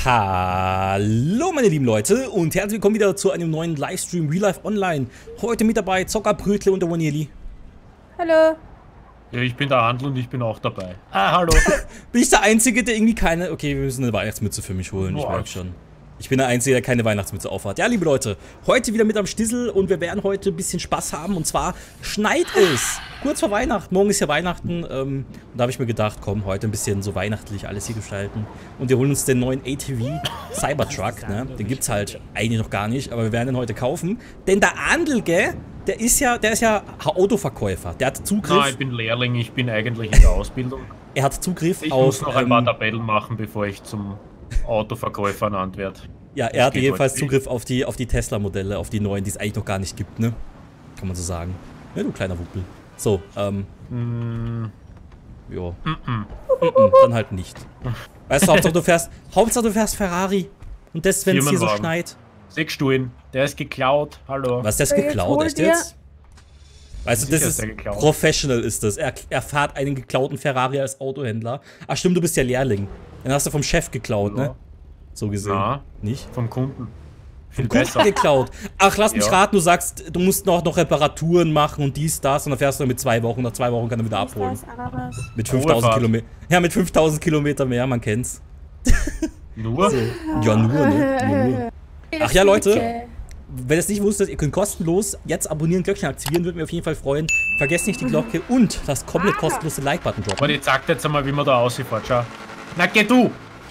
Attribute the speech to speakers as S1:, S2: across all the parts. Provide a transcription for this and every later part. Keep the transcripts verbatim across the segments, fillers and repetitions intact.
S1: Hallo meine lieben Leute und herzlich willkommen wieder zu einem neuen Livestream Real Life Online. Heute mit dabei Zockerbrötle und der Wanili.
S2: Hallo.
S3: Ja, ich bin der Handel und ich bin auch dabei. Ah, hallo.
S1: Bin ich der Einzige, der irgendwie keine... Okay, wir müssen eine Weihnachtsmütze für mich holen, ich merke schon. Ich bin der Einzige, der keine Weihnachtsmütze aufhat. Ja, liebe Leute, heute wieder mit am Stissel und wir werden heute ein bisschen Spaß haben. Und zwar schneit es. Kurz vor Weihnachten. Morgen ist ja Weihnachten. Ähm, und da habe ich mir gedacht, komm, heute ein bisschen so weihnachtlich alles hier gestalten. Und wir holen uns den neuen A T V Cybertruck. Ne? Den gibt es halt eigentlich noch gar nicht, aber wir werden den heute kaufen. Denn der Andel, gell, der ist ja, der ist ja Autoverkäufer. Der hat Zugriff...
S3: Nein, ich bin Lehrling, ich bin eigentlich in der Ausbildung.
S1: Er hat Zugriff
S3: ich
S1: auf...
S3: Ich muss noch ein paar Tabellen machen, bevor ich zum Autoverkäufer ernannt werde.
S1: Ja, er hatte jedenfalls Zugriff auf die, auf die Tesla-Modelle, auf die neuen, die es eigentlich noch gar nicht gibt, ne? Kann man so sagen. Ja, du kleiner Wuppel. So, ähm... Mm. Jo. Mm -mm. Mm -mm, dann halt nicht. Weißt du, Hauptsache du fährst... Hauptsache du fährst Ferrari. Und das, wenn es hier so schneit.
S3: Sechs Stuhlen. Der ist geklaut. Hallo.
S1: Was, der ist geklaut? Echt jetzt? Weißt du, das ist... Professional ist das. Er, er fährt einen geklauten Ferrari als Autohändler. Ach stimmt, du bist ja Lehrling. Den hast du vom Chef geklaut, ja. Ne? So gesehen. Ja,
S3: nicht? Vom Kunden.
S1: Vom Kunden besser. Geklaut. Ach, lass mich ja. raten, du sagst, du musst noch, noch Reparaturen machen und dies, das und dann fährst du mit zwei Wochen. Nach zwei Wochen kann er wieder abholen. Mit fünftausend Kilometer. Ja, mit fünftausend Kilometer mehr, man kennt's.
S3: Nur?
S1: So. Ja, nur, ne? Nur. Ach ja, Leute. Wenn ihr es nicht wusstet, ihr könnt kostenlos jetzt abonnieren, Glöckchen aktivieren, würde mich auf jeden Fall freuen. Vergesst nicht die Glocke und das komplett kostenlose Like-Button droppen.
S3: Aber jetzt sagt jetzt einmal, wie man da aussieht, schau. Na, geh du!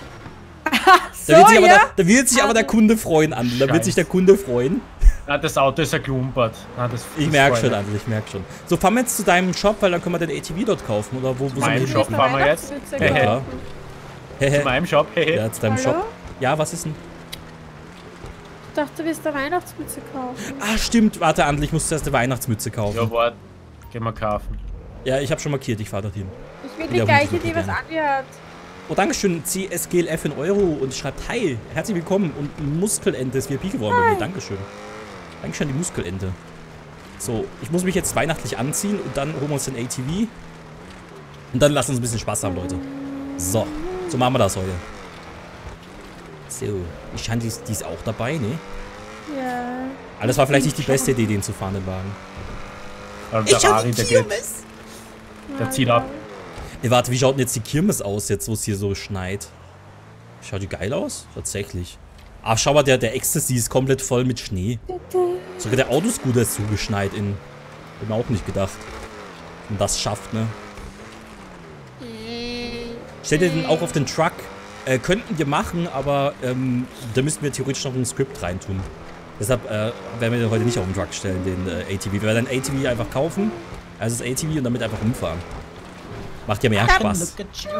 S1: So, da wird sich, ja? aber, der, da wird sich aber der Kunde freuen, Andel. Da wird sich der Kunde freuen.
S3: Na, das Auto ist ja klumpert. Na, das,
S1: ich merke schon, Andel, ich merke schon. So, fahren wir jetzt zu deinem Shop, weil dann können wir den A T V dort kaufen, oder wo? wo
S3: meinem Shop fahren wir jetzt?
S1: Ja, klar.
S3: Zu meinem Shop, hehe.
S1: Ja, zu deinem
S2: Hallo?
S1: Shop. Ja, was ist denn?
S2: Ich dachte, du willst eine Weihnachtsmütze kaufen.
S1: Ah, stimmt. Warte, Andel, ich muss zuerst eine Weihnachtsmütze kaufen.
S3: Ja, warte. Gehen wir kaufen.
S1: Ja, ich habe schon markiert, ich fahre dorthin.
S2: Ich will die gleiche, die was angehört.
S1: Oh, dankeschön, C S G L F in Euro und schreibt Hi, herzlich willkommen und Muskelente ist V I P geworden bei mir, dankeschön. Dankeschön, die Muskelente. So, ich muss mich jetzt weihnachtlich anziehen und dann holen wir uns den A T V. Und dann lassen wir uns ein bisschen Spaß haben, Leute. So, so machen wir das heute. So, ich scheine, die, die ist auch dabei, ne?
S2: Ja.
S1: Aber das war vielleicht nicht die beste Idee, den zu fahren, den Wagen.
S3: Also der Ferrari, der geht, der zieht ab.
S1: Ey, warte, wie schaut denn jetzt die Kirmes aus, jetzt wo es hier so schneit? Schaut die geil aus? Tatsächlich. Ach, schau mal, der, der Ecstasy ist komplett voll mit Schnee. Sogar der Autoscooter ist zugeschneit in... Hätte man auch nicht gedacht. Und das schafft, ne? Stellt ihr den auch auf den Truck? Äh, könnten wir machen, aber ähm, da müssten wir theoretisch noch ein Skript reintun. Deshalb äh, werden wir den heute nicht auf den Truck stellen, den äh, A T V. Wir werden den A T V einfach kaufen, also das A T V und damit einfach rumfahren. Macht ja mehr Spaß.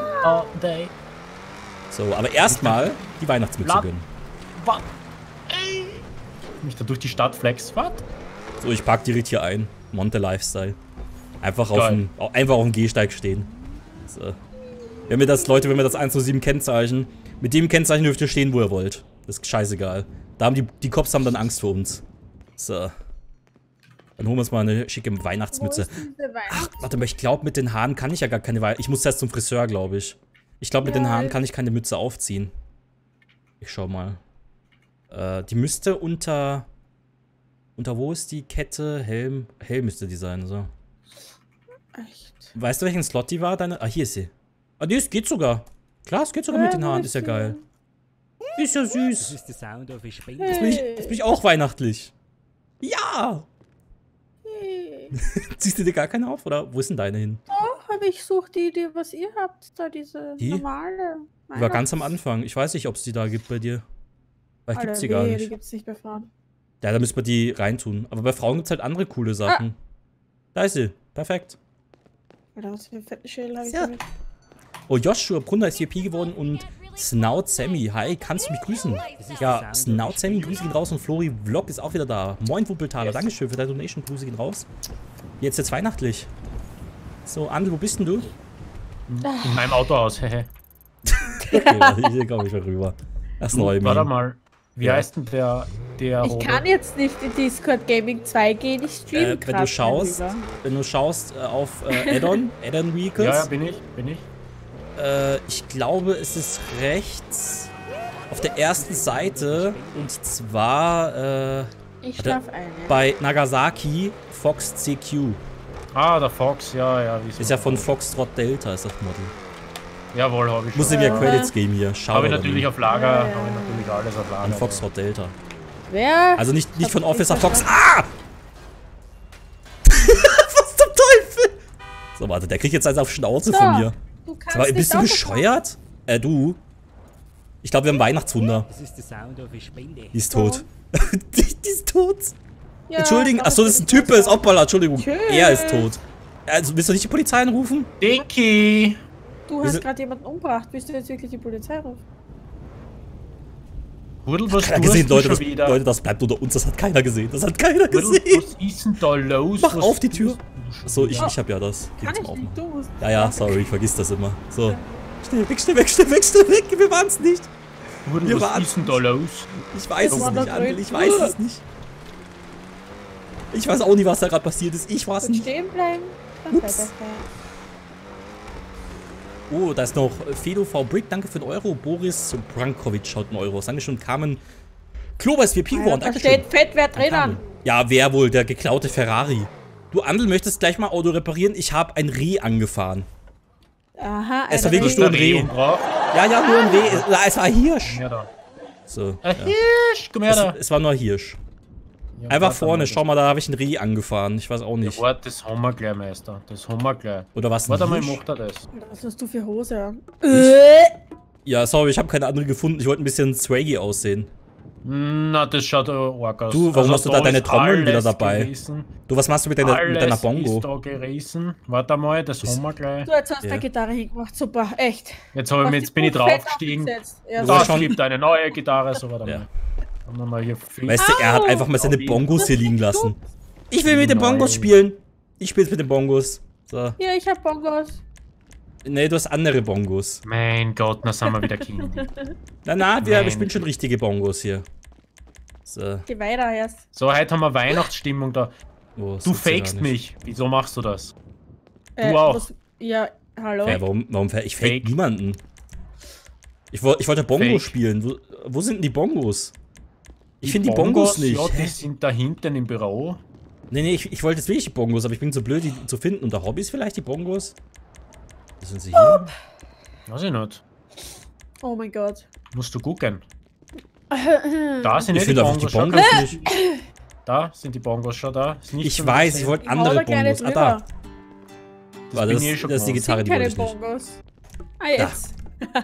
S1: So, aber erstmal die Weihnachtsmütze gönnen.
S3: Was? Mich da durch die Stadt flex, was?
S1: So, ich park direkt hier ein. Monte Lifestyle. Einfach auf dem, einfach auf dem Gehsteig stehen. So. Wenn wir das, Leute, wenn wir das eins null sieben Kennzeichen, mit dem Kennzeichen dürft ihr stehen, wo ihr wollt. Das ist scheißegal. Da haben die, die Cops haben dann Angst vor uns. So. Dann holen wir uns mal eine schicke Weihnachtsmütze. Ach, warte mal, ich glaube, mit den Haaren kann ich ja gar keine Weihnachts... Ich muss erst zum Friseur, glaube ich. Ich glaube, mit ja. den Haaren kann ich keine Mütze aufziehen. Ich schau mal. Äh, die müsste unter... Unter wo ist die Kette? Helm. Helm müsste die sein, so.
S2: Echt?
S1: Weißt du, welchen Slot die war? Deine... Ah, hier ist sie. Ah, die ist, geht sogar. Klar, es geht sogar ja, mit den Haaren. Ist ja geil. Ist ja süß. Das, ist hey. Jetzt, bin ich, jetzt bin ich auch weihnachtlich. Ja! Hey. Ziehst du dir gar keine auf? Oder wo ist denn deine hin?
S2: Doch, aber ich suche die, die, was ihr habt. Da diese
S1: die?
S2: normale.
S1: Die war ganz am Anfang. Ich weiß nicht, ob es die da gibt bei dir. Vielleicht gibt es die gar nicht.
S2: Die gibt's nicht bei Frauen.
S1: Ja, da müssen wir die reintun. Aber bei Frauen gibt es halt andere coole Sachen. Ah. Da ist sie. Perfekt.
S2: Oder was für fetten Schädel habe ich
S1: ja.
S2: damit?
S1: Oh, Joshua Brunner ist V I P geworden und Snout Sammy. Hi, kannst du mich grüßen? Ja, Snout Sammy, Grüße gehen raus und Flori Vlog ist auch wieder da. Moin, Wuppeltaler, yes. Dankeschön für deine Donation, Grüße gehen raus. Jetzt jetzt weihnachtlich. So, Andel, wo bist denn du?
S3: In meinem Autohaus, hehe.
S1: Okay, warte, hier komme ich mal rüber. Das neue
S3: Warte mal, wie ja. heißt denn der, der
S2: Ich kann jetzt nicht in Discord Gaming zwei gehen, ich streame
S1: äh, Wenn du schaust, wenn du schaust äh, auf äh, Add-on, Add-on Vehicles.
S3: Ja, ja, bin ich, bin ich.
S1: Äh, ich glaube, es ist rechts. auf der ersten Seite. Und zwar äh,
S2: Ich
S1: Warte.
S2: schlaf ein. Ja.
S1: bei Nagasaki Fox C Q.
S3: Ah, der Fox, ja, ja. Wie
S1: Ist ja von Foxtrot Delta, ist das Model.
S3: Jawohl, habe ich
S1: Muss
S3: schon.
S1: ihm ja
S2: Äh.
S1: Credits geben hier. Schau
S3: Habe ich natürlich auf Lager,
S2: Ja, ja.
S3: habe ich natürlich alles auf Lager.
S1: an Foxtrot Delta.
S2: Wer?
S1: Also nicht, nicht
S2: Hab
S1: von
S2: ich
S1: Officer Fox.
S2: verstanden.
S1: Ah! Was zum Teufel? So, warte, der kriegt jetzt eins auf Schnauze
S2: So,
S1: von mir.
S2: Du kannst
S1: Sag mal,
S2: nicht
S1: bist du
S2: Auto
S1: bescheuert? Äh, du? Ich glaube, wir haben Weihnachtswunder.
S4: Das ist der Sound of a Spende.
S1: Die ist tot. die, die ist tot.
S2: fahren. Ja,
S1: Entschuldigung,
S2: aber
S1: achso, das ist ein Typ, der ist Opala, Entschuldigung.
S2: Tschüss.
S1: Er ist tot. Also, willst du nicht die Polizei anrufen?
S3: Dinky!
S2: Du
S1: Wir
S2: hast
S1: sind-
S2: gerade jemanden umgebracht. Willst du jetzt wirklich die Polizei rufen?
S3: Hudel, was
S1: Keiner
S3: tust
S1: gesehen,
S3: du
S1: Leute
S3: schon
S1: das,
S3: wieder?
S1: Leute, das bleibt unter uns, das hat keiner gesehen. Das hat keiner
S3: Hudel,
S1: gesehen.
S3: was ist denn da los?
S1: Mach
S3: Was
S1: auf die Tür.
S3: tust du schon
S1: So, ich,
S3: wieder?
S1: ich hab ja das. Geh
S2: Kann
S1: zum
S2: ich
S1: Aufmachen.
S2: nicht, du musst.
S1: Ja, ja, sorry, ich vergiss das immer. So. Schnell weg, schnell weg, schnell weg, schnell weg. Wir waren's nicht.
S3: Hudel,
S1: Wir
S3: was
S1: waren-
S3: ist denn da los?
S1: Ich weiß
S2: Das
S1: es
S2: war
S1: nicht,
S2: doch
S1: Andel,
S2: drin.
S1: ich weiß es nicht. Ich weiß auch nicht, was da gerade passiert ist. Ich war's
S2: Gut
S1: nicht.
S2: stehen bleiben. Dann
S1: Ups.
S2: weiterfahren.
S1: Oh, da ist noch Fedo V. Brick, danke für den Euro. Boris Brankovic schaut einen Euro. Dankeschön, Carmen. Klobers, wir Pinguin,
S2: Alter, da
S1: dankeschön.
S2: steht Fettwert drinnen.
S1: Ja, wer wohl? Der geklaute Ferrari. Du, Andel, möchtest gleich mal Auto reparieren? Ich habe ein Reh angefahren.
S2: Aha,
S1: Es war
S2: Alter,
S1: wirklich
S2: wenn
S1: nur ein
S2: ich-
S1: Reh.
S3: umgebracht?
S1: Ja, ja, nur ein Reh. Es- na, Es war ein Hirsch.
S3: Ja, da.
S1: So.
S3: Ein Hirsch, komm her
S1: Es,
S3: da.
S1: es war nur ein Hirsch.
S3: Ja,
S1: Einfach
S3: warte
S1: vorne,
S3: mal,
S1: schau mal, da habe ich ein Reh angefahren. Ich weiß auch
S3: das-
S1: nicht.
S3: Ja, warte, das haben wir gleich, Meister. Das haben wir gleich.
S1: Oder was?
S3: Warte mal,
S1: Hirsch?
S3: macht er das.
S2: Alter, was hast du für Hose an?
S1: Ja, sorry, ich habe keine andere gefunden. Ich wollte ein bisschen swaggy aussehen.
S3: Na, das schaut ja arg aus.
S1: Du, warum hast du da deine
S3: ist
S1: Trommeln wieder
S3: alles
S1: dabei?
S3: Gerissen.
S1: Du, was machst du mit deiner, mit deiner
S3: Alles
S1: Bongo?
S3: ist da gerissen. Warte mal, das
S1: Ist-
S3: haben wir gleich.
S2: Du, jetzt hast du
S1: Ja.
S2: eine Gitarre hingemacht. Super, echt.
S3: Jetzt, hab ich,
S2: Hast
S3: mir-
S2: die
S3: jetzt bin ich
S2: gut fett
S3: draufgestiegen.
S2: aufgesetzt. Ja,
S1: Du
S3: Da
S1: hast schon-
S3: gibt eine neue Gitarre, so warte
S1: Ja.
S3: mal. Haben wir mal hier viel.
S1: Weißt du, er hat
S2: Au!
S1: einfach mal seine
S3: Au,
S1: Bongos hier liegen lassen. Ich will mit den Bongos
S3: Nein.
S1: spielen. Ich spiel's mit den Bongos. So.
S2: Hier, ich hab Bongos.
S1: Nee, du hast andere Bongos.
S3: Mein Gott, na sind wir wieder Kinder.
S1: Na, na, wir, wir
S3: Nein.
S1: spielen schon richtige Bongos hier. So.
S2: Geh weiter erst.
S3: So, heute haben wir Weihnachtsstimmung da.
S1: Oh,
S3: Du fakest mich. Wieso machst du das?
S2: Äh,
S3: auch.
S2: was- Ja, hallo.
S1: Ja, warum, warum fa- ich fake,
S3: Fake.
S1: niemanden? Ich, woll, ich wollte Bongo
S3: Fake.
S1: spielen. Wo, wo sind denn die Bongos? Ich finde die Bongos nicht.
S3: Ja,
S1: Hä?
S3: die sind da hinten im Büro.
S1: Nee, nee, ich, ich wollte jetzt wirklich die Bongos, aber ich bin so blöd, die zu finden. Unter Hobbys vielleicht die Bongos? Wo sind sie hier?
S3: Weiß ich nicht.
S2: Oh mein Gott.
S3: Musst du gucken. Da sind
S1: Ich
S3: nicht die
S1: finde einfach die
S3: Bongos. Schau,
S1: Bongos nicht.
S3: da sind die Bongos schon da. Ist nicht
S1: Ich
S3: zum
S1: weiß, ich
S3: Sehen.
S1: wollte
S2: Ich hau
S1: andere
S2: da gerne
S1: Bongos. Ah, da.
S2: drüber.
S3: Das
S1: War
S3: bin
S1: das,
S3: ich eh schon
S1: das ist die
S3: gemacht.
S1: Gitarre, die
S2: Sind
S1: wollte
S2: keine
S1: ich nicht.
S2: Bongos. Ah, jetzt.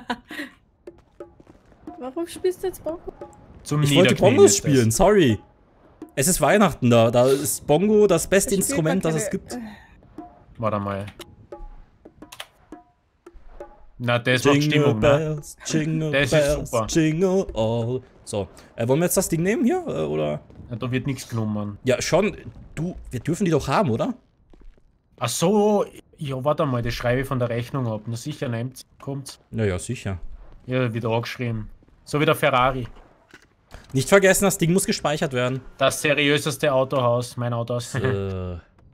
S2: Warum spielst du jetzt Bongos?
S3: Zum
S1: Ich wollte
S3: Niederknien
S1: Bongos
S3: ist das.
S1: spielen, sorry. Es ist Weihnachten da. Da ist Bongo das beste
S2: Ich spiel
S1: Instrument,
S2: grad
S1: das es
S2: keine-
S1: gibt.
S3: Warte mal. Na, das macht
S1: Jingle
S3: Stimmung, ne?
S1: bells, jingle
S3: Das ist
S1: bells,
S3: super.
S1: jingle all. So, äh, wollen wir jetzt das Ding nehmen hier, äh, oder?
S3: Ja, da wird nichts genommen.
S1: Ja, schon. Du, wir dürfen die doch haben, oder?
S3: Ach so, ja, warte mal, das schreibe ich von der Rechnung ab. Na sicher, nehmt, kommt's.
S1: Naja, sicher.
S3: Ja, wieder angeschrieben. So wie der Ferrari.
S1: Nicht vergessen, das Ding muss gespeichert werden.
S3: Das seriöseste Autohaus, mein Autohaus.
S1: äh.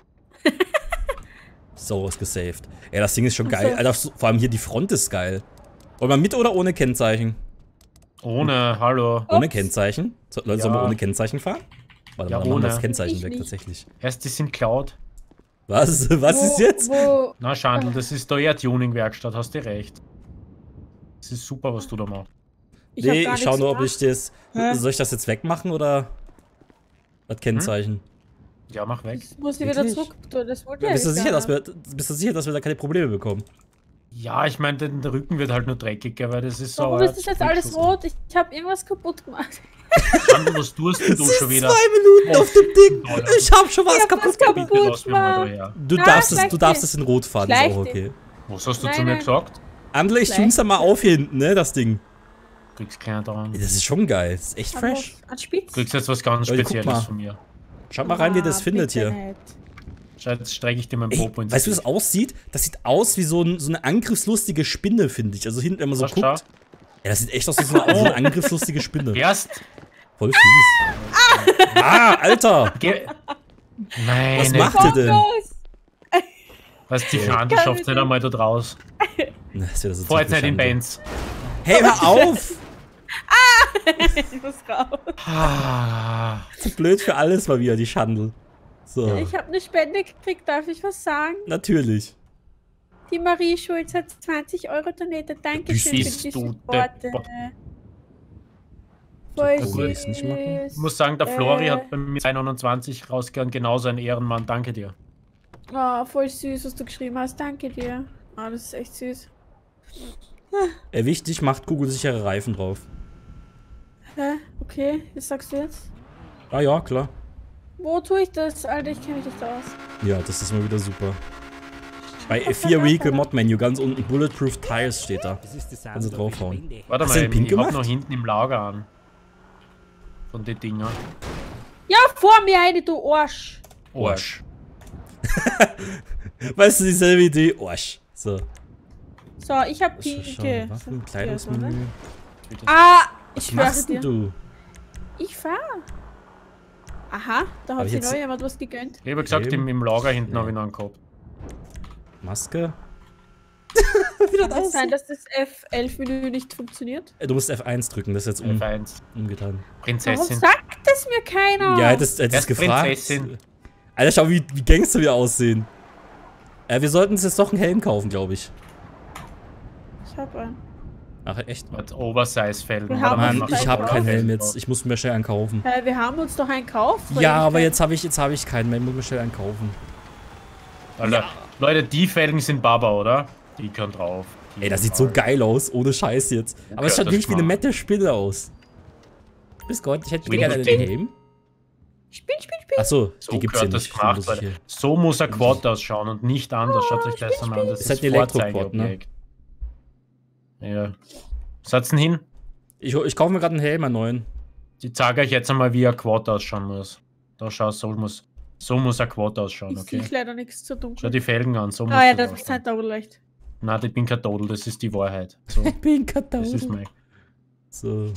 S1: So ist gesaved. Ey, das Ding ist schon
S2: Ach
S1: geil.
S2: so.
S1: Alter, so- vor allem hier die Front ist geil. Wollen wir mit oder ohne Kennzeichen?
S3: Ohne, hallo.
S1: Ohne
S2: Ups.
S1: Kennzeichen? So, Leute,
S3: Ja.
S1: sollen wir ohne Kennzeichen fahren? Warte
S3: Ja,
S1: mal, dann machen wir
S3: ohne.
S1: das Kennzeichen
S2: Ich
S1: weg,
S2: nicht.
S1: tatsächlich.
S3: Erst die sind Cloud.
S1: Was? Was ist
S2: Wo-
S1: jetzt?
S2: Wo,
S3: Na, Schandl, das ist da eher Tuning-Werkstatt, hast du recht. Das ist super, was du da machst.
S2: ich hab
S1: Nee,
S2: gar
S1: ich schau
S2: nichts
S1: nur, ob
S2: gemacht.
S1: ich das.
S2: Hä?
S1: Soll ich das jetzt wegmachen oder. Das Kennzeichen?
S3: Ja, mach weg.
S2: Das muss ich wieder
S1: Wirklich?
S2: zurück tun. Das wollte ich
S1: Bist du
S2: nicht
S1: sicher, dass
S2: gerne.
S1: wir, bist du sicher, dass wir da keine Probleme bekommen?
S3: Ja, ich meine, der der Rücken wird halt nur dreckiger, weil das ist so.
S2: Warum ist das jetzt alles rot? Ich, ich habe irgendwas kaputt gemacht.
S3: Schandl, was tust denn du schon wieder?
S1: Minuten auf dem Ding.
S3: Dollar.
S1: Ich hab schon was
S2: Ich hab
S1: kaputt
S2: was
S1: gemacht.
S2: kaputt
S3: Bitte lass mir mal
S2: gemacht.
S3: daher.
S1: Du
S2: Na,
S1: darfst, es,
S2: schleich
S1: du darfst
S2: dich.
S1: es in Rot fahren, ist
S2: Schleich
S1: auch
S2: dich.
S1: okay.
S3: Was hast du
S2: Nein,
S3: zu mir
S2: nein.
S3: gesagt?
S1: Andle, ich
S2: Schleich.
S1: tun's da mal auf hier hinten, ne, das Ding.
S3: Kriegst keinen dran.
S1: Das ist schon geil. Das ist echt fresh.
S2: An Spitz.
S3: Kriegst jetzt was ganz
S1: Leute, guck
S3: Spezielles
S1: mal.
S3: von mir.
S1: Schaut mal rein, wie ihr das
S2: Ah,
S1: findet
S2: bitte
S1: hier.
S2: nicht.
S3: Schau, jetzt strecke ich dir mein
S1: Ey,
S3: Popo ins
S1: weißt du, wie das
S3: Gesicht.
S1: aussieht? Das sieht aus wie so, ein, so eine angriffslustige Spinne, finde ich. Also hinten, wenn man so
S3: Schau, schau.
S1: guckt. Ja, das sieht echt aus wie so eine, so eine angriffslustige Spinne.
S3: Erst.
S1: Voll fies. Ah, Alter!
S3: Ge Nein,
S1: Was macht ihr denn?
S2: Bongos!
S3: Was die
S1: Ja.
S3: Schandl
S2: Kann
S3: schafft
S2: ich
S3: nicht einmal da raus.
S1: Na, das ist wieder so
S3: Fahr jetzt
S1: typisch
S3: nicht in
S1: Andle.
S3: Bands.
S1: Hey, hör auf!
S2: Ich muss raus.
S3: Ah,
S1: Zu blöd für alles mal wieder, die Schandel. So,
S2: Ich habe eine Spende gekriegt, darf ich was sagen?
S1: natürlich.
S2: Die Marie Schulz hat zwanzig Euro donated. Dankeschön für
S3: Bist
S2: die
S3: du
S2: Supporte.
S3: deppert.
S2: Voll
S1: So, kann ich's nicht machen?
S2: süß.
S3: ich muss sagen, der Flori
S2: Äh.
S3: hat bei mir zwei neunundzwanzig rausgehauen, genauso ein Ehrenmann. Danke dir.
S2: Oh, voll süß, was du geschrieben hast. Danke dir. Oh, das ist echt süß.
S1: Äh, wichtig, macht kugelsichere Reifen drauf.
S2: Hä? Okay, was sagst du jetzt?
S1: Ah ja, klar.
S2: Wo tue ich das? Alter, ich kenne mich nicht aus.
S1: Ja, das ist mal wieder super. Bei vier Vehicle Mod Menu ganz unten Bulletproof Tires steht da.
S4: Also
S1: draufhauen.
S3: Warte
S1: Hast
S3: mal,
S1: du den pink
S3: ich hab
S1: gemacht?
S3: noch hinten im Lager an. Von den Dinger.
S2: Ja, vor mir eine, du Arsch.
S3: Arsch.
S1: Weißt du, dieselbe Idee? Arsch. So.
S2: So, ich hab
S1: Lass mal schauen.
S2: pinke.
S1: Waffen,
S2: Ja,
S1: Kleidungsmenü.
S2: Ah, ich
S1: Was
S2: schwöre
S1: machst
S2: dir.
S1: denn du?
S2: Ich fahr. Aha, da
S1: Hab
S2: hat
S1: ich
S2: sich
S1: jetzt-
S2: noch jemand was gegönnt.
S3: Ich habe gesagt, im, im Lager hinten
S1: Nee.
S3: habe ich noch einen gehabt.
S1: Maske?
S2: Kann es sein, dass das F elf Menü nicht funktioniert?
S1: Äh, Du musst F eins drücken, das ist jetzt um,
S3: F eins.
S1: umgetan.
S2: Warum
S3: Prinzessin.
S2: sagt es mir keiner?
S1: Ja, hättest, hättest
S3: Erst
S1: gefragt.
S3: Prinzessin.
S1: Alter, schau, wie, wie Gangster wir aussehen. Äh, wir sollten uns jetzt doch einen Helm kaufen, glaube ich.
S2: Ich hab einen.
S1: Ach, echt?
S3: Mit Oversize-Felgen.
S2: Wir
S3: Warte
S2: haben
S3: mal,
S1: Mann,
S2: uns
S3: mach
S1: ich
S3: mal
S1: habe
S2: einen
S1: keinen
S3: Felgen
S1: Helm
S3: drauf.
S1: jetzt. Ich muss mir schnell einen kaufen.
S2: Hä, wir haben uns doch einen gekauft. vor
S1: Ja, aber
S2: Ewigkeit.
S1: jetzt habe ich, jetzt hab ich keinen mehr. Ich muss mir schnell einen kaufen.
S3: Alter, Leute, die Felgen sind Baba, oder? Die können drauf. Die
S1: Ey, das sieht
S3: können
S1: so geil aus. Ohne Scheiß jetzt. Aber
S3: Okay,
S1: es schaut
S3: das
S1: wirklich wie eine
S3: mal.
S1: mette Spinne aus. Bis Gott, ich hätte
S3: Wie
S1: gerne
S3: eine
S1: den
S3: Spinne?
S1: Helm.
S2: Spinn, spinn, spinn.
S1: Achso,
S3: So
S1: die gibt's hier
S3: gehört das
S1: nicht.
S3: gemacht,
S1: Muss ich hier-
S3: Leute. So muss ein Quad ausschauen und nicht anders. Schaut euch das einmal an. Das
S1: Ist
S3: ist
S1: halt ein Elektro-Quad,
S3: Vorzeigeobjekt. Ja. Satz ihn hin.
S1: Ich, ich kaufe mir gerade einen Helm, einen neuen.
S3: Ich zeige euch jetzt einmal, wie ein Quad ausschauen muss. Da schau, so muss, so muss ein Quad ausschauen,
S2: Ich
S3: okay?
S2: sehe leider nichts zu
S3: Schau
S2: dunkel.
S3: die Felgen an, so muss
S2: Ah ja,
S3: das
S2: das ist
S3: ausschauen.
S2: halt Doppellicht.
S3: Nein, ich bin kein Todel, das ist die Wahrheit. So,
S1: Ich bin
S3: das ist
S1: Kartoffel.
S3: mein.
S1: So.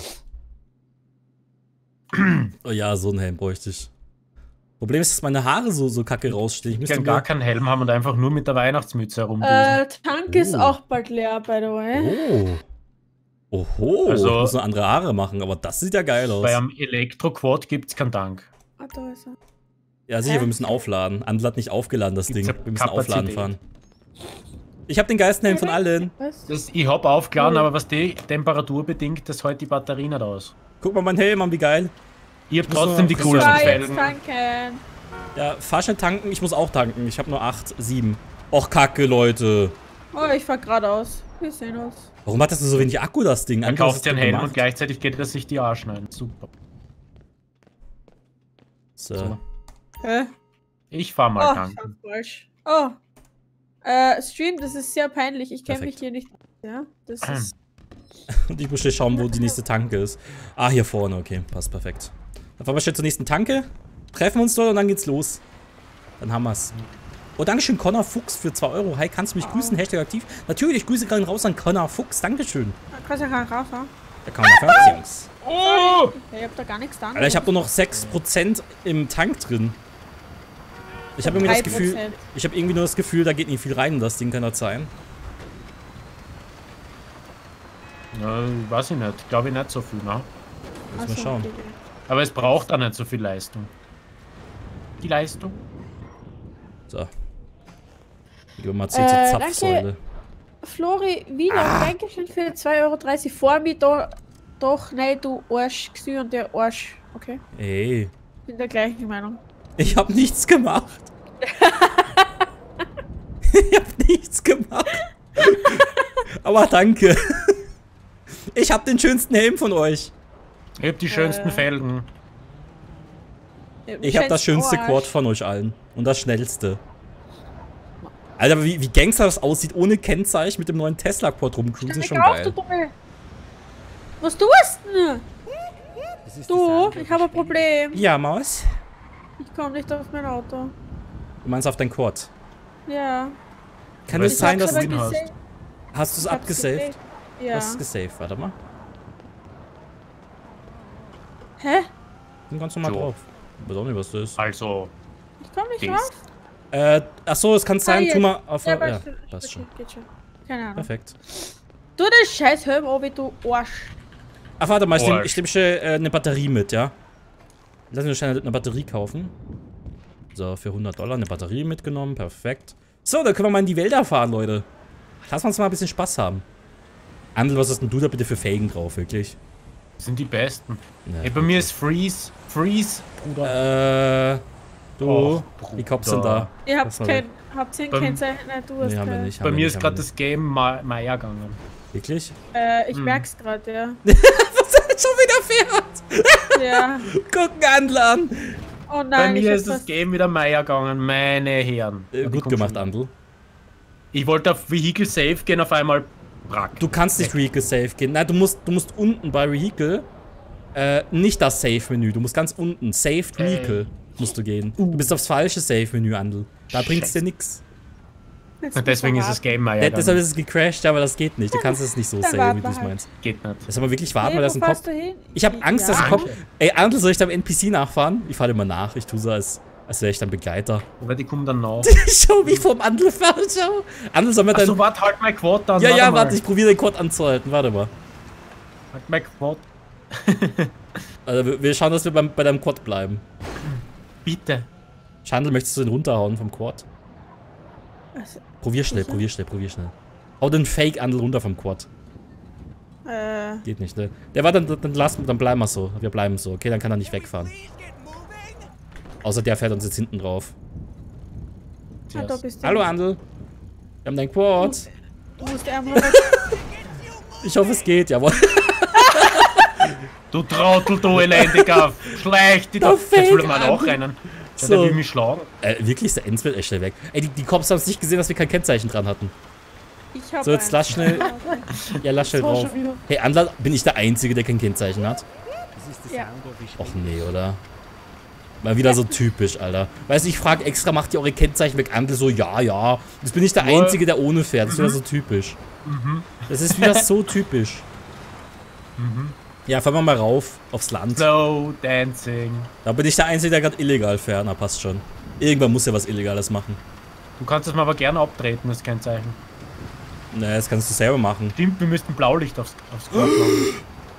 S1: Oh ja, so einen Helm bräuchte ich. Problem ist, dass meine Haare so, so kacke rausstehen. Ich
S3: Ich
S1: müsste
S3: kann gar
S1: mir...
S3: keinen Helm haben und einfach nur mit der Weihnachtsmütze herumdüsen.
S2: Äh, Tank ist
S1: Oh.
S2: auch bald leer, by the way.
S1: Oh. Oho,
S3: Also-
S1: ich muss noch andere Haare machen, aber das sieht ja geil aus.
S3: Bei einem Elektro-Quad gibt es keinen Tank.
S2: Ah, da ist er.
S1: Ja, sicher,
S2: Hä?
S1: wir müssen aufladen. Andel hat nicht aufgeladen, das
S3: Gibt's
S1: Ding.
S3: eine
S1: Wir müssen aufladen
S3: Kapazität?
S1: fahren. Ich habe den geilsten Helm von allen.
S2: Was?
S3: Das, ich hab aufgeladen,
S2: Oh.
S3: aber was die Temperatur bedingt, das hält die Batterie nicht aus.
S1: Guck mal, mein Helm an, wie geil.
S3: Ich hab
S1: muss
S3: trotzdem
S1: noch
S3: die
S1: ein
S3: coolsten
S2: Ah, jetzt
S3: Felgen.
S2: tanken.
S1: Ja, fahr schnell tanken, ich muss auch tanken. Ich habe nur acht, sieben. Och, kacke, Leute.
S2: Oh, ich fahr geradeaus. Wir sehen uns.
S1: Warum hat das nur so wenig Akku, das Ding?
S3: Dann
S1: Eigentlich
S3: kauft
S1: ist
S3: ihr
S1: es
S3: einen Helm
S1: gemacht.
S3: und gleichzeitig geht er sich die Arsch schneiden. Super.
S1: So.
S3: So.
S2: Hä?
S3: Ich fahr mal
S2: Oh,
S3: tanken.
S2: ich falsch. Oh. Äh, Stream, das ist sehr peinlich. Ich kenne mich
S1: Perfekt.
S2: hier nicht. Ja, das ist.
S1: Und ich muss schnell schauen, wo die nächste Tanke ist. Ah, hier vorne, okay. Passt perfekt. Dann fahren wir schnell zur nächsten Tanke. Treffen uns dort und dann geht's los. Dann haben wir's. Oh, Dankeschön, Connor Fuchs für zwei Euro. Hi, kannst du mich grüßen? Hashtag aktiv. Natürlich, Grüße gerade raus an Connor Fuchs. Dankeschön.
S2: Kannst ja keinen Rafa.
S1: Der Connor Fuchs, Jungs.
S3: Oh!
S2: Ja, ich hab da gar nichts da.
S1: Alter, ich habe nur noch sechs Prozent im Tank drin. Ich habe irgendwie das Gefühl, ich habe irgendwie nur das Gefühl, da geht nicht viel rein in das Ding, kann das sein?
S3: Ja, weiß ich nicht. Glaube ich nicht so viel, ne?
S1: Müssen wir schauen.
S3: Aber es braucht auch nicht so viel Leistung. Die Leistung?
S1: So. Ich gebe mal C
S2: Äh,
S1: zur
S2: danke.
S1: Zapfsäule.
S2: Flori, wieder,
S1: Ah.
S2: Dankeschön für zwei Euro dreißig. Vor mir da, doch, nein, du Arsch, Gsü und der Arsch. Okay,
S1: Ey,
S2: bin der gleichen Meinung.
S1: ich habe nichts gemacht. Ich habe nichts gemacht. Aber danke. Ich habe den schönsten Helm von euch.
S3: Ich hab die schönsten
S2: Äh.
S3: Felgen.
S1: Ich habe das schönste Quad von euch allen. Und das schnellste. Alter, wie, wie Gangster das aussieht, ohne Kennzeichen mit dem neuen Tesla-Quad rumcruisen, ist schon
S2: auf, du
S1: geil.
S2: Dumme. Was tust du denn? Du, ich habe ein Problem.
S1: Ja, Maus.
S2: Ich komme nicht auf mein Auto.
S1: Du meinst auf dein Quad.
S2: Ja.
S1: Kann
S3: Weil
S1: es
S3: ich
S1: sein,
S3: hab's
S1: dass
S3: aber
S1: du...
S3: hast.
S2: gesaved.
S1: Hast du es
S2: Ich hab's
S1: abgesaved?
S2: gesaved.
S1: Du
S2: Ja.
S1: hast es gesaved, warte mal.
S2: Hä?
S1: Bin ganz normal
S3: So.
S1: drauf. Ich weiß auch nicht, was das ist.
S3: Also,
S2: Ich komme nicht
S3: Dies.
S2: raus.
S1: Äh, achso, es kann sein,
S2: Ah,
S1: tu
S2: jetzt.
S1: mal auf...
S2: Ja,
S1: Ja,
S2: aber
S1: ja
S2: es- es
S1: passt schon.
S2: geht, geht schon. Keine Ahnung.
S1: Perfekt.
S2: Du, das scheiß Helm, ob du Arsch.
S1: Ach, warte mal, ich
S3: Oh,
S1: nehme nehm schnell äh, eine Batterie mit, ja? Lass mich schnell eine Batterie kaufen. So, für hundert Dollar eine Batterie mitgenommen, perfekt. So, dann können wir mal in die Wälder fahren, Leute. Lass uns mal ein bisschen Spaß haben. Andel, was hast denn du da bitte für Felgen drauf, wirklich?
S3: Das sind die besten.
S1: Ja,
S3: Ey, bei mir ist Freeze. Freeze,
S1: Äh,
S3: Bruder.
S1: du,
S3: Och,
S1: die Cops sind da.
S2: Ihr
S1: Was
S2: habt
S1: war
S2: kein, habt ihr ein
S3: Beim-
S2: Kennzeichen? Nein, du hast
S1: Nee, haben wir
S2: kein.
S1: nicht.
S3: Bei
S1: haben wir
S3: mir
S1: nicht,
S3: ist
S1: haben
S3: gerade
S1: wir
S3: das Game Ma Meier gegangen.
S1: nicht. Wirklich?
S2: Äh, ich
S3: Hm.
S2: merk's gerade, ja.
S1: Was er schon wieder fährt?
S2: Ja.
S1: Guck einen Andel an.
S2: Oh nein,
S3: Bei
S2: ich
S3: mir
S2: hab
S3: ist das
S2: fast-
S3: Game wieder Meier gegangen, meine Herren.
S1: Äh,
S3: Und die
S1: gut
S3: kommt
S1: gemacht,
S3: schon.
S1: Andel.
S3: Ich wollte auf Vehicle Safe gehen, auf einmal brack.
S1: Du kannst nicht Vehicle Safe gehen. Nein, du musst, du musst unten bei Vehicle äh, nicht das Safe-Menü. Du musst ganz unten. Saved Vehicle musst du gehen. Du bist aufs falsche Safe-Menü, Andel. Da bringt's dir nix.
S2: Jetzt
S3: Und deswegen
S2: muss
S3: ist
S2: man
S3: das Game Meier
S1: Ja,
S3: gegangen.
S1: deshalb ist es gecrashed, aber das geht nicht. Du kannst es nicht so
S2: Dann
S1: saven,
S2: warten
S1: wie du
S2: wir
S1: es
S2: halt.
S1: meinst.
S3: Geht nicht.
S1: Das soll man wirklich warten,
S2: warten.
S1: weil das
S2: Nee,
S1: ein
S2: wo
S1: Kopf.
S2: fährst du hin?
S1: Ich habe Angst, dass
S2: Ja.
S1: ein Kopf. Ey, Andel, soll ich da am N P C nachfahren? Ich fahre immer nach. Ich tue so, als, als wäre ich dann Begleiter.
S3: Aber die kommen dann nach.
S1: Schau, wie ich vom Andel fahre. Schau. Andel, soll man dann.
S3: Achso, warte, halt mein Quad an.
S1: ja, ja, warte,
S3: mal.
S1: ich probiere den Code anzuhalten. Warte mal.
S3: Halt mein Quad.
S1: Also, wir- wir schauen, dass wir beim, bei deinem Quad bleiben.
S3: Bitte.
S1: Schandel, möchtest du den runterhauen vom Quad?
S2: Also,
S1: Probier schnell,
S2: Sicher?
S1: probier schnell, probier schnell. Hau den Fake-Andel runter vom Quad.
S2: äh,
S1: Geht nicht, ne? Der war dann, dann, lass, dann bleiben wir so. Wir bleiben so. Okay, dann kann er nicht wegfahren. Außer der fährt uns jetzt hinten drauf.
S2: ah, da bist du.
S1: Hallo, Andel. Wir haben dein Quad.
S2: Du musst einmal.
S1: Ich hoffe, es geht, jawohl.
S3: Du Trottel, du elendiger. Schleich dich
S1: Der
S3: doch. Jetzt will er mal
S1: Fake
S3: nachrennen. Ja,
S1: So.
S3: der will mich schlagen.
S1: Äh, wirklich ist der Enz wird echt schnell weg. Ey, die, die Cops haben es nicht gesehen, dass wir kein Kennzeichen dran hatten.
S2: Ich hab
S1: So, jetzt
S2: eins.
S1: lass schnell. Ja, lass schnell
S2: Das war
S1: drauf.
S2: schon wieder.
S1: Hey, Andel, bin ich der Einzige, der kein Kennzeichen hat?
S2: Ja.
S1: Och nee, oder? Mal wieder so typisch, Alter. Weißt du, ich frage extra, macht ihr eure Kennzeichen weg? Andel so, ja, ja. Jetzt bin ich der
S3: Wohl.
S1: Einzige, der ohne fährt. Das ist wieder so typisch. Das ist wieder so typisch. Ja, fahren wir mal rauf aufs Land.
S3: Slow Dancing.
S1: Da bin ich der Einzige, der gerade illegal fährt. Na, passt schon. Irgendwann muss ja was Illegales machen.
S3: Du kannst das mal aber gerne abtreten, das Kennzeichen.
S1: Naja, das kannst du selber machen.
S3: Stimmt, wir müssten Blaulicht aufs, aufs Quad machen.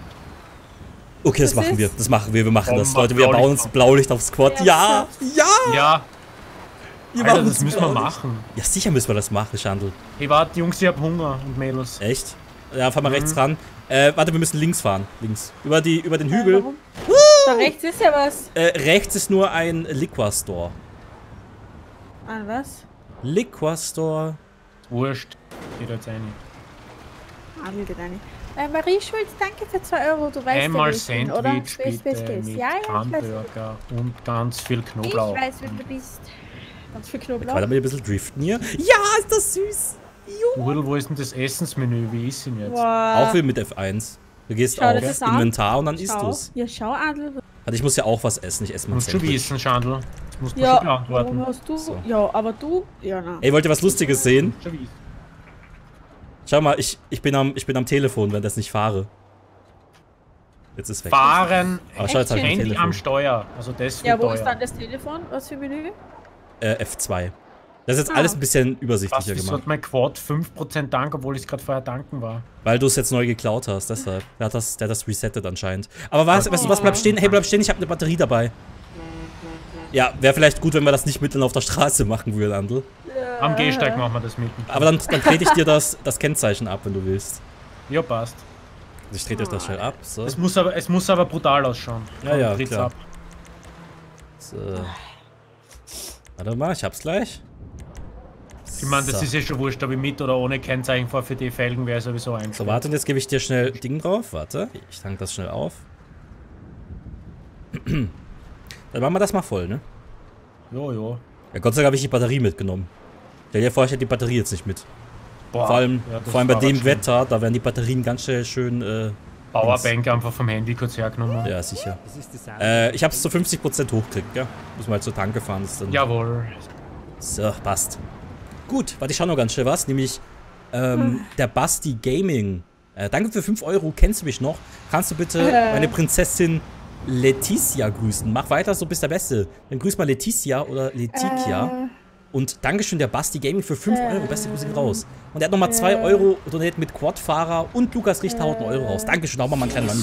S1: Okay, das
S2: Was
S1: machen
S2: ist?
S1: wir. Das machen wir. Wir machen
S3: Komm,
S1: das.
S3: mach
S1: Leute, wir
S3: Blaulicht
S1: bauen uns
S3: auf.
S1: Blaulicht aufs Quad. Ja!
S2: Ja,
S1: Ja!
S3: Ja,
S1: Wir
S3: Alter,
S1: machen
S3: das
S1: uns
S3: müssen wir
S1: Blaulicht.
S3: machen.
S1: Ja, sicher müssen wir das machen, Schandl.
S3: Hey, warte, Jungs, ich hab Hunger und Mädels.
S1: Echt? Ja, fahr mal
S3: Mhm.
S1: rechts ran. Äh, warte, wir müssen links fahren. Links. Über, die, über den Hügel.
S2: Warum? Da rechts ist ja was.
S1: Äh, rechts ist nur ein Liquor Store.
S2: Ah, was?
S1: Liquor Store.
S3: Wurscht. Geht jetzt rein.
S2: Adel geht rein. Äh, Marie Schulz, danke für zwei Euro. Du weißt
S3: Einmal
S2: ja, wer ich bin, oder?
S3: Sandwich
S2: Space, Space,
S3: bitte
S2: Space.
S3: mit
S2: Ja, ja, ich weiß.
S3: Hamburger und ganz viel
S2: Ich
S3: Knoblauch.
S2: weiß, wer du bist. Ganz viel
S1: Weiter
S2: Knoblauch.
S1: mal ein bisschen driften hier. Ja, ist das süß.
S3: Rudel, wo ist denn das Essensmenü? Wie ist denn jetzt?
S2: Wow.
S1: Auch wie mit F eins. Du gehst
S2: Schau dir
S1: auf
S2: das an.
S1: Inventar und dann isst
S2: Schau.
S1: du's.
S2: Ja, schau, Adel.
S1: Also ich muss ja auch was essen. Ich esse
S3: Du
S1: mal ein
S3: musst schon
S1: Sandwich.
S3: wissen, Schandl. Das musst du
S2: Ja,
S3: schon beantworten.
S2: warum hast du...
S1: So.
S2: Ja, aber du... Ja, nein.
S1: Ey, wollt ihr was Lustiges sehen?
S3: Schon wissen.
S1: Schau mal, ich, ich, bin am, ich bin am Telefon, wenn das nicht fahre. Jetzt ist weg.
S3: Fahren,
S1: Aber schau, jetzt hab ich ein
S3: Handy
S1: Telefon.
S3: am Steuer. Also das
S2: Ja,
S3: wird
S2: wo
S3: teuer.
S2: ist dann das Telefon? Was für Menü?
S1: Äh, F zwei. Das ist jetzt
S2: Ah.
S1: alles ein bisschen
S3: Was,
S1: übersichtlicher
S3: wieso
S1: gemacht.
S3: hat mein Quad fünf Prozent Dank, obwohl ich es gerade vorher danken war?
S1: Weil du es jetzt neu geklaut hast, deshalb. Der hat das, der hat das resettet anscheinend. Aber was,
S3: Oh.
S1: weißt du was, bleib stehen. Hey, bleib stehen, ich habe eine Batterie dabei. Ja, wäre vielleicht gut, wenn wir das nicht mitten auf der Straße machen würden, Andel.
S3: Am Gehsteig machen wir das mit.
S1: Aber dann, dann trete ich dir das, das Kennzeichen ab, wenn du willst.
S3: Ja, passt.
S1: Also ich trete euch das schnell ab. So.
S3: Es muss aber, es muss aber brutal ausschauen.
S1: Ja, ja,
S3: Tritt's
S1: klar.
S3: ab.
S1: so. Warte mal, ich hab's gleich.
S3: Ich meine, das
S1: So.
S3: ist ja schon wurscht, ob ich mit oder ohne Kennzeichen fahre, für die Felgen wäre sowieso ein.
S1: So, warte, und jetzt gebe ich dir schnell Ding drauf. Warte, ich tank das schnell auf. Dann machen wir das mal voll, ne?
S3: Jo, jo.
S1: Ja, Gott sei Dank habe ich die Batterie mitgenommen. Stell dir vor, ich hätte die Batterie jetzt nicht mit.
S3: Boah,
S1: vor allem,
S3: ja, das
S1: vor allem bei
S3: war
S1: dem
S3: schon-
S1: Wetter, da werden die Batterien ganz schnell schön, äh,
S3: Powerbank einfach vom Handy kurz hergenommen.
S1: ja, sicher. Äh, ich hab's zu fünfzig Prozent hochgekriegt, gell? Muss mal halt zur Tanke fahren. Ist dann
S3: Jawohl.
S1: So, passt. Gut, warte, ich schau noch ganz schnell was, nämlich ähm, der Basti Gaming. Äh, danke für fünf Euro, kennst du mich noch? Kannst du bitte
S2: Äh.
S1: meine Prinzessin Leticia grüßen? Mach weiter, so bist der Beste. Dann grüß mal Leticia oder Leticia.
S2: Äh,
S1: Und Dankeschön, der Basti Gaming für fünf
S2: Äh.
S1: Euro. Beste Grüße gehen raus. Und er hat nochmal zwei Euro donate mit Quadfahrer und Lukas Richter haut einen Euro raus. Dankeschön, auch mal einen kleinen Mann.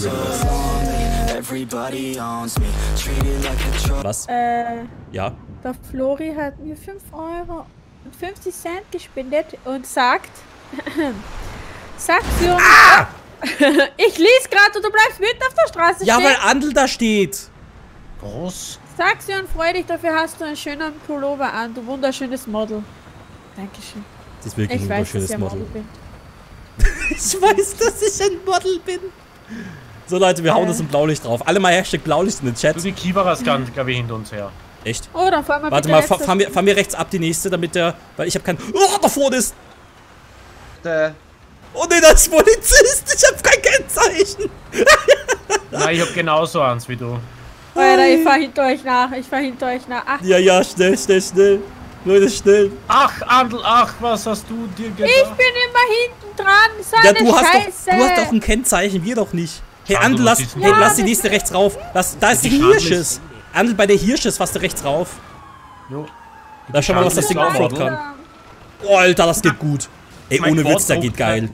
S1: Was?
S2: Äh,
S1: Ja.
S2: der Flori hat mir fünf Euro und fünfzig Cent gespendet und sagt, sagt für uns,
S1: Ah!
S2: ich lese gerade und du bleibst mitten auf der Straße
S1: Ja,
S2: stehen.
S1: weil Andel da steht.
S3: Groß.
S2: Sag sie und freu dich, dafür hast du einen schönen Pullover an, du wunderschönes Model. Dankeschön.
S1: Das ist wirklich
S2: Ich
S1: ein
S2: weiß, dass
S1: wunderschönes
S2: ich ein Model
S1: Model.
S2: bin.
S1: Ich weiß, dass ich ein Model bin. So Leute, wir hauen
S2: Äh.
S1: das in Blaulicht drauf. Alle mal Hashtag Blaulicht in den Chat.
S3: Du, die Kiwaras kann, glaube ich, hinter uns her.
S1: Echt?
S2: Oh, dann fahren wir
S1: Warte
S2: bitte
S1: mal, fa
S2: letztes-
S1: fahren wir, fahren wir rechts ab die nächste, damit der... Weil ich habe kein... Oh, da vorne ist...
S4: Äh,
S1: Oh ne, das ist Polizist. Ich habe kein Kennzeichen.
S3: Nein, ich hab genauso eins wie du.
S2: Alter, ich fahr hinter euch nach, ich fahr hinter euch nach. Ach,
S1: Ja, ja, schnell, schnell, schnell. Leute, schnell.
S3: Ach, Andel, ach, was hast du dir gedacht?
S2: ich bin immer hinten dran, so
S1: Ja,
S2: eine
S1: du hast,
S2: Scheiße.
S1: doch, du hast doch ein Kennzeichen, wir doch nicht. Hey,
S3: Schade,
S1: Andel,
S3: was
S1: lass,
S3: ist-
S1: hey,
S2: Ja,
S1: lass die
S2: das-
S1: nächste rechts rauf. Lass, da ist die
S3: Die Schande
S1: Hirsches.
S3: ist-
S1: Andel, bei der Hirsches fährst du rechts rauf.
S3: Jo.
S1: Da schau mal, was das Ding
S3: Schande ist
S1: offroad
S3: auch
S1: kann. Oh, Alter, das geht gut. Ey,
S3: Mein
S1: ohne
S3: Quad
S1: Witz, der
S3: auch
S1: geht geil.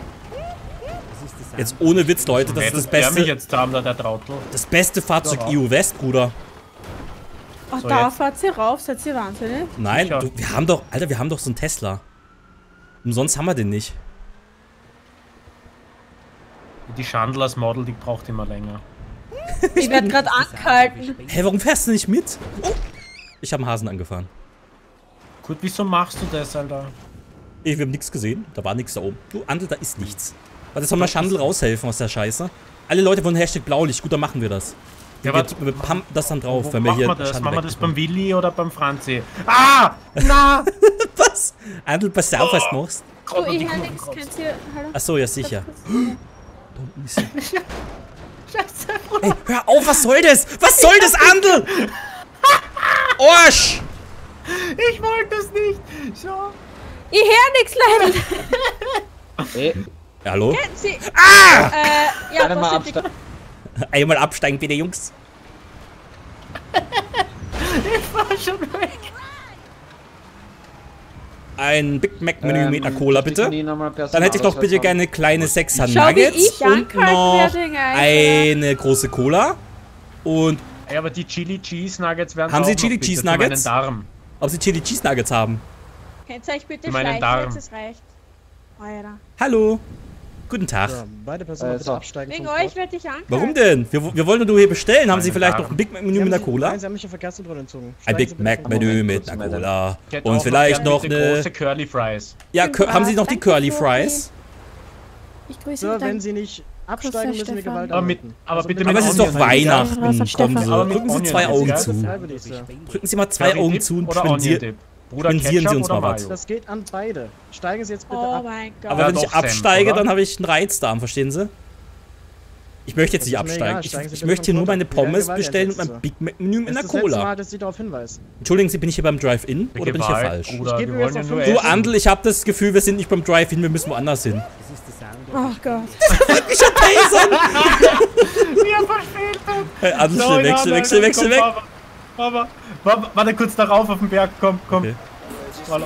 S1: Jetzt ohne Witz, Leute, das ist das
S3: Der mich
S1: beste,
S3: jetzt haben, da der Trautel.
S1: das beste Fahrzeug
S3: Ja.
S1: E U West, Bruder.
S2: Ach,
S3: So,
S2: da
S3: jetzt.
S2: fahrt sie rauf, seid ihr wahnsinnig?
S1: Nein,
S3: Sicher.
S1: du, wir haben doch, Alter, wir haben doch so einen Tesla. Umsonst haben wir den nicht.
S3: Die Chandlers Model, die braucht immer länger.
S2: Ich werd grad angehalten.
S1: Hä, warum fährst du nicht mit? Oh, ich habe einen Hasen angefahren.
S3: Gut, wieso machst du das, Alter?
S1: Ey, wir haben nichts gesehen. Da war nichts da oben. Du, Andel, da ist nichts. Warte, soll mal Schandl raushelfen aus der Scheiße? Alle Leute wollen Hashtag Blaulicht. Gut, dann machen wir das.
S3: Ja,
S1: wir,
S3: warte.
S1: wir pumpen das dann drauf,
S3: Wo
S1: wenn wir
S3: machen
S1: hier
S3: wir das?
S1: Schandl
S3: Machen wir das
S1: wegbekommen.
S3: beim Willi oder beim Franzi? Ah! Na!
S1: Was? Andel, pass auf, was du machst.
S2: Du, ich hör nix, könnt ihr... Hallo?
S1: Achso, ja sicher.
S2: Kurz-
S1: Da unten ist sie.
S2: Scheiße.
S1: Ey, hör auf, was soll das? Was soll das, Andel? Orsch!
S3: Ich wollte es nicht! Schau!
S2: Ich hör nix, leider.
S4: ey,
S1: Ja, hallo?
S2: Kennen Sie...
S1: Ah!
S2: Äh, ja,
S4: warte mal
S2: was sind die...
S4: absteigen.
S1: Einmal absteigen, bitte, Jungs.
S3: Ich war schon weg!
S1: Ein Big Mac Menü mit einer Cola, bitte. Dann
S4: Dann
S1: hätte ich doch bitte gerne kleine sechser
S2: Schau, wie
S1: Nuggets
S2: ich
S1: und
S2: angehalten
S1: noch
S2: werde, Alter.
S1: eine große Cola. Und
S3: Ja, aber die Chili Cheese Nuggets werden
S1: Haben
S3: auch
S1: Sie
S3: noch
S1: Chili
S3: bitte
S1: Cheese
S3: für meinen
S1: Nuggets?
S3: Darm.
S1: ob sie Chili Cheese Nuggets haben.
S2: Könnt ihr euch bitte
S3: Für meinen
S2: schleichen,
S3: Darm.
S2: jetzt es reicht. Alter.
S1: Hallo. Guten Tag.
S5: Ja, beide Personen
S4: Äh,
S5: bitte
S4: so.
S5: absteigen.
S2: Wegen
S5: vom
S2: euch
S5: Quad.
S2: werde ich angehalten.
S1: Warum denn? Wir, wir wollen nur hier bestellen. Haben Sie
S3: Meine
S1: vielleicht
S3: Damen.
S1: noch ein Big Mac Menü
S5: Sie
S1: mit einer
S5: haben Sie-
S1: Cola?
S5: Nein, Sie haben mich der Verkehrskontrolle entzogen.
S1: Ein
S5: Steigen
S1: Big
S5: Sie bitte
S1: Mac
S5: vom
S1: Menü
S4: Moment,
S1: mit
S4: kurz,
S1: einer
S4: Madame.
S1: Cola.
S3: Ich hätte
S1: Und
S3: auch
S1: vielleicht
S3: noch
S1: noch
S3: gern bitte
S1: eine...
S3: große Curly Fries.
S1: Ja, kö- haben Sie noch die
S2: Danke,
S1: Curly
S2: Flori.
S1: Fries?
S2: Ich grüße
S5: Sir,
S2: dich
S5: wenn
S2: dann.
S5: Sie nicht absteigen, müssen wir
S2: Stefan.
S5: Gewalt
S3: Aber mit-
S5: anwenden.
S3: aber bitte
S5: mit
S3: mit
S1: Aber es ist doch
S3: Onion.
S1: Weihnachten.
S2: Ja, was
S1: Kommen
S2: Stefan.
S1: Sie.
S3: Aber mit
S1: Drücken Sie
S3: Onion
S1: zwei
S3: ist
S1: Augen
S3: geil.
S1: zu.
S5: Freiwillig, Sir.
S1: Drücken Sie mal zwei
S3: Curry
S1: Augen
S3: Dip
S1: zu und
S3: oder
S1: spendier-
S3: Onion Dip? Bruder,
S1: spendieren Sie
S3: Ketchup
S1: uns mal
S3: oder
S1: was.
S3: Mayo?
S5: Das geht an beide. Steigen Sie jetzt bitte
S2: Oh
S5: ab.
S2: mein Gott.
S1: Aber
S3: Ja,
S1: wenn ich
S3: doch, Senf,
S1: absteige,
S3: oder?
S1: dann habe ich einen Reizdarm, verstehen Sie? Ich möchte jetzt
S5: Das
S1: nicht
S5: ist mir
S1: absteigen.
S5: egal,
S1: Ich,
S5: steigen Sie
S1: ich
S5: bitte
S1: möchte hier
S5: vom
S1: nur meine
S5: Konto. Wir werden
S1: Pommes
S5: Gewalt
S1: bestellen und
S5: einsetzen,
S1: mein
S5: Sir.
S1: Big Mac Menü mit
S5: Das
S1: einer
S5: ist das letzte Mal,
S1: Cola.
S5: dass Sie darauf hinweisen.
S1: Entschuldigen Sie, bin ich hier beim Drive-In oder bin ich hier
S3: Gewalt,
S1: falsch?
S3: Bruder,
S5: Ich gebe
S3: wir
S5: mir
S3: wollen ja
S5: jetzt
S3: nur
S5: noch
S1: Du,
S3: essen.
S1: Andel, ich habe das Gefühl, wir sind nicht beim Drive-In, wir müssen woanders hin.
S2: Oh Gott.
S1: Ich hab Tasern!
S3: Wir verspätet!
S1: Hey, Andel,
S3: So,
S1: schnell
S3: ja,
S1: weg, schnell weg,
S3: nein,
S1: schnell weg,
S3: komm,
S1: schnell weg!
S3: Papa, Papa, Papa, warte kurz darauf auf den Berg, komm, komm.
S1: Okay.
S3: Voilà.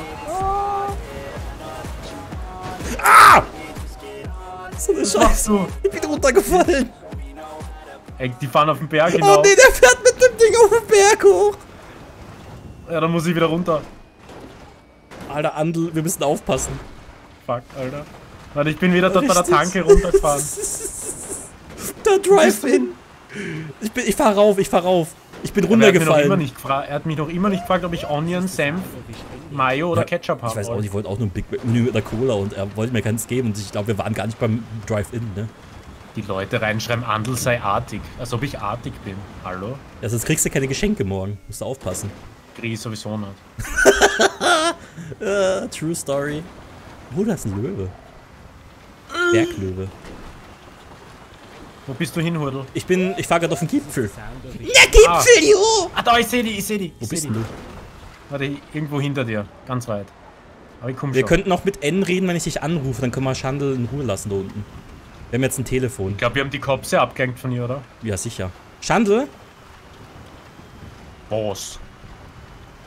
S1: So eine
S3: Was machst
S1: Scheiße.
S3: du?
S1: Ich bin runtergefallen.
S3: Ey, die fahren auf den Berg
S1: Oh
S3: hinauf.
S1: nee, der fährt mit dem Ding auf den Berg hoch.
S3: Ja, dann muss ich wieder runter.
S1: Alter, Andel, wir müssen aufpassen.
S3: Fuck, Alter. Warte, ich bin wieder dort bei der
S1: Richtig.
S3: Tanke runtergefahren.
S1: Der Drive-In. Ich, bin- ich fahr rauf, ich fahr rauf. Ich bin
S3: Aber er, hat mich noch immer
S1: runtergefallen.
S3: nicht gefra- er hat mich noch immer nicht gefragt, ob ich Onion, Senf, Mayo oder Ketchup habe.
S1: Ich weiß auch nicht, ich wollte auch nur ein Big Mac Menü mit einer Cola und er wollte mir keins geben. Und ich glaube, wir waren gar nicht beim Drive-In, ne?
S3: Die Leute reinschreiben, Andel sei artig. Als ob ich artig bin. Hallo?
S1: Ja, sonst kriegst du keine Geschenke morgen. Musst du aufpassen.
S3: Krieg ich sowieso nicht.
S1: Äh, true Story. Oh, da ist ein Löwe. Berglöwe.
S3: Wo bist du hin, Hurdel?
S1: Ich bin, ich fahr gerade auf den Gipfel.
S3: Ah.
S1: Gipfel, jo!
S3: Ah, da, ich seh die, ich seh die.
S1: Wo
S3: ich
S1: bist
S3: seh
S1: denn
S3: die.
S1: du?
S3: Warte, irgendwo hinter dir. Ganz weit. Aber ich komm
S1: Wir
S3: schon.
S1: könnten auch mit N reden, wenn ich dich anrufe. Dann können wir Schandel in Ruhe lassen da unten. Wir haben jetzt ein Telefon.
S3: Ich glaube, wir haben die Cops ja abgehängt von ihr, oder?
S1: Ja, sicher. Schandel?
S3: Was?
S1: Ich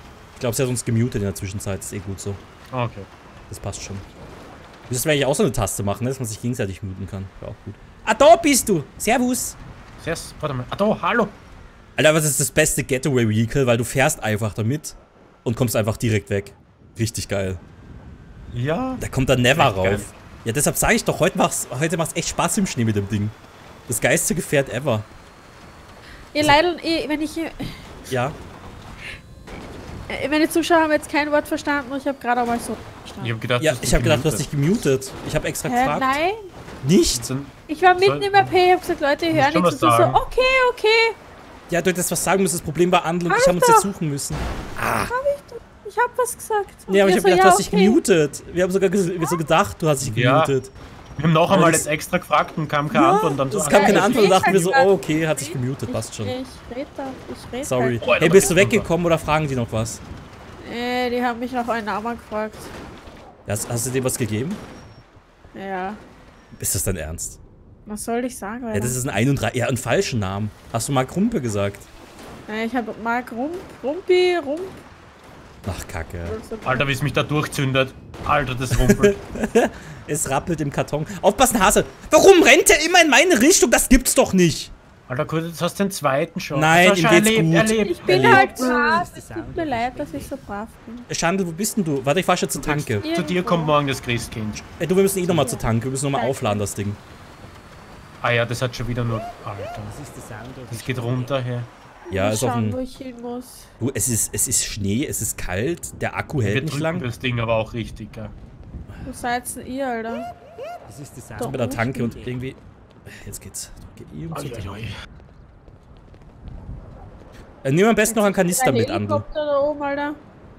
S1: glaube, sie hat uns gemutet in der Zwischenzeit. Ist eh gut so.
S3: Okay.
S1: Das passt schon. Müssten wir eigentlich auch so eine Taste machen, ne? Dass man sich gegenseitig muten kann. Wäre auch gut. Ah, da bist du! Servus!
S3: Servus, warte mal. Ah, da, hallo!
S1: Alter, was ist das beste Getaway-Vehicle? Weil du fährst einfach damit und kommst einfach direkt weg. Richtig geil.
S3: Ja.
S1: Da kommt dann Never
S3: Echt
S1: rauf.
S3: geil.
S1: Ja, deshalb sage ich doch, heute macht's, heute macht's echt Spaß im Schnee mit dem Ding. Das geilste Gefährt ever.
S2: Ihr leider, ihr- wenn ich...
S1: Ja.
S2: äh, Meine Zuschauer haben jetzt kein Wort verstanden und ich habe gerade auch mal so
S3: Ich
S2: verstanden.
S3: hab gedacht,
S1: Ja,
S3: du hast
S1: ich habe gedacht, du hast
S3: gemutet.
S1: dich gemutet. Ich habe extra
S2: Hä,
S1: gefragt.
S2: nein?
S1: Nicht?
S3: Sind-
S2: Ich war mitten
S3: Soll-
S2: im A P, ich hab gesagt, Leute, ihr
S3: Musst
S2: hört
S3: schon
S2: nichts.
S3: was
S2: Und du so,
S3: sagen.
S2: okay, okay.
S1: Ja, du hättest was sagen müssen. Das Problem war Andel und ich haben uns jetzt suchen müssen.
S2: Ich hab was gesagt. Und
S1: Nee, aber
S2: ihr
S1: ich habe
S2: so,
S1: gedacht,
S2: ja,
S1: du hast dich
S2: okay.
S1: gemutet. Wir haben sogar ges- so gedacht, du hast dich
S3: Ja.
S1: gemutet.
S3: Wir haben noch
S1: Ja,
S3: einmal
S1: das-
S3: jetzt extra gefragt und kam keine
S1: Ja,
S3: Antwort und dann so.
S1: es
S3: ah,
S1: gab
S2: Ja,
S1: keine
S2: ich
S1: Antwort und
S2: red
S1: dachten wir so,
S2: halt
S1: oh okay, hat sich
S2: Ich-
S1: gemutet, passt schon.
S2: Ich red da, ich red
S1: Sorry.
S2: halt.
S1: Hey, bist du weggekommen oder fragen die noch was?
S2: Äh, die haben mich nach einem Namen gefragt.
S1: Hast, hast du dir was gegeben?
S2: Ja,
S1: Ist das dein Ernst?
S2: was soll ich sagen?
S1: Ja, das ist ein einunddreißig, ja, einen falschen Namen. Hast du Mark Rumpe gesagt?
S2: Äh, ich habe Mark Rump, Rumpi, Rump.
S1: Ach, Kacke.
S3: Alter, wie es mich da durchzündet. Alter, das rumpelt.
S1: Es rappelt im Karton. Aufpassen, Hase! Warum rennt er immer in meine Richtung? Das gibt's doch nicht!
S3: Alter, gut, jetzt hast du den zweiten schon.
S1: Nein,
S3: Das
S1: ihm
S3: hast du
S1: geht's
S3: erlebt,
S1: gut.
S3: Erlebt,
S2: Ich bin
S1: Erlebt.
S2: halt brav. Es tut mir leid, dass ich so brav bin.
S1: Schandl, wo bist denn du? Warte, ich fahr schon zur Tanke.
S3: Zu dir kommt morgen das Christkind.
S1: Ey, du, wir müssen eh nochmal zur Tanke. Wir müssen nochmal aufladen, das Ding.
S3: Ah ja, das hat schon wieder nur... Alter, das geht runter hier.
S1: Ja,
S2: Mal
S1: ist auf
S2: schauen, wo
S1: dem...
S2: ich hin muss.
S1: Du, es ist, es ist Schnee, es ist kalt, der Akku
S3: Wir
S1: hält nicht
S3: drücken
S1: lang.
S3: das Ding aber auch richtig, gell.
S2: Wo seid denn ihr, Alter?
S1: Ich bin bei der Tanke und irgendwie... Jetzt geht's. Geh eben zur
S3: Ai, ai,
S1: Tanke.
S3: ai.
S1: Äh, Nimm am besten noch einen Kanister
S2: Ein
S1: mit, Andel.
S2: Helikopter da oben, Alter.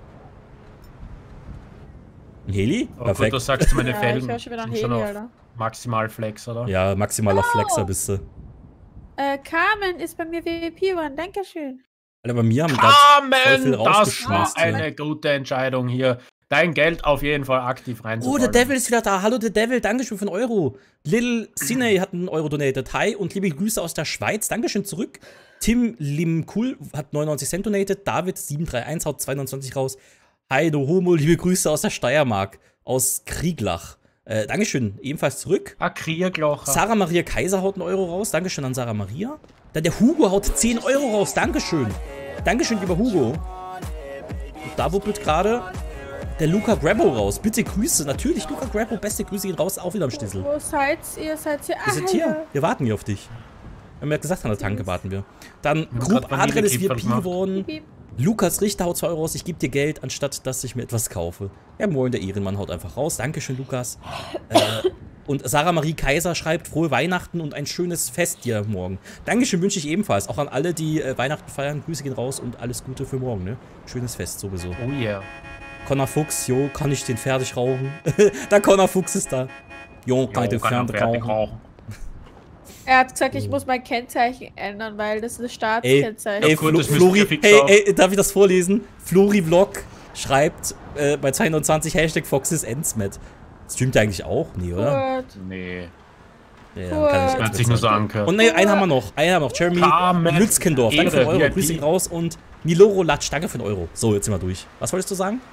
S1: Ein Heli?
S3: Aber gut,
S1: Perfekt.
S3: das sagst du, meine
S2: Ja, ich
S3: Felgen
S2: hör schon wieder einen
S3: sind schon
S2: Heli,
S3: auf
S2: Alter.
S3: maximal Flex, oder?
S1: Ja, maximaler Flexer bist du.
S2: Äh, Carmen ist bei mir V I P geworden. Dankeschön.
S1: Alter, bei mir haben gerade voll viel
S3: Amen! Das war
S1: rausgeschmissen.
S3: eine gute Entscheidung hier. Dein Geld auf jeden Fall aktiv rein.
S1: Oh, der Devil ist wieder da. Hallo, der Devil. Dankeschön für einen Euro. Lil Cine hat einen Euro donated. Hi und liebe Grüße aus der Schweiz. Dankeschön zurück. Tim Limkul hat neunundneunzig Cent donated. David sieben drei eins haut zweiundzwanzig raus. Hi, du Homo. Liebe Grüße aus der Steiermark. Aus Krieglach. Äh, Dankeschön. Ebenfalls zurück.
S3: Ah, Kriegerloch.
S1: Sarah Maria Kaiser haut einen Euro raus. Dankeschön an Sarah Maria. Dann der Hugo haut zehn Euro raus. Dankeschön. Dankeschön, lieber Hugo. Und da wuppelt gerade der Luca Grabbo raus. Bitte Grüße. Natürlich, Luca Grabbo. Beste Grüße gehen raus. Auch wieder am Stissel.
S2: Wo seid ihr? Seid ihr?
S1: Wir sind hier. Wir warten hier auf dich. Wir haben ja gesagt, an der Tanke warten wir. Dann
S3: haben
S1: Grub
S3: grad
S1: Adrian ist V I
S3: Vanillekipferl
S1: P
S3: gemacht.
S1: geworden.
S2: Piep.
S1: Lukas Richter haut zwei Euro raus. Ich gebe dir Geld, anstatt dass ich mir etwas kaufe. Ja, moin, der Ehrenmann haut einfach raus. Dankeschön, Lukas. äh, und Sarah Marie Kaiser schreibt, frohe Weihnachten und ein schönes Fest dir morgen. Dankeschön wünsche ich ebenfalls. Auch an alle, die äh, Weihnachten feiern. Grüße gehen raus und alles Gute für morgen, ne? Schönes Fest sowieso.
S3: Oh yeah.
S1: Connor Fuchs, jo, kann ich den fertig rauchen? Der Connor Fuchs ist da. Jo, kann ich den
S3: Jo, kann er
S1: fertig
S3: fertig
S1: rauchen?
S3: rauchen.
S2: Er hat gesagt, ich muss mein Kennzeichen ändern, weil das ist ein Staatskennzeichen.
S1: Ey,
S3: Ja, gut,
S1: Flo
S3: das müsst
S1: Flori,
S3: ihr fix
S1: hey,
S3: auf.
S1: ey, darf ich das vorlesen? Flori Vlog schreibt äh, bei zweiundzwanzig Hashtag Foxes Endsmet. Streamt er eigentlich auch? Nee, oder?
S2: Gut.
S3: Nee.
S1: Ja,
S2: Cool.
S1: kann ich
S3: Hört
S1: Endsmet
S3: sich nur so
S1: sagen.
S3: angehört.
S1: Und ne, einen haben wir noch. Einen haben wir noch. Jeremy
S3: Carmen.
S1: Lützkendorf. Danke für den
S3: Ehre,
S1: Euro.
S3: V I P.
S1: Grüß ihn raus. Und Niloro Latsch. Danke für den Euro. So, jetzt sind wir durch. Was wolltest du sagen?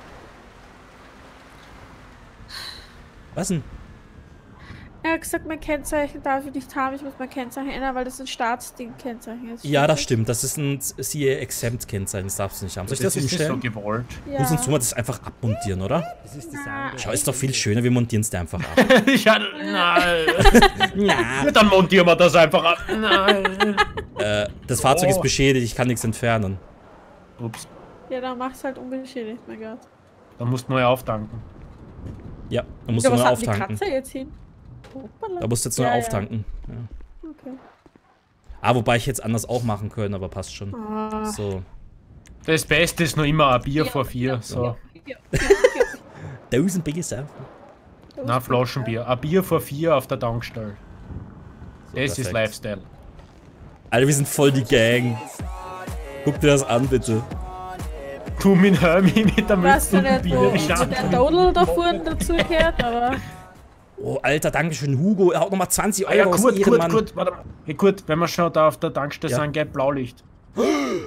S1: Was denn?
S2: Er hat gesagt, mein Kennzeichen darf ich nicht haben, ich muss mein Kennzeichen ändern, weil das ein Staatsding-Kennzeichen ist.
S1: Ja, das stimmt. Das ist ein C A-Exempt-Kennzeichen. Das darfst du nicht haben. Soll ich das
S3: ist nicht so
S1: umstellen?
S3: gewollt.
S2: Ja.
S1: Muss uns tun wir das einfach abmontieren, oder?
S2: Na,
S1: Schau, ist doch viel schöner. Wir montieren es dir einfach ab.
S3: Ich hatte, nein.
S1: Na.
S3: Ja, dann montieren wir das einfach ab. Nein.
S1: Äh, das Fahrzeug
S3: Oh.
S1: ist beschädigt, ich kann nichts entfernen.
S3: Ups.
S2: Ja, dann mach's halt unbeschädigt, mein Gott.
S3: Dann musst du neu auftanken.
S1: Ja, da musst
S2: Ja,
S1: du
S2: was
S1: neu
S2: hat die
S1: auftanken.
S2: Katze jetzt hin? Hoppala.
S1: Da musst du jetzt neu
S2: Ja, ja.
S1: auftanken. Ja.
S2: Okay.
S1: Ah, wobei ich jetzt anders auch machen können, aber passt schon.
S2: Ah.
S1: So.
S3: Das Beste ist noch immer ein Bier vor vier. So.
S2: Ja.
S1: Tausend Bier saufen.
S3: Na, Flaschenbier. Ein Bier vor vier auf der Tankstelle. Das ist
S1: perfekt.
S3: Lifestyle.
S1: Alter, wir sind voll die Gang. Guck dir das an, bitte.
S3: Du, mein Hermi mit der
S2: Ich weiß
S3: Mütze
S2: nicht,
S3: und
S2: wo,
S3: Bier.
S2: wo
S3: Ich
S2: der Dodel da vorne dazugehört, aber
S1: Oh, Alter, Dankeschön, Hugo. Er haut nochmal zwanzig
S3: Ah ja,
S1: Euro aus
S3: gut, gut,
S1: Ehrenmann.
S3: gut, warte mal. Hey, gut, wenn wir schon da auf der Tankstelle
S1: Ja.
S3: sind, gelb Blaulicht.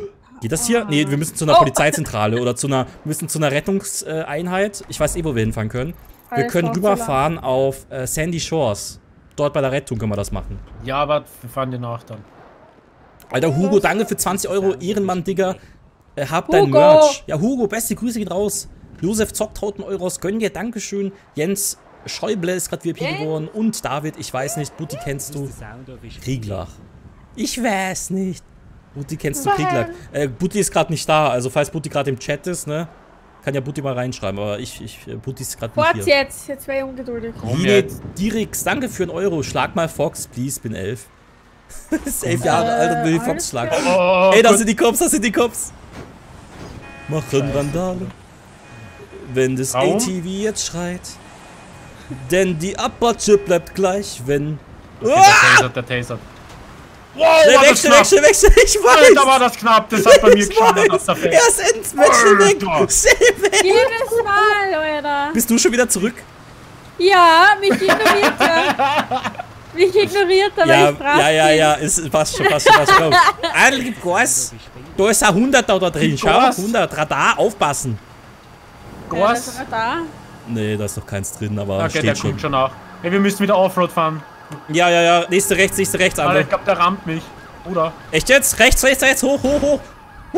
S1: Geht das hier? Nee, wir müssen zu einer
S2: Oh.
S1: Polizeizentrale oder zu einer, müssen zu einer Rettungseinheit. Ich weiß eh, wo wir hinfahren können. Wir
S2: Alles
S1: können
S2: noch zu
S1: rüberfahren auf äh, Sandy Shores. Dort bei der Rettung können wir das machen.
S3: Ja, aber wir fahren die nach dann.
S1: Alter, Hugo, danke für zwanzig Euro. Ehrenmann, Digga. Äh, hab dein
S2: Hugo.
S1: Merch. Ja, Hugo, beste Grüße gehen raus. Josef zockt haut einen Euro aus. Gönn dir, Dankeschön. Jens Schäuble ist gerade V I P
S2: Jens?
S1: geworden. Und David, ich weiß nicht. Butti kennst du. Kriegler. Ich weiß nicht. Butti kennst du Kriegler. Äh, Butti ist gerade nicht da. Also, falls Butti gerade im Chat ist, ne? Kann ja Butti mal reinschreiben. Aber ich, ich, Butti ist gerade nicht
S2: Fort
S1: hier.
S2: jetzt, jetzt wäre ich ungeduldig.
S3: Komm
S1: Line
S3: jetzt.
S1: Dirix, danke für einen Euro. Schlag mal Fox, please, bin elf. Das ist elf Jahre alt und will die Fox
S2: alles
S1: schlagen.
S3: Oh,
S1: Ey, das
S3: gut.
S1: sind die Cops, das sind die Cops. Machen Randale. Wenn das
S3: Warum?
S1: A T V jetzt schreit. Denn die Apache bleibt gleich, wenn...
S3: Okay,
S1: Ah!
S3: der Taser, der Taser. Wow,
S1: Schnell
S3: war
S1: weg,
S3: das
S1: schnell weg,
S3: knapp.
S1: schnell weg, schnell weg, ich
S3: Alter, war
S1: weiß!
S3: das knapp. Das hat bei mir
S1: Ich
S3: geschadet.
S1: weiß!
S3: Das
S1: Er ist ins Match, schnell weg!
S3: Alter.
S1: Schnell weg!
S2: Jedes Mal, Alter.
S1: Bist du schon wieder zurück?
S2: Ja, mich ignoriert er. Mich ignoriert er,
S1: Ja,
S2: weil ich frage
S1: ja, ja,
S2: ihn.
S1: ja, ist, passt schon, passt schon, passt schon. Alter, gib Gas! Da ist ein hunderter da drin,
S3: Gib
S1: schau,
S3: Gas.
S1: hundert, Radar, aufpassen!
S2: Ja, das
S3: Gas.
S2: war da.
S1: Nee, da ist noch keins drin, aber
S3: Okay, der
S1: steht schon.
S3: kommt schon nach. Hey, wir müssen wieder Offroad fahren.
S1: Ja, ja, ja, nächste rechts, nächste rechts,
S3: Alter,
S1: Alter.
S3: ich glaube, der rammt mich. Oder?
S1: Echt jetzt? Rechts, rechts, rechts, hoch, hoch, hoch. Huh.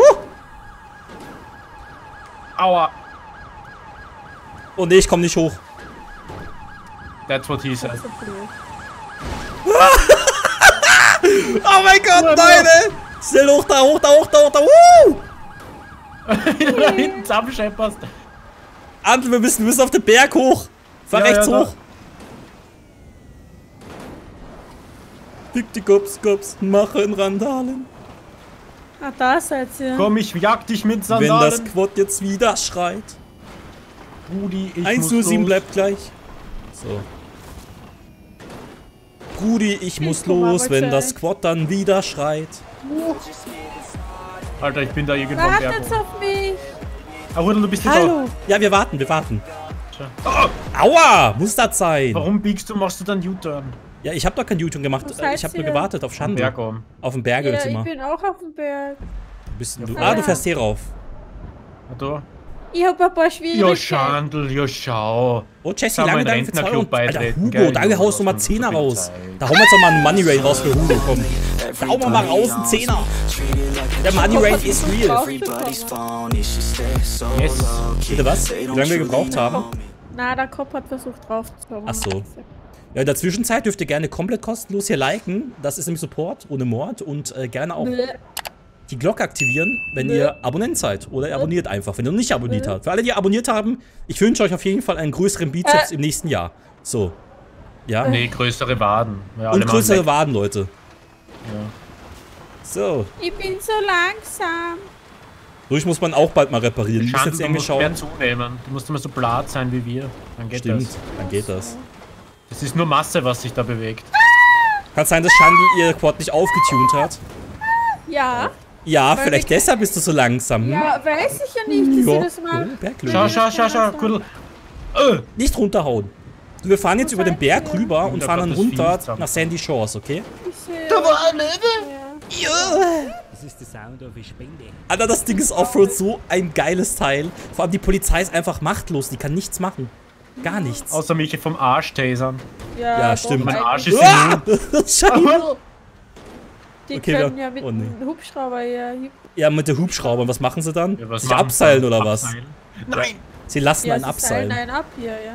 S3: Aua.
S1: Oh nee, ich komm nicht hoch.
S3: That's what he said.
S2: So blöd.
S1: Oh mein Gott, nein, ey. Schnell hoch, da, hoch, da, hoch, da, hoch, da. Woo!
S3: Da hinten zusammenschepperst.
S1: Andel, wir müssen, wir müssen auf den Berg hoch. Fahr
S3: Ja,
S1: rechts
S3: ja, da.
S1: hoch. Fick die Cops, Cops, machen Randalen.
S2: Ah, da seid ihr.
S3: Komm, ich jag dich mit
S1: Wenn das
S3: Sandalen.
S1: Quad jetzt wieder schreit.
S3: Rudi, ich
S1: eins
S3: muss
S1: null sieben
S3: los.
S1: bleibt gleich. So. Rudi, ich muss
S2: komm mal,
S1: los, wenn
S2: bitte.
S1: das Quad dann wieder schreit.
S3: Alter, ich bin da irgendwo am Berg.
S2: Wartet auf mich.
S3: Ah, Rudi, du bist nicht
S2: Hallo.
S1: Ja, wir warten, wir warten.
S3: da.
S1: Aua, muss das sein.
S3: Warum biegst du, machst du dann U-Turn?
S1: Ja, ich habe doch kein YouTube gemacht.
S2: Wo
S1: Äh,
S2: seid
S1: Ich habe nur
S2: ihr?
S1: gewartet auf
S3: Am
S1: Schande.
S3: Berg oben.
S1: Auf dem Berg
S2: Ja,
S1: jetzt
S2: ich
S1: immer.
S2: bin auch auf dem Berg.
S1: Bist du,
S3: Ja,
S1: ah, du
S2: ja.
S1: fährst hier rauf.
S3: Ah, da.
S2: Ich hab ein paar
S3: Ja,
S2: Schwierigkeiten.
S3: Schandl, ja, schau.
S1: Oh, Jesse,
S3: Kann
S1: lange
S3: man
S1: danke für zwei Euro.
S3: Rentnerclub
S1: Alter,
S3: beitreten,
S1: Hugo,
S3: gell,
S1: danke,
S3: Junge,
S1: haust du
S3: was
S1: mal
S3: man so
S1: Zehner
S3: viel
S1: raus.
S3: Zeit.
S1: Da hauen wir jetzt noch mal einen Money Rain raus für Hugo, komm. Da hauen wir mal raus, einen Zehner. Der Money Rain ist real.
S3: Yes.
S1: Bitte was? Wie lange wir gebraucht haben?
S2: Na, der Kopf hat versucht draufzukommen.
S1: Ach so. Ja, in der Zwischenzeit dürft ihr gerne komplett kostenlos hier liken. Das ist nämlich Support ohne Mord. Und äh, gerne auch
S2: Nö.
S1: die Glocke aktivieren, wenn
S2: Nö.
S1: ihr Abonnent seid. Oder ihr abonniert einfach, wenn ihr noch nicht abonniert habt. Für alle, die abonniert haben, ich wünsche euch auf jeden Fall einen größeren Bizeps
S2: Äh.
S1: im nächsten Jahr. So. Ja.
S3: Nee, größere Waden. Ja, alle
S1: Und
S3: machen
S1: größere
S3: weg.
S1: Waden, Leute.
S3: Ja.
S1: So.
S2: Ich bin so langsam.
S1: Durch muss man auch bald mal reparieren. Wir müssen
S3: Schandl,
S1: jetzt
S3: du
S1: irgendwie
S3: musst mehr
S1: schauen.
S3: zunehmen. Du musst immer so blatt sein wie wir. Dann geht
S1: Stimmt,
S3: das.
S1: dann geht das.
S3: Das ist nur Masse, was sich da bewegt.
S1: Kann sein, dass Schandl ihr Quad nicht aufgetunt hat.
S2: Ja.
S1: Ja,
S2: Weil
S1: vielleicht
S2: wir-
S1: deshalb bist du so langsam. Hm?
S2: Ja, weiß ich ja nicht, dass
S1: Ja.
S2: ich das mache.
S1: Oh, Berglöwe.
S3: Schau, schau, schau, schau. Kuddel. Äh.
S1: Nicht runterhauen. Wir fahren jetzt
S2: Wo
S1: über den
S2: seid
S1: Berg
S2: ihr?
S1: rüber und
S3: Da
S1: fahren
S3: kommt
S1: dann
S3: das
S1: runter
S3: Vieh zusammen.
S1: nach Sandy Shores, okay?
S2: Ich sehe.
S4: Da war ein Löwe!
S2: Ja.
S6: Das ist der Sound of a Spinde.
S1: Alter, das Ding ist Offroad so ein geiles Teil. Vor allem die Polizei ist einfach machtlos, die kann nichts machen. Gar nichts.
S3: Außer mich vom Arsch tasern.
S2: Ja,
S1: Ja,
S2: doch,
S1: stimmt.
S3: Mein Arsch
S2: eigentlich.
S3: ist
S1: Ah! Scheiße.
S2: Die
S1: Okay,
S2: können
S1: wir-
S2: ja mit
S1: oh, nee.
S2: dem Hubschrauber hier.
S1: Ja, mit der Hubschrauber, was machen sie dann?
S3: Ja, was
S1: Sich
S3: machen
S1: abseilen
S3: sie?
S1: oder was?
S3: Abseilen? Nein!
S1: Sie lassen
S2: Ja,
S1: einen
S2: sie seilen
S1: abseilen.
S2: einen ab hier, ja.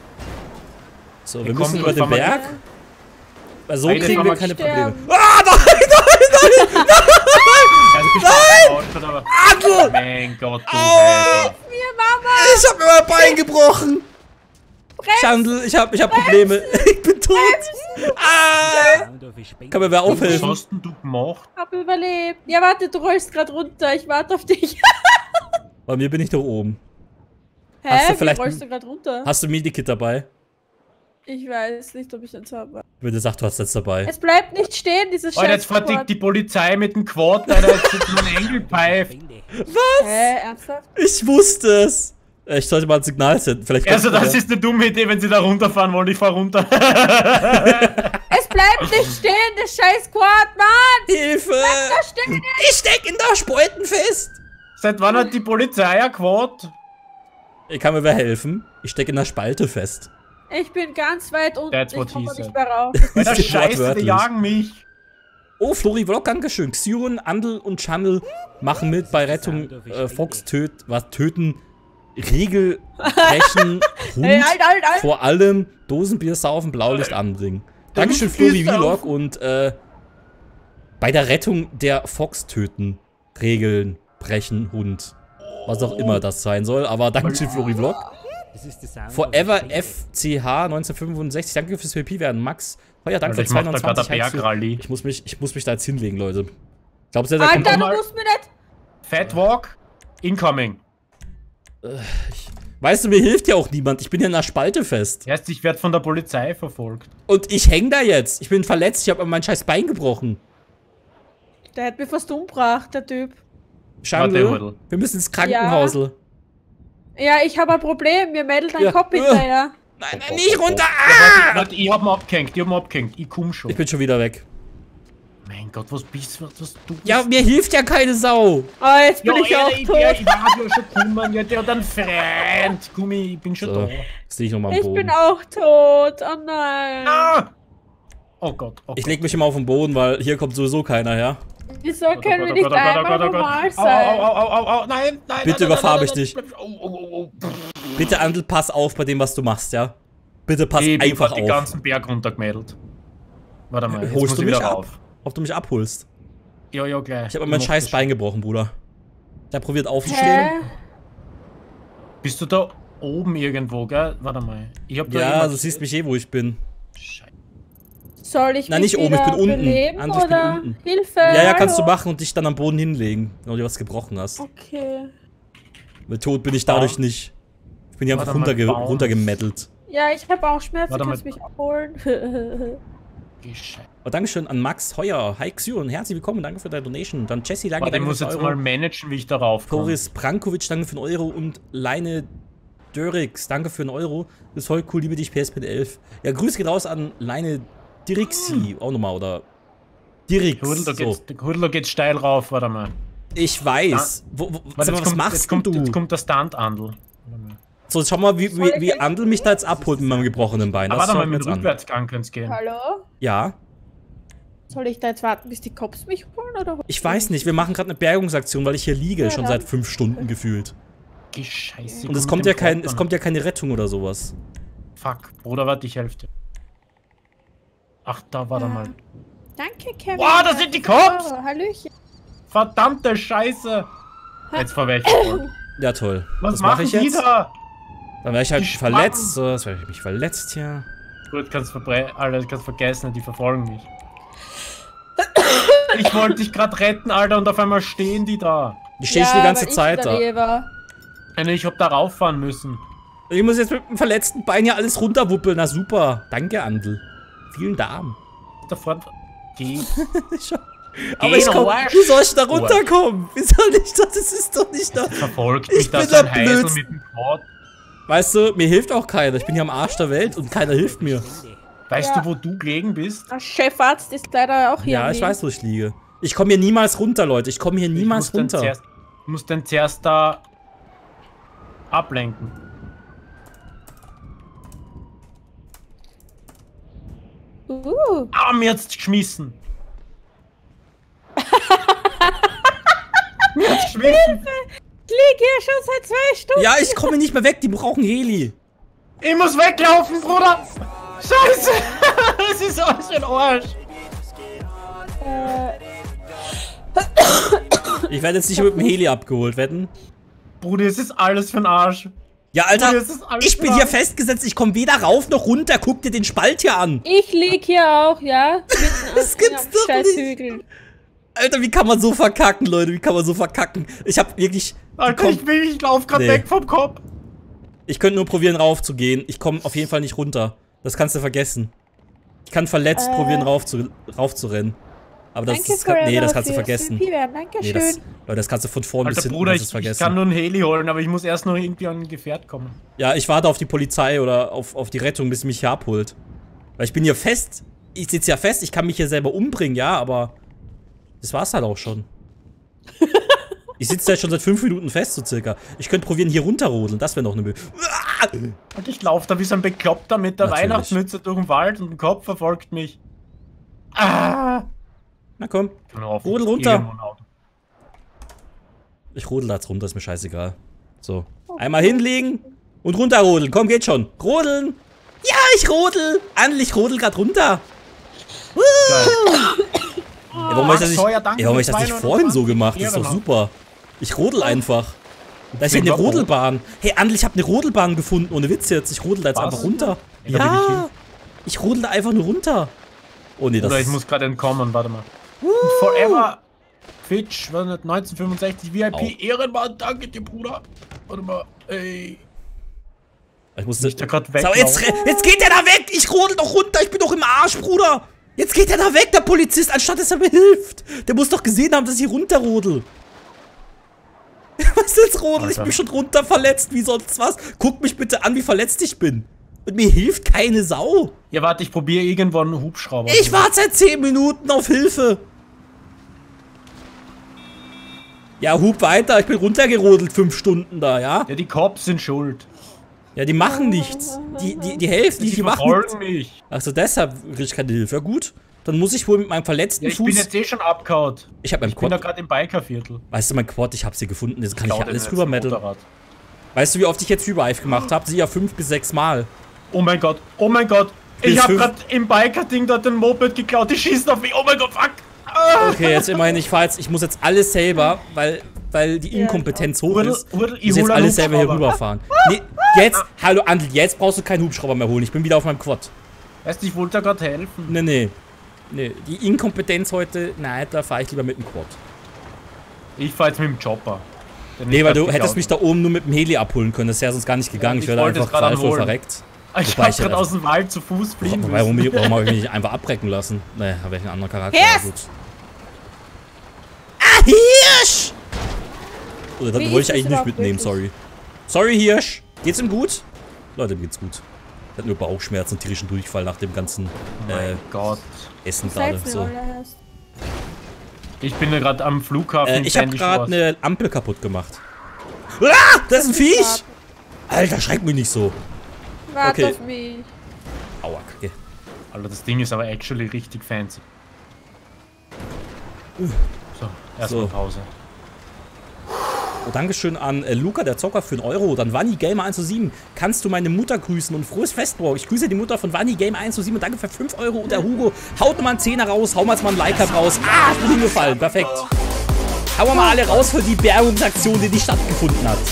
S1: So,
S3: Ja,
S1: wir
S3: komm,
S1: müssen
S3: du,
S1: über den
S3: fahr mal-
S1: Berg. Weil so
S3: Beide
S1: kriegen
S3: fahren
S1: wir
S3: mal
S1: keine Probleme.
S2: sterben.
S1: Ah, nein, nein,
S3: Also, ich bin schon aber.
S1: Adel!
S3: Mein Gott, du
S1: Aua!
S3: Heiler.
S2: Mir Mama!
S1: Ich hab mir mein Bein gebrochen! Schandl, ich hab, ich hab Probleme. Ich bin tot! Ah!
S6: Sound of a Spinde.
S1: Kann mir wer
S3: Was
S1: aufhelfen?
S3: hast denn du gemacht?
S2: Hab überlebt. Ja, warte, du rollst gerade runter. Ich warte auf dich.
S1: Bei mir bin ich doch oben.
S2: Hä?
S1: Hast du
S2: Wie
S1: vielleicht-
S2: rollst du gerade runter?
S1: Hast du Medikit dabei?
S2: Ich weiß nicht, ob ich das habe.
S1: Bitte sag, du hast jetzt dabei.
S2: Es bleibt nicht stehen, dieses
S3: Oh, jetzt fährt die,
S2: Scheiß
S3: die Polizei mit dem Quad, Alter, jetzt wird mein Engel pfeift.
S6: Spinde.
S2: Hä, ernsthaft?
S1: Ich wusste es! Ich sollte mal ein Signal senden. Vielleicht
S3: Also,
S1: kommt
S3: das
S1: der-
S3: ist eine dumme Idee, wenn sie da runterfahren wollen. Ich fahr runter.
S2: Es bleibt bleib nicht stehen, das scheiß Quad, Mann!
S1: Hilfe! Ich steck in der Spalten fest!
S3: Seit wann hat die Polizei ein Quad?
S1: Ich kann mir wer helfen. Ich stecke in der Spalte fest.
S2: Ich bin ganz weit unten,
S3: That's
S2: ich
S3: what he
S2: komme
S3: said.
S2: nicht mehr rauf.
S3: Bei der
S1: Das ist
S3: Scheiße, die
S1: wortwörtlich.
S3: jagen mich.
S1: Oh, Flori Vlog, dankeschön. Xyron, Andel und Channel machen mit bei Rettung äh, Fox töt, was töten, Riegel brechen, Hund,
S2: Ey, halt, halt, halt!
S1: vor allem Dosenbier saufen, Blaulicht anbringen. Dankeschön, Flori
S3: Dosenbier
S1: Vlog
S3: saufen.
S1: und äh, bei der Rettung der Fox töten, Regeln brechen, Hund. Was auch immer das sein soll, aber dankeschön, Flori Vlog.
S6: Das ist der Sound
S1: Forever
S6: of Spende.
S1: F C H neunzehnhundertfünfundsechzig, danke fürs V P werden, Max. Oh ja, danke
S3: Alter,
S1: für
S3: ich mach da grad
S1: zweiundzwanzig.
S3: eine Bergrallye.
S1: Ich muss mich, ich muss mich da jetzt hinlegen, Leute. Glaubst du, der kommt
S2: Alter,
S1: auch
S2: du
S3: mal-
S2: musst mir nicht...
S3: Fat Walk, incoming.
S1: Weißt du, mir hilft ja auch niemand. Ich bin ja in der Spalte fest.
S3: Erst, ich werde von der Polizei verfolgt.
S1: Und ich häng da jetzt. Ich bin verletzt. Ich habe mein scheiß Bein gebrochen.
S2: Der hat mich fast umgebracht, der Typ.
S3: Warte,
S1: Schande.
S3: Huddle.
S1: Wir müssen ins Krankenhaus. Ja.
S2: Ja, ich habe ein Problem, mir meldet ein
S1: Ja.
S2: Kopf hinterher.
S1: Nein, nein, nicht runter.
S3: Warte,
S1: Ah!
S3: warte, ich hab ihn abgehängt, ich hab ihn abgehängt. Ich komm schon.
S1: Ich bin schon wieder weg.
S3: Mein Gott, was bist du? Was du
S1: Ja, mir hilft ja keine Sau.
S2: Oh, jetzt bin
S3: ja,
S2: ich auch
S3: ich,
S2: tot.
S3: ja, ich war ja schon gekommen. Ja, der hat einen Freund. Komm, ich bin schon
S1: So,
S3: da.
S1: jetzt lieg ich nochmal am
S2: Ich
S1: Boden.
S2: bin auch tot. Oh nein.
S3: Ah! Oh Gott, oh
S1: Ich
S3: Gott.
S1: leg mich immer auf den Boden, weil hier kommt sowieso keiner her.
S2: Wieso
S3: Oh Gott,
S2: können wir
S3: oh
S2: nicht
S3: Gott, oh Gott, oh
S2: einmal
S3: Gott, oh Gott.
S2: normal
S3: Au, au,
S2: sein?
S3: au, au, au, au, nein, nein.
S1: Bitte
S3: nein,
S1: überfahr
S3: nein,
S1: mich
S3: nein,
S1: nicht.
S3: nein, nein. Oh, oh, oh, oh.
S1: Bitte, Andel, pass auf bei dem, was du machst, ja? Bitte pass
S3: Ich bin
S1: einfach
S3: grad den
S1: auf.
S3: ganzen Berg runtergemeldet. Warte mal, jetzt
S1: Holst
S3: muss
S1: du
S3: ich
S1: mich
S3: wieder
S1: ab?
S3: rauf.
S1: Ob du mich abholst.
S3: Ja, ja, gleich.
S1: Ich habe mein
S3: mach
S1: scheiß
S3: das
S1: Bein
S3: schon.
S1: gebrochen, Bruder. Der probiert
S2: Hä?
S1: aufzustehen.
S3: Bist du da oben irgendwo, gell? Warte mal. Ich hab da
S1: Ja,
S3: jemand-
S1: du siehst mich eh, wo ich bin.
S3: Scheiße.
S2: Soll ich
S1: Nein,
S2: mich
S1: nicht oben, ich bin
S2: wieder
S1: unten.
S2: beleben,
S1: André, ich bin
S2: oder?
S1: unten.
S2: Hilfe,
S1: Ja, ja, kannst du
S2: hallo?
S1: machen und dich dann am Boden hinlegen, wenn du dir was gebrochen hast.
S2: Okay.
S1: Weil tot bin ich dadurch
S3: Baum.
S1: nicht. Ich bin hier einfach
S3: Warte mal,
S1: runterge
S3: Baum.
S1: runtergemettelt.
S2: Ja, ich habe auch Schmerzen,
S3: Warte mal.
S2: kannst mich abholen.
S3: Scheiße.
S1: Oh, Dankeschön an Max Heuer. Hi Xyon, herzlich willkommen, danke für deine Donation. Dann Jesse, danke,
S3: Warte, ich
S1: danke
S3: muss
S1: für
S3: jetzt
S1: Euro.
S3: mal managen, wie ich darauf komme.
S1: Boris Brankovic, danke für einen Euro. Und Leine Dörrix, danke für einen Euro. Das ist voll cool, liebe dich, P S P elf. Ja, Grüße geht raus an Leine Dirixi, auch nochmal, oder Dirix.
S3: Hudel, da
S1: So.
S3: geht's, der Hudel geht steil rauf, warte mal.
S1: Ich weiß. Wo, wo,
S3: Warte,
S1: sag mal,
S3: jetzt
S1: was
S3: kommt,
S1: machst
S3: jetzt kommt,
S1: du?
S3: Jetzt kommt der Stunt-Andel.
S1: So, schau mal, wie, wie, wie Andel mich da jetzt abholt mit meinem gebrochenen Bein.
S3: Aber
S1: Das
S3: warte mal,
S1: schaut mir
S3: mit
S1: jetzt an.
S3: Rückwärtsgang kann's gehen.
S2: Hallo?
S1: Ja,
S2: Soll ich da jetzt warten, bis die Cops mich holen, oder?
S1: ich weiß nicht. Wir machen gerade eine Bergungsaktion, weil ich hier liege,
S2: Ja,
S1: schon
S2: dann.
S1: seit fünf Stunden gefühlt.
S3: Die Scheiße.
S1: Und es
S3: komm
S1: kommt
S3: mit
S1: ja
S3: dem
S1: kein,
S3: Quad
S1: es
S3: an.
S1: kommt ja keine Rettung oder sowas.
S3: Fuck, Bruder, warte, ich helfe dir. Ach, da, warte
S2: Ja.
S3: mal.
S2: Danke, Kevin.
S3: Boah, da sind die Cops!
S2: Oh, Hallöchen.
S3: Verdammte Scheiße! Jetzt fahr weg. Bruder.
S1: Ja, toll.
S3: Was,
S1: Was mache
S3: machen
S1: ich
S3: die
S1: jetzt?
S3: da?
S1: Dann wäre ich halt
S3: Die Spacken.
S1: verletzt. So, jetzt wäre ich mich verletzt hier.
S3: Gut, kannst verbre Alter, kannst vergessen, die verfolgen mich. Ich wollte dich gerade retten, Alter, und auf einmal stehen die da.
S1: Die stehe ich die ganze Zeit da.
S2: da.
S3: Und ich hab da rauffahren müssen.
S1: Ich muss jetzt mit dem verletzten Bein hier alles runterwuppeln. Na super. Danke, Andel. Vielen Dank.
S3: Da vorne. Geh.
S1: Aber ich komm,
S3: Arsch.
S1: wie soll ich da runterkommen? Wie soll ich das? Das ist doch nicht da.
S3: Verfolgt
S1: Ich
S3: mich da
S1: bin
S3: so ein
S1: der
S3: Heisel
S1: Blödste.
S3: mit dem Quad.
S1: Weißt du, mir hilft auch keiner. Ich bin hier am Arsch der Welt und keiner hilft mir.
S3: Weißt
S2: Ja.
S3: du, wo du gelegen bist?
S2: Der Chefarzt ist leider auch hier.
S1: Ja,
S2: am
S1: ich
S2: Leben.
S1: weiß, wo ich liege. Ich komme hier niemals runter, Leute. Ich komme hier niemals
S3: ich muss dann
S1: runter.
S3: Zuerst, ich muss dann zuerst da ablenken.
S2: Uh,
S3: Ah, mir hat's geschmissen. mir hat's geschmissen.
S2: ich lieg hier schon seit zwei Stunden.
S1: Ja, ich komme nicht mehr weg. Die brauchen Heli.
S3: Ich muss weglaufen, Bruder. Scheiße. Das ist alles für ein Arsch.
S2: Äh,
S1: Ich werde jetzt nicht mit dem Heli abgeholt, wetten?
S3: Bruder, es ist alles für ein Arsch.
S1: Ja, Alter,
S3: Bruder, es ist alles
S1: ich bin
S3: für
S1: hier
S3: Arsch.
S1: festgesetzt. Ich komme weder rauf noch runter. Guck dir den Spalt hier an.
S2: ich lieg hier auch, ja.
S1: Das gibt's doch
S2: Scheiß
S1: nicht.
S2: Hügel.
S1: Alter, wie kann man so verkacken, Leute? Wie kann man so verkacken? Ich hab wirklich...
S3: Alter,
S1: komm,
S3: ich will, ich lauf grad
S1: Nee.
S3: weg vom Kopf.
S1: ich könnte nur probieren, raufzugehen. Ich komme auf jeden Fall nicht runter. Das kannst du vergessen. Ich kann verletzt
S2: Äh.
S1: probieren, rauf zu, rauf zu rennen. Aber das,
S2: Danke,
S1: das kann, nee,
S2: Forever,
S1: das kannst du
S2: fürs
S1: vergessen.
S2: V P werden. Dankeschön.
S1: Nee, das, Leute, das kannst du von vorn bis
S3: Alter,
S1: hinten
S3: Bruder,
S1: kannst
S3: ich,
S1: du's
S3: ich
S1: vergessen.
S3: kann nur einen Heli holen, aber ich muss erst noch irgendwie an ein Gefährt kommen.
S1: Ja, ich warte auf die Polizei oder auf, auf die Rettung, bis sie mich hier abholt. Weil ich bin hier fest ich sitze ja fest, ich kann mich hier selber umbringen, ja, aber das war's halt auch schon. Ich sitze ja schon seit fünf Minuten fest, so circa. Ich könnte probieren, hier runterrodeln, das wäre noch eine Möglichkeit.
S3: Und ich laufe da wie so ein Bekloppter mit der
S1: Natürlich.
S3: Weihnachtsmütze durch den Wald und ein Kopf verfolgt mich. Ah!
S1: Na komm,
S3: Rodel
S1: rodel runter. Ich rodel da jetzt runter, ist mir scheißegal. So, einmal hinlegen und runterrodeln. Komm, geht schon. Rodeln. Ja, ich rodel. Andel, ich rodel grad runter. Uh. Ja, warum habe ich das nicht,
S3: Ach so, ja,
S1: ja,
S3: danke
S1: warum hab ich
S3: für
S1: das nicht
S3: zweihundertzwanzig
S1: vorhin so gemacht? Das ist doch
S3: Ehrenhaft.
S1: super. Ich rodel einfach. Da ist hier eine
S3: bin doch
S1: Rodelbahn. Hey, Andel, ich habe eine Rodelbahn gefunden. Ohne Witz jetzt. Ich rodel da jetzt
S3: Was?
S1: einfach runter.
S3: Ja, da bin ich
S1: Ja, ich rodel da einfach nur runter. Oh nee, das
S3: Oder ich
S1: ist...
S3: muss gerade entkommen, warte mal. Forever Fitch, was nicht, neunzehnhundertfünfundsechzig V I P, Ehrenmann, danke dir, Bruder. Warte mal, ey.
S1: Ich muss
S3: Ist der grad
S1: so,
S3: weg?
S1: jetzt, jetzt geht der da weg! Ich rodel doch runter! Ich bin doch im Arsch, Bruder! Jetzt geht der da weg, der Polizist, anstatt dass er mir hilft! Der muss doch gesehen haben, dass ich runterrodel. Was ist rodel? Ich bin schon runter verletzt, wie sonst was. Guck mich bitte an, wie verletzt ich bin. Und mir hilft keine Sau.
S3: Ja, warte, ich probiere irgendwo einen Hubschrauber.
S1: Ich warte seit zehn Minuten auf Hilfe. Ja, hub weiter, ich bin runtergerodelt fünf Stunden da, ja?
S3: Ja, die Cops sind schuld.
S1: Ja, die machen nichts. Die, die, die helfen nicht,
S3: Die
S1: die machen nichts.
S3: verfolgen mich.
S1: Achso, deshalb krieg ich keine Hilfe. Ja gut, dann muss ich wohl mit meinem verletzten
S3: Ja, ich
S1: Fuß...
S3: bin jetzt eh schon abgehaut.
S1: ich hab meinen
S3: Ich bin da
S1: Quad...
S3: gerade im Bikerviertel.
S1: Weißt du, mein Quad, ich hab's hier gefunden, jetzt kann ich
S3: Klau
S1: ja
S3: dir
S1: alles
S3: jetzt
S1: rüber
S3: ein
S1: meddeln.
S3: Motorrad.
S1: Weißt du, wie oft ich jetzt Revive gemacht habe? Sie ja fünf bis sechs Mal.
S3: Oh mein Gott, oh mein Gott.
S1: Bis
S3: Ich hab
S1: fünf-
S3: grad im Biker-Ding dort den Moped geklaut. Die schießen auf mich. Oh mein Gott, fuck. Ah.
S1: Okay, jetzt immerhin, ich fahr jetzt... Ich muss jetzt alles selber, weil... Weil die
S2: Ja,
S1: Inkompetenz hoch
S3: Hurdel-
S1: ist.
S3: Hurdel,
S1: Ich
S3: ich
S1: muss jetzt
S3: hol einen
S1: alles selber hier
S3: Hubschrauber.
S1: rüberfahren. Nee, jetzt... Hallo, Andel, jetzt brauchst du keinen Hubschrauber mehr holen. Ich bin wieder auf meinem Quad.
S3: Weißt du, ich wollte da gerade helfen.
S1: Nee, nee. Nee, die Inkompetenz heute... Nein, da fahre ich lieber mit dem Quad.
S3: Ich fahr jetzt mit dem Chopper. Den
S1: Nee,
S3: ich
S1: weil
S3: grad
S1: du
S3: geklaut
S1: hättest mich da oben nur mit dem Heli abholen können. Das wäre sonst gar nicht gegangen.
S3: Ja,
S1: ich
S3: ich
S1: wäre
S3: wollte
S1: einfach
S3: es grad
S1: qualvoll
S3: abholen.
S1: verreckt.
S3: Ich
S1: Wobei
S3: hab
S1: ich ja
S3: gerade
S1: einfach-
S3: aus dem Wald zu Fuß fliehen
S1: Warum,
S3: müssen.
S1: warum, warum habe ich mich nicht einfach abbrechen lassen? Nee, habe ich einen anderen Charakter.
S2: Hirsch!
S1: Gut. Ah, Hirsch! Oder das
S2: Wie
S1: wollte
S2: ist
S1: ich eigentlich
S2: es
S1: nicht
S2: überhaupt
S1: mitnehmen,
S2: wirklich?
S1: sorry. Sorry, Hirsch. Geht's ihm gut? Leute, mir geht's gut. Er hat nur Bauchschmerzen und tierischen Durchfall nach dem ganzen
S3: Oh
S1: äh,
S3: mein Gott.
S1: Essen gerade.
S2: Sag's mir,
S1: So.
S2: Ola, hast.
S3: Ich bin ja gerade am Flughafen
S1: Äh,
S3: in
S1: ich habe
S3: Sandy
S1: gerade
S3: Shores.
S1: eine Ampel kaputt gemacht. Ah, das ist ein Viech!
S2: Warte,
S1: Alter, schreck mich nicht so.
S2: warte
S1: Okay.
S2: auf mich.
S1: Aua, kacke.
S3: Alter, das Ding ist aber actually richtig fancy. So, erstmal
S1: So.
S3: Pause.
S1: Oh, Dankeschön an äh, Luca, der Zocker, für einen Euro. Dann Vanni Gamer eins zu sieben. Kannst du meine Mutter grüßen und frohes Fest, Bro. Ich grüße die Mutter von Vanni Gamer eins zu sieben und danke für fünf Euro. Und der Hugo haut nochmal einen Zehner raus, hau mal jetzt mal einen Like raus. Ah, ist mir hingefallen. Perfekt. Hauen wir mal alle raus für die Bergungsaktion, die nicht stattgefunden hat.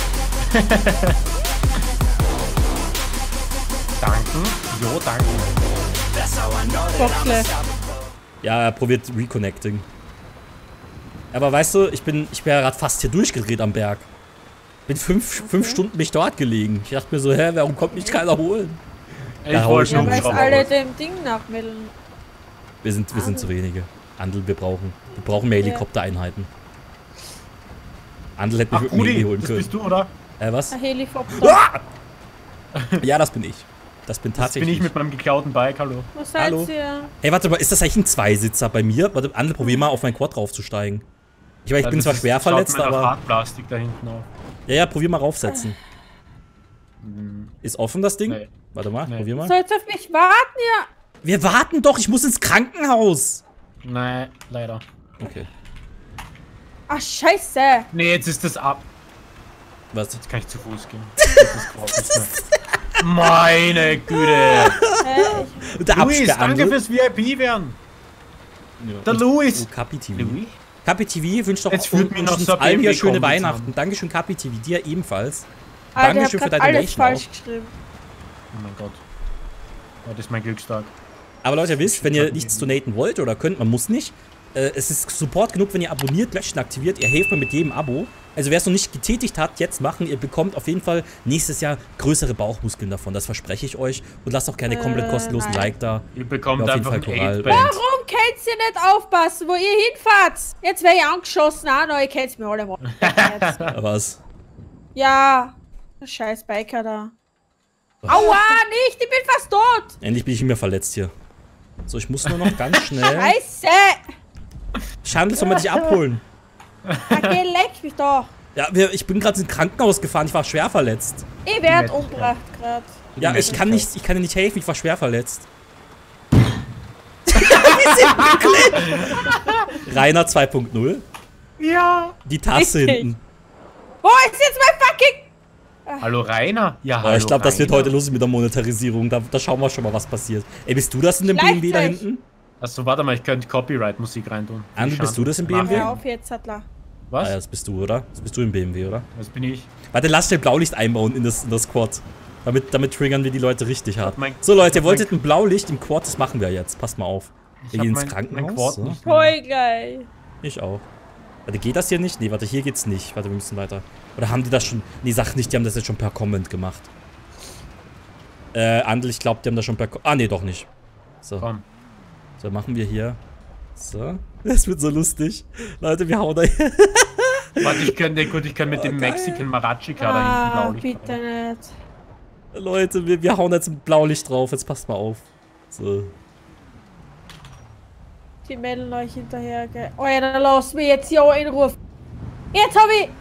S3: Danken. Jo, danke.
S2: Boxle.
S1: Ja, er probiert Reconnecting. Aber weißt du, ich bin, ich bin ja gerade fast hier durchgedreht am Berg. Bin fünf, fünf Stunden mich dort gelegen. Ich dachte mir so, hä, warum kommt mich keiner holen?
S3: Ich
S1: Da hau
S3: wollte
S1: ich
S2: Ja,
S3: schon
S1: noch
S2: weil
S1: einen
S2: es alle
S1: raus.
S2: dem Ding nachmelden.
S1: Wir sind, wir sind zu wenige. Andel, wir brauchen, wir brauchen mehr Helikoptereinheiten. Andel hätte mich
S3: Ach,
S1: mit dem Heli
S3: Rudi,
S1: holen
S3: das
S1: können.
S3: bist du, oder?
S1: Äh, was?
S2: Ein Helikopter.
S1: Ah! Ja, das bin ich. Das bin
S3: Das bin
S1: tatsächlich
S3: ich mit meinem geklauten Bike, hallo.
S2: Wo seid
S1: Hallo.
S2: ihr?
S1: Hey, warte mal, ist das eigentlich ein Zweisitzer bei mir? Warte, Andel, probier mal auf mein Quad draufzusteigen. Ich meine, ich bin
S3: Also
S1: zwar
S3: das
S1: schwer
S3: schaut
S1: verletzt,
S3: mir nach
S1: aber...
S3: Hartplastik da hinten auf.
S1: Ja, ja, probier mal raufsetzen. Ist offen das Ding?
S3: Nee.
S1: Warte mal,
S3: Nee.
S1: probier mal.
S2: Sollst auf mich warten, ja?
S1: Wir warten doch, ich muss ins Krankenhaus.
S3: Nein, leider.
S1: Okay.
S2: Ach, scheiße.
S3: Nee, jetzt ist das ab.
S1: Was?
S3: Jetzt kann ich zu Fuß gehen. Jetzt ist Quad nicht mehr. Meine Güte.
S2: Hä? Ich,
S1: Der
S3: Luis, danke
S1: Absperrandel.
S3: fürs V I P werden.
S1: Ja.
S3: Der
S1: Und-
S3: Luis.
S1: Oh, Kapi T V.
S3: Louis?
S1: Kapi T V wünscht doch
S3: Jetzt führt mich
S1: wünscht
S3: noch
S1: uns
S3: so ein
S1: allen hier
S3: B M W
S1: schöne
S3: Kombi
S1: Weihnachten.
S3: zusammen.
S1: Dankeschön, Kapi T V, dir ebenfalls.
S2: Alter, ich
S1: Dankeschön
S2: hab
S1: für
S2: grad
S1: deine
S2: alles
S1: Donation
S2: falsch
S1: auch.
S2: geschrieben.
S3: Oh mein Gott. Heute ist mein Glückstag.
S1: Aber Leute, ihr wisst, wenn ihr nichts donaten wollt oder könnt, man muss nicht. Äh, es ist Support genug, wenn ihr abonniert, Glöckchen aktiviert. Ihr helft mir mit jedem Abo. Also wer es noch nicht getätigt hat, jetzt machen. Ihr bekommt auf jeden Fall nächstes Jahr größere Bauchmuskeln davon. Das verspreche ich euch. Und lasst auch gerne komplett
S2: Äh,
S1: kostenlosen
S2: nein.
S1: Like da.
S3: Ihr bekommt
S1: Ja, auf jeden
S3: einfach
S1: Fall
S3: ein
S1: Choral.
S3: Aid-Band.
S2: Warum könnt ihr nicht aufpassen, wo ihr hinfahrt? Jetzt wäre ich angeschossen, auch noch, ihr kennt's mir alle mal. Jetzt.
S1: Aber was?
S2: Ja, der scheiß Biker da. Aua, nicht, ich bin fast tot.
S1: Endlich bin ich nicht mehr verletzt hier. So, ich muss nur noch ganz schnell...
S2: Scheiße!
S1: Schandel, soll man dich abholen?
S2: Okay, leck mich doch.
S1: Ja, wir, ich bin gerade ins Krankenhaus gefahren, ich war schwer verletzt.
S2: Ich werd umgebracht gerade.
S1: Ja, ich kann nicht, ich kann dir nicht helfen, ich war schwer verletzt. Rainer zwei Punkt null.
S3: Ja.
S1: Die Tasse
S2: Richtig.
S1: hinten.
S2: Wo ist jetzt mein fucking...
S3: Hallo Rainer? Ja,
S1: Oh,
S3: hallo
S1: ich glaube, das wird
S3: Rainer.
S1: heute lustig mit der Monetarisierung. Da, da schauen wir schon mal, was passiert. Ey, bist du das in dem B M W da
S2: Gleich, gleich.
S1: hinten?
S3: Achso, warte mal, ich könnte Copyright-Musik reintun.
S1: Andi, bist du das im B M W?
S2: Hör auf jetzt, Sattler.
S3: Was?
S1: Ah, ja, das bist du, oder? Das bist du im B M W, oder?
S3: Was bin ich?
S1: Warte, lass schnell Blaulicht einbauen in das, in das Quad. Damit, damit triggern wir die Leute richtig hart.
S3: Mein-
S1: So, Leute, ihr
S3: mein-
S1: wolltet ein Blaulicht im Quad, das machen wir jetzt. Passt mal auf.
S3: Ich
S1: Wir
S3: hab
S1: gehen ins
S3: mein-
S1: Krankenhaus.
S3: mein Quad
S1: so.
S3: nicht mehr.
S2: Voll geil.
S1: Ich auch. Warte, geht das hier nicht? Nee, warte, hier geht's nicht. Warte, wir müssen weiter. Oder haben die das schon... Nee, sag nicht, die haben das jetzt schon per Comment gemacht. Äh, Andel, ich glaube, die haben das schon per... Ko ah, nee, doch nicht. So.
S3: Komm.
S1: So, machen wir hier. So. Das wird so lustig. Leute, wir hauen da hier.
S3: Warte, ich könnte, gut, ich kann mit
S1: Oh,
S3: dem
S1: geil.
S3: Mexican Marachica da
S2: Ah,
S3: hinten
S2: bitte
S3: Blaulicht.
S2: nicht.
S1: Leute, wir, wir hauen jetzt ein Blaulicht drauf. Jetzt passt mal auf. So.
S2: Die melden euch hinterher, gell. Oh ja, dann lass mich jetzt hier in Ruhe. Jetzt hab ich...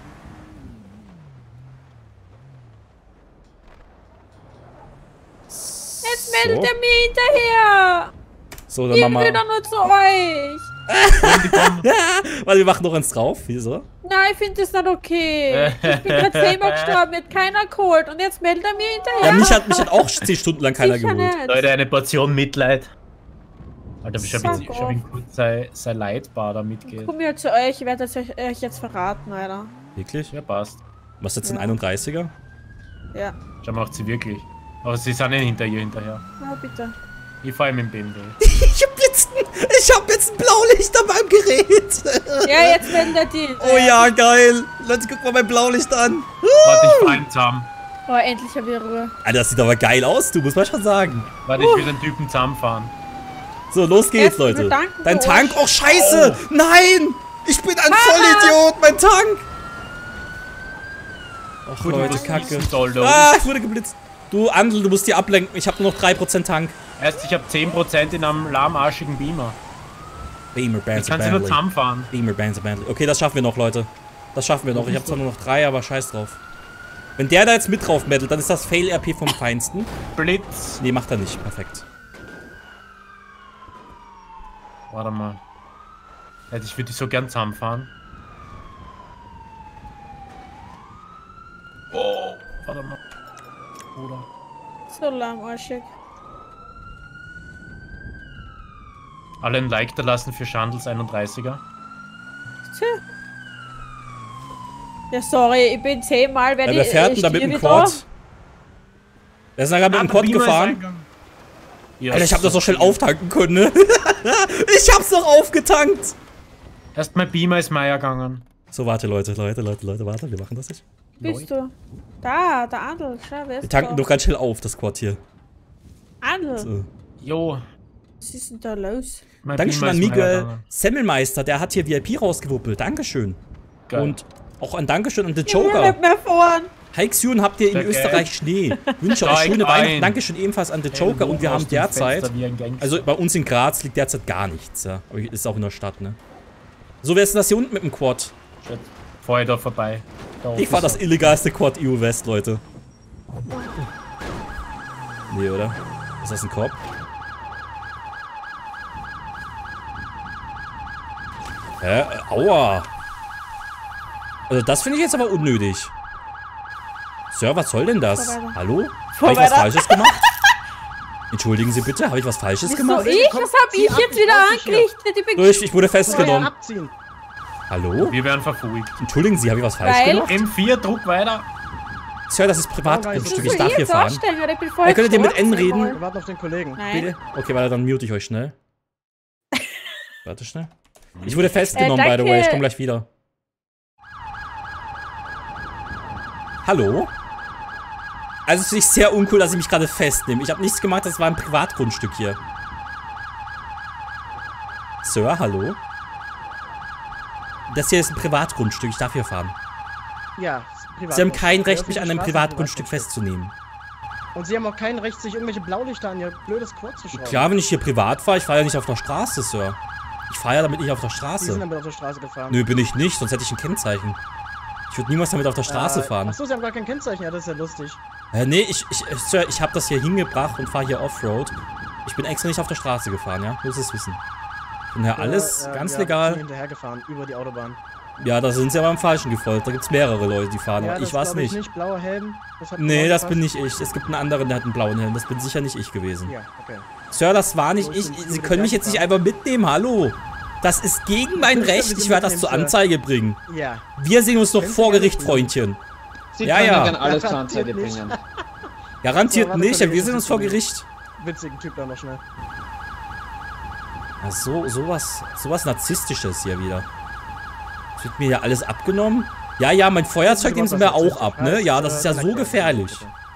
S2: Jetzt meldet
S1: So.
S2: er mir hinterher.
S1: So, dann
S2: Ich
S1: machen
S2: will
S1: wir...
S2: doch nur zu euch.
S1: Warte, wir machen noch eins drauf. Wieso?
S2: Nein, ich finde das nicht okay. Ich bin gerade zehnmal gestorben, mir hat keiner geholt. Und jetzt meldet er mir hinterher.
S1: Ja, mich hat, mich hat auch zehn Stunden lang keiner
S2: Sicher
S1: geholt.
S2: nicht.
S3: Leute, eine Portion Mitleid. Alter, ich hab
S2: Fuck
S3: jetzt, ich hab
S2: off.
S3: ihn kurz sein, sein Leitbar da mitgeht.
S2: Komm mir zu euch, ich werde das euch, euch jetzt verraten, Alter.
S1: Wirklich?
S3: Ja, passt.
S1: Was jetzt ein
S2: Ja.
S1: einunddreißiger?
S2: Ja.
S3: Schau, macht sie wirklich. Aber sie sind nicht hinter ihr hinterher.
S2: Ah, bitte.
S3: Ich fahr ihm im B M W.
S1: Ich hab jetzt ein, ich hab jetzt ein Blaulicht an meinem Gerät.
S2: Ja, jetzt meldet er die.
S1: Oh ja, geil. Leute, guck mal mein Blaulicht an.
S3: Warte, ich fahr ihm zusammen.
S2: Oh, endlich hab ich Ruhe.
S1: Alter, das sieht aber geil aus, du, muss man schon sagen.
S3: Warte, ich will den Typen zusammenfahren.
S1: So, los geht's,
S2: Jetzt, wir
S1: Leute.
S2: danken
S1: Dein
S2: für
S1: Tank,
S2: euch.
S1: oh scheiße. Nein, ich bin ein Vollidiot, mein Tank. Ach,
S3: Gut,
S1: Leute,
S3: was
S1: Kacke.
S3: ist soll, los.
S1: Ah, ich wurde geblitzt. Du, Andel, du musst die ablenken. Ich habe nur noch drei Prozent Tank.
S3: Erst, ich hab zehn Prozent in einem lahmarschigen Beamer.
S1: Beamer,
S3: Ich
S1: Bands,
S3: kann sie nur
S1: Bentley.
S3: zusammenfahren.
S1: Beamer, Bands, Bentley. Okay, das schaffen wir noch, Leute. Das schaffen wir noch. Ich habe zwar nur noch drei, aber scheiß drauf. Wenn der da jetzt mit drauf mettelt, dann ist das Fail-R P vom Feinsten.
S3: Blitz.
S1: Nee, macht er nicht. Perfekt.
S3: Warte mal. Alter, ich würde die so gern zusammenfahren. Oh, warte mal. Oder?
S2: So lahmarschig.
S3: Alle ein Like da lassen für Schandels einunddreißiger.
S2: Tja. Ja, sorry, ich bin zehnmal, wenn
S1: Ja,
S2: ich...
S1: wer fährt denn da
S2: ich
S1: mit dem
S2: stehe
S1: Quad? Wer ist denn da gerade mit dem Quad gefahren?
S3: Ja,
S1: Alter, ich hab das doch schnell auftanken können, ne? Ich hab's doch aufgetankt!
S3: Erst mein Beamer ist Meier gegangen.
S1: So, warte, Leute, Leute, Leute, Leute, warte, wir machen das nicht.
S2: Bist du? Da, der Andel. Schau, wer
S1: Wir
S2: ist
S1: tanken
S2: da?
S1: doch ganz schnell auf, das Quad hier.
S2: Andel.
S1: So.
S3: Jo.
S2: Was ist denn da los?
S3: Mein
S1: Dankeschön
S3: Beamer
S1: an
S3: ist Meier
S1: Miguel
S3: gegangen.
S1: Semmelmeister, der hat hier V I P rausgewuppelt. Dankeschön.
S3: Geil.
S1: Und auch ein Dankeschön an The
S2: Ich will
S1: Joker.
S2: nicht mehr fahren.
S1: Hikes-Jun habt ihr in
S3: Sehr
S1: Österreich Schnee. Wünsche euch
S3: Steig
S1: schöne
S3: ein.
S1: Weihnachten. Dankeschön ebenfalls an The Joker. Und wir
S3: Aus
S1: haben
S3: dem
S1: derzeit,
S3: Fenster wie ein Gangster.
S1: also bei uns in Graz liegt derzeit gar nichts. Ja. Aber ist auch in der Stadt, ne? So, wer ist denn das hier unten mit dem Quad?
S3: Shit. Fahr ich da vorbei. Da
S1: Ich fahr das
S3: ist
S1: illegalste Quad E U West, Leute. Nee, oder? Ist das ein Korb? Hä? Äh, Aua. Also das finde ich jetzt aber unnötig. Sir, was soll denn das?
S2: Fahr weiter.
S1: Hallo? Habe
S2: Fahr
S1: ich was
S2: weiter.
S1: Falsches gemacht? Entschuldigen Sie bitte, habe ich was Falsches
S2: Wieso
S1: gemacht?
S2: ich? Was hab ich
S5: ab,
S2: jetzt
S5: ich
S2: wieder
S5: brauch dich hier.
S2: angerichtet? Ich bin
S1: So, ich, ich wurde
S5: Feuer
S1: festgenommen.
S5: abziehen.
S1: Hallo?
S3: Wir werden verfolgt.
S1: Entschuldigen Sie, habe ich was falsch
S2: Weil-
S1: gemacht?
S3: M vier, druck weiter.
S1: Sir, das ist
S5: Oh,
S1: Privatgrundstück,
S2: so
S1: ich darf hier
S2: jetzt
S1: fahren.
S2: aussteigen, oder? Ich bin voll
S1: Ey, könnt ihr mit N
S2: gestorben.
S1: reden?
S5: Wir warten auf den Kollegen.
S2: Nein.
S1: Bitte? Okay, warte, dann mute ich euch schnell. Warte schnell. Ich wurde festgenommen,
S2: Äh,
S1: by the way. Ich
S2: danke.
S1: komme gleich wieder. Hallo? Also es ist sehr uncool, dass ich mich gerade festnehme. Ich habe nichts gemacht, das war ein Privatgrundstück hier. Sir, hallo? Das hier ist ein Privatgrundstück, ich darf hier fahren.
S5: Ja, ist privat.
S1: Sie haben kein Recht, mich
S5: Öffentliche
S1: an einem
S5: Straße,
S1: Privatgrundstück
S5: Privatgrundstück.
S1: festzunehmen.
S5: Und sie haben auch kein Recht, sich irgendwelche Blaulichter an ihr blödes Quad zu schrauben.
S1: Klar, wenn ich hier privat fahre, ich fahre ja nicht auf der Straße, Sir. Ich fahre ja damit nicht auf der
S5: Sie sind
S1: Straße.
S5: damit auf der Straße gefahren.
S1: Nö, bin ich nicht, sonst hätte ich ein Kennzeichen. Ich würde niemals damit auf der Straße
S5: äh,
S1: fahren.
S5: Achso, sie haben gar kein Kennzeichen, ja, das ist ja lustig.
S1: Äh, nee, ich, ich, ich, Sir, ich habe das hier hingebracht und fahre hier Offroad. Ich bin extra nicht auf der Straße gefahren, ja? Du musst es wissen. Ich bin ja alles
S5: Ja, äh,
S1: ganz
S5: ja,
S1: legal.
S5: sind hinterhergefahren, über die Autobahn.
S1: Ja, da sind sie aber am Falschen gefolgt. Da gibt es mehrere Leute, die fahren,
S5: Ja,
S1: aber
S5: das
S1: ich weiß
S5: glaub ich
S1: nicht.
S5: nicht. Blauer Helm. Das hat
S1: Nee,
S5: genau
S1: das
S5: gepasst.
S1: bin nicht ich. Es gibt einen anderen, der hat einen blauen Helm. Das bin sicher nicht ich gewesen.
S5: Ja, okay.
S1: Sir, das war nicht
S5: So,
S1: ich.
S5: ich bin
S1: Sie
S5: über
S1: können
S5: den
S1: mich
S5: Berg
S1: jetzt nicht einfach mitnehmen, hallo. Das ist gegen mein
S5: Wir
S1: Recht.
S5: sind
S1: Ich werde das
S5: mitnehmen,
S1: zur
S5: Sir.
S1: Anzeige bringen.
S5: Ja.
S1: Wir sehen uns doch
S5: Können Sie
S1: vor
S5: gerne
S1: Gericht,
S5: tun.
S1: Freundchen.
S4: Sie
S1: Ja,
S4: können
S1: ja.
S4: dann alles zur
S5: Garantiert
S4: Anzeige
S5: nicht.
S4: bringen.
S1: Garantiert
S5: So, warte,
S1: nicht, aber wir
S5: Kollege,
S1: sehen uns
S5: das
S1: vor
S5: ist
S1: Gericht.
S5: Witzigen Typ da noch schnell.
S1: Ja, so, sowas, sowas Narzisstisches hier wieder. Es wird mir ja alles abgenommen. Ja, ja, mein Feuerzeug nehmen sie mir auch ab, ne? Ja, das ist ja so gefährlich.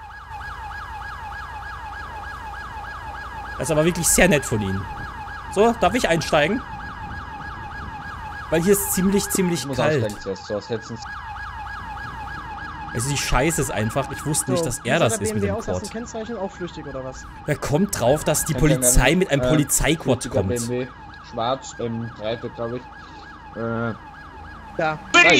S1: Das ist aber wirklich sehr nett von Ihnen. So, darf ich einsteigen? Weil hier ist ziemlich, ziemlich
S4: Ich muss
S1: kalt.
S4: aussteigen zuerst, so aussetzen.
S1: Also die Scheiße ist einfach, ich wusste nicht, dass er das ist mit dem
S5: Aus, hast du
S1: Quad.
S5: ein Kennzeichen auch flüchtig oder was?
S1: Er kommt drauf, dass die
S4: Kein Problem,
S1: Polizei mit einem
S4: äh,
S1: Polizeiquad
S4: vierziger
S1: kommt.
S4: B M W, schwarz, ähm, Dreifach, glaube ich. Äh,
S5: Da.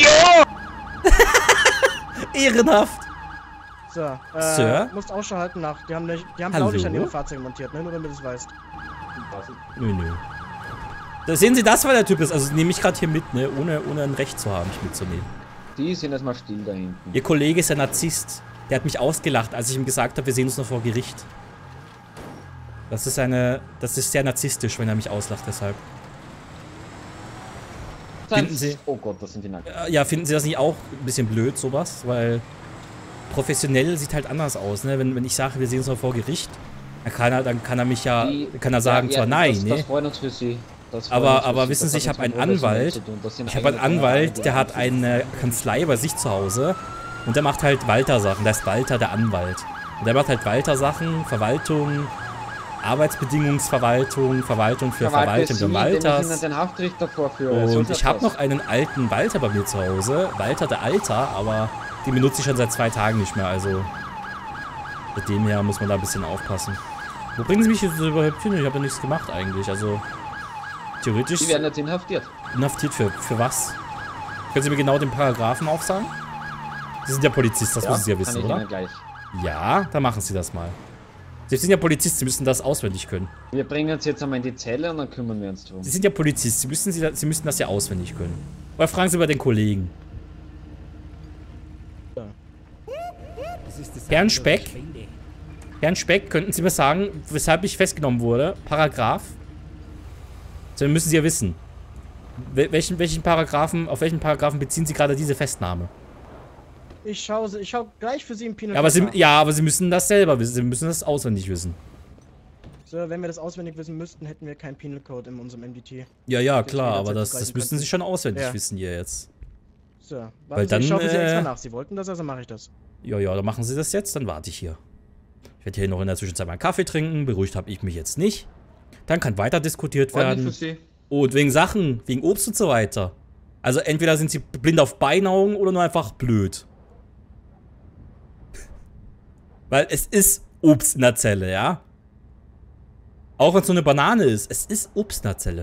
S1: Ehrenhaft!
S5: So, äh,
S1: Sir?
S5: musst Ausschau halten nach. Die haben, nicht, die haben
S1: Hallo?
S5: Blaulichter an ihrem Fahrzeug montiert, ne? Nur damit du es weißt.
S1: Nö, nö. Da sehen Sie, das war der Typ ist. Also nehme ich gerade hier mit, ne? Ohne, ohne ein Recht zu haben, mich mitzunehmen.
S4: die sind erstmal still da hinten.
S1: Ihr Kollege ist ein Narzisst. Der hat mich ausgelacht, als ich ihm gesagt habe, wir sehen uns noch vor Gericht. Das ist eine. Das ist sehr narzisstisch, wenn er mich auslacht, deshalb. Finden Sie-
S4: Oh Gott, das sind die Nacken.
S1: Äh, Ja, finden Sie das nicht auch ein bisschen blöd, sowas? Weil professionell sieht halt anders aus, ne? Wenn, wenn ich sage, wir sehen uns noch vor Gericht, dann kann er, dann kann er mich ja.
S4: Die-
S1: Kann er sagen
S4: ja,
S1: zwar
S4: ja,
S1: nein,
S4: das,
S1: ne?
S4: Das freut uns für Sie. Das freut
S1: Aber,
S4: uns für
S1: aber
S4: Sie.
S1: wissen
S4: Das
S1: Sie, ich
S4: hat
S1: habe einen
S4: nichts mit Professionell
S1: Anwalt.
S4: zu tun. Das sind
S1: Ich habe einen
S4: eigene
S1: Anwalt,
S4: Honorare,
S1: der hat
S4: die
S1: eine Kanzlei bei sich zu Hause und der macht halt Walter-Sachen. Der ist Walter, der Anwalt. Und der macht halt Walter-Sachen, Verwaltung, Arbeitsbedingungsverwaltung, Verwaltung für
S4: Verwalte
S1: Verwaltung
S4: Sie,
S1: der
S4: indem ich Ihnen
S1: Walters.
S4: den Hauptrichter vorführe. So
S1: Und
S4: schaut's
S1: ich habe
S4: aus.
S1: noch einen alten Walter bei mir zu Hause. Walter der Alter, aber den benutze ich schon seit zwei Tagen nicht mehr. Also mit dem her muss man da ein bisschen aufpassen. Wo bringen Sie mich jetzt überhaupt hin? Ich habe ja nichts gemacht eigentlich. Also theoretisch
S4: Sie werden jetzt inhaftiert.
S1: inhaftiert für, für was? Können Sie mir genau den Paragraphen aufsagen? Sie sind ja Polizist, das müssen Sie ja
S4: kann
S1: wissen,
S4: ich
S1: oder?
S4: Ihnen gleich.
S1: Ja, dann machen Sie das mal. Sie sind ja Polizist, Sie müssen das auswendig können.
S4: Wir bringen Sie jetzt einmal in die Zelle und dann kümmern wir uns drum.
S1: Sie sind ja Polizist, Sie müssen, Sie, Sie müssen das ja auswendig können. Oder fragen Sie bei den Kollegen.
S6: Das ist das
S1: Herrn
S6: Sound
S1: Speck?
S6: der Spende.
S1: Herrn Speck, könnten Sie mir sagen, weshalb ich festgenommen wurde? Paragraph? So, dann müssen Sie ja wissen. Wel welchen, welchen Paragraphen, auf welchen Paragraphen beziehen Sie gerade diese Festnahme?
S5: Ich schaue ich schau gleich für Sie im Penal
S1: Ja, aber Sie,
S5: nach.
S1: ja, aber Sie müssen das selber wissen. Sie müssen das auswendig wissen.
S5: So, wenn wir das auswendig wissen müssten, hätten wir keinen Penal Code in unserem M D T.
S1: Ja, ja,
S5: Das
S1: klar,
S5: jederzeit
S1: aber das, das
S5: zugreifen
S1: müssen
S5: könnten.
S1: Sie schon auswendig
S5: Ja.
S1: wissen hier jetzt.
S5: So, warten
S1: Weil
S5: Sie,
S1: dann,
S5: ich schaue für Sie
S1: äh,
S5: extra nach. Sie wollten das, also mache ich das.
S1: Ja, ja, dann machen Sie das jetzt, dann warte ich hier. Ich werde hier noch in der Zwischenzeit mal einen Kaffee trinken. Beruhigt habe ich mich jetzt nicht. Dann kann weiter diskutiert
S4: Ordentlich
S1: werden.
S4: für Sie.
S1: Und wegen Sachen, wegen Obst und so weiter. Also entweder sind Sie blind auf Beinaugen oder nur einfach blöd. Weil es ist Obst in der Zelle, ja? Auch wenn es so eine Banane ist, es ist Obst in der Zelle.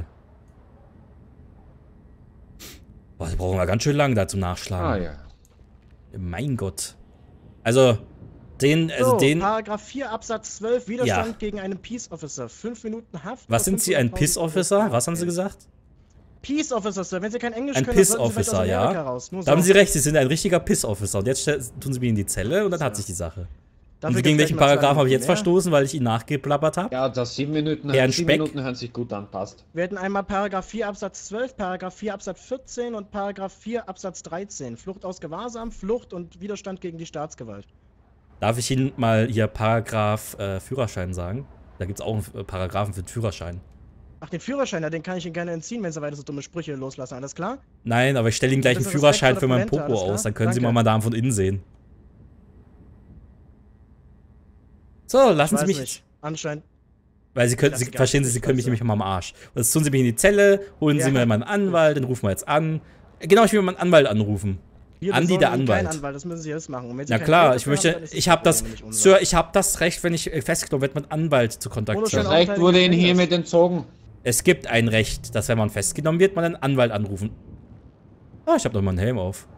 S1: Boah, das brauchen wir ganz schön lange da zum Nachschlagen.
S4: Ah ja.
S1: Mein Gott. Also, den, also
S5: so,
S1: den.
S5: Paragraph vier Absatz zwölf, Widerstand gegen einen Peace Officer. Fünf Minuten Haft.
S1: Was
S5: oder
S1: sind Sie, ein
S5: fünfhunderttausend
S1: Piss Officer? Was haben Sie gesagt?
S5: Peace Officer, Sir. Wenn Sie kein Englisch
S1: Ein
S5: können,
S1: Piss
S5: dann sollten Sie vielleicht
S1: Officer,
S5: aus
S1: ja.
S5: Amerika raus. Nur
S1: Da haben
S5: so.
S1: Sie recht, Sie sind ein richtiger Piss Officer. Und jetzt stell- tun Sie mich in die Zelle und dann hat
S5: So.
S1: sich die Sache.
S5: Dafür
S1: Und gegen
S5: gibt's
S1: welchen
S5: gleich mal zwei
S1: Paragraphen habe ich jetzt
S5: Minuten mehr.
S1: verstoßen, weil ich ihn nachgeplappert habe?
S4: Ja, das sieben Minuten,
S1: Herrn
S4: sieben
S1: Speck?
S4: Minuten hören sich gut an, passt.
S5: Wir hätten einmal Paragraph vier Absatz zwölf, Paragraph vier Absatz vierzehn und Paragraph vier Absatz dreizehn. Flucht aus Gewahrsam, Flucht und Widerstand gegen die Staatsgewalt.
S1: Darf ich Ihnen mal hier Paragraph äh, Führerschein sagen? Da gibt es auch einen äh, Paragraphen für den Führerschein.
S5: Ach, den Führerschein, ja, den kann ich Ihnen gerne entziehen, wenn Sie weiter so dumme Sprüche loslassen. Alles klar?
S1: Nein, aber ich stelle Ihnen gleich einen
S5: Bisschen
S1: Führerschein
S5: Respekt
S1: für
S5: vor
S1: meinen
S5: Dokumente,
S1: Popo
S5: alles klar?
S1: aus. Dann können Sie
S5: Danke.
S1: mal Madame von innen sehen. So, lassen
S5: Ich
S1: Sie
S5: weiß
S1: mich.
S5: nicht. Anscheinend.
S1: Weil Sie können,
S5: Das
S1: Sie,
S5: ist gar
S1: verstehen
S5: nicht
S1: Sie, Sie
S5: richtig,
S1: können mich
S5: also.
S1: nämlich mal am Arsch. Und jetzt tun Sie mich in die Zelle, holen Sie
S5: Ja.
S1: mir meinen Anwalt, den rufen wir jetzt an. Genau, ich will meinen Anwalt anrufen.
S5: Hier,
S1: Andi,
S5: sollen
S1: der
S5: kein
S1: Anwalt.
S5: Anwalt. Das müssen Sie jetzt machen. Und wenn Sie
S1: Na
S5: kein
S1: klar,
S5: Geld
S1: ich
S5: dafür
S1: möchte,
S5: haben, dann ist
S1: ich
S5: das
S1: habe das,
S5: Problem nicht unser.
S1: Sir, ich habe das Recht, wenn ich festgenommen werde, mit Anwalt zu kontaktieren.
S4: Das Recht wurde Ihnen hiermit entzogen.
S1: Es gibt ein Recht, dass wenn man festgenommen wird, man einen Anwalt anrufen. Ah, ich habe noch mal einen Helm auf.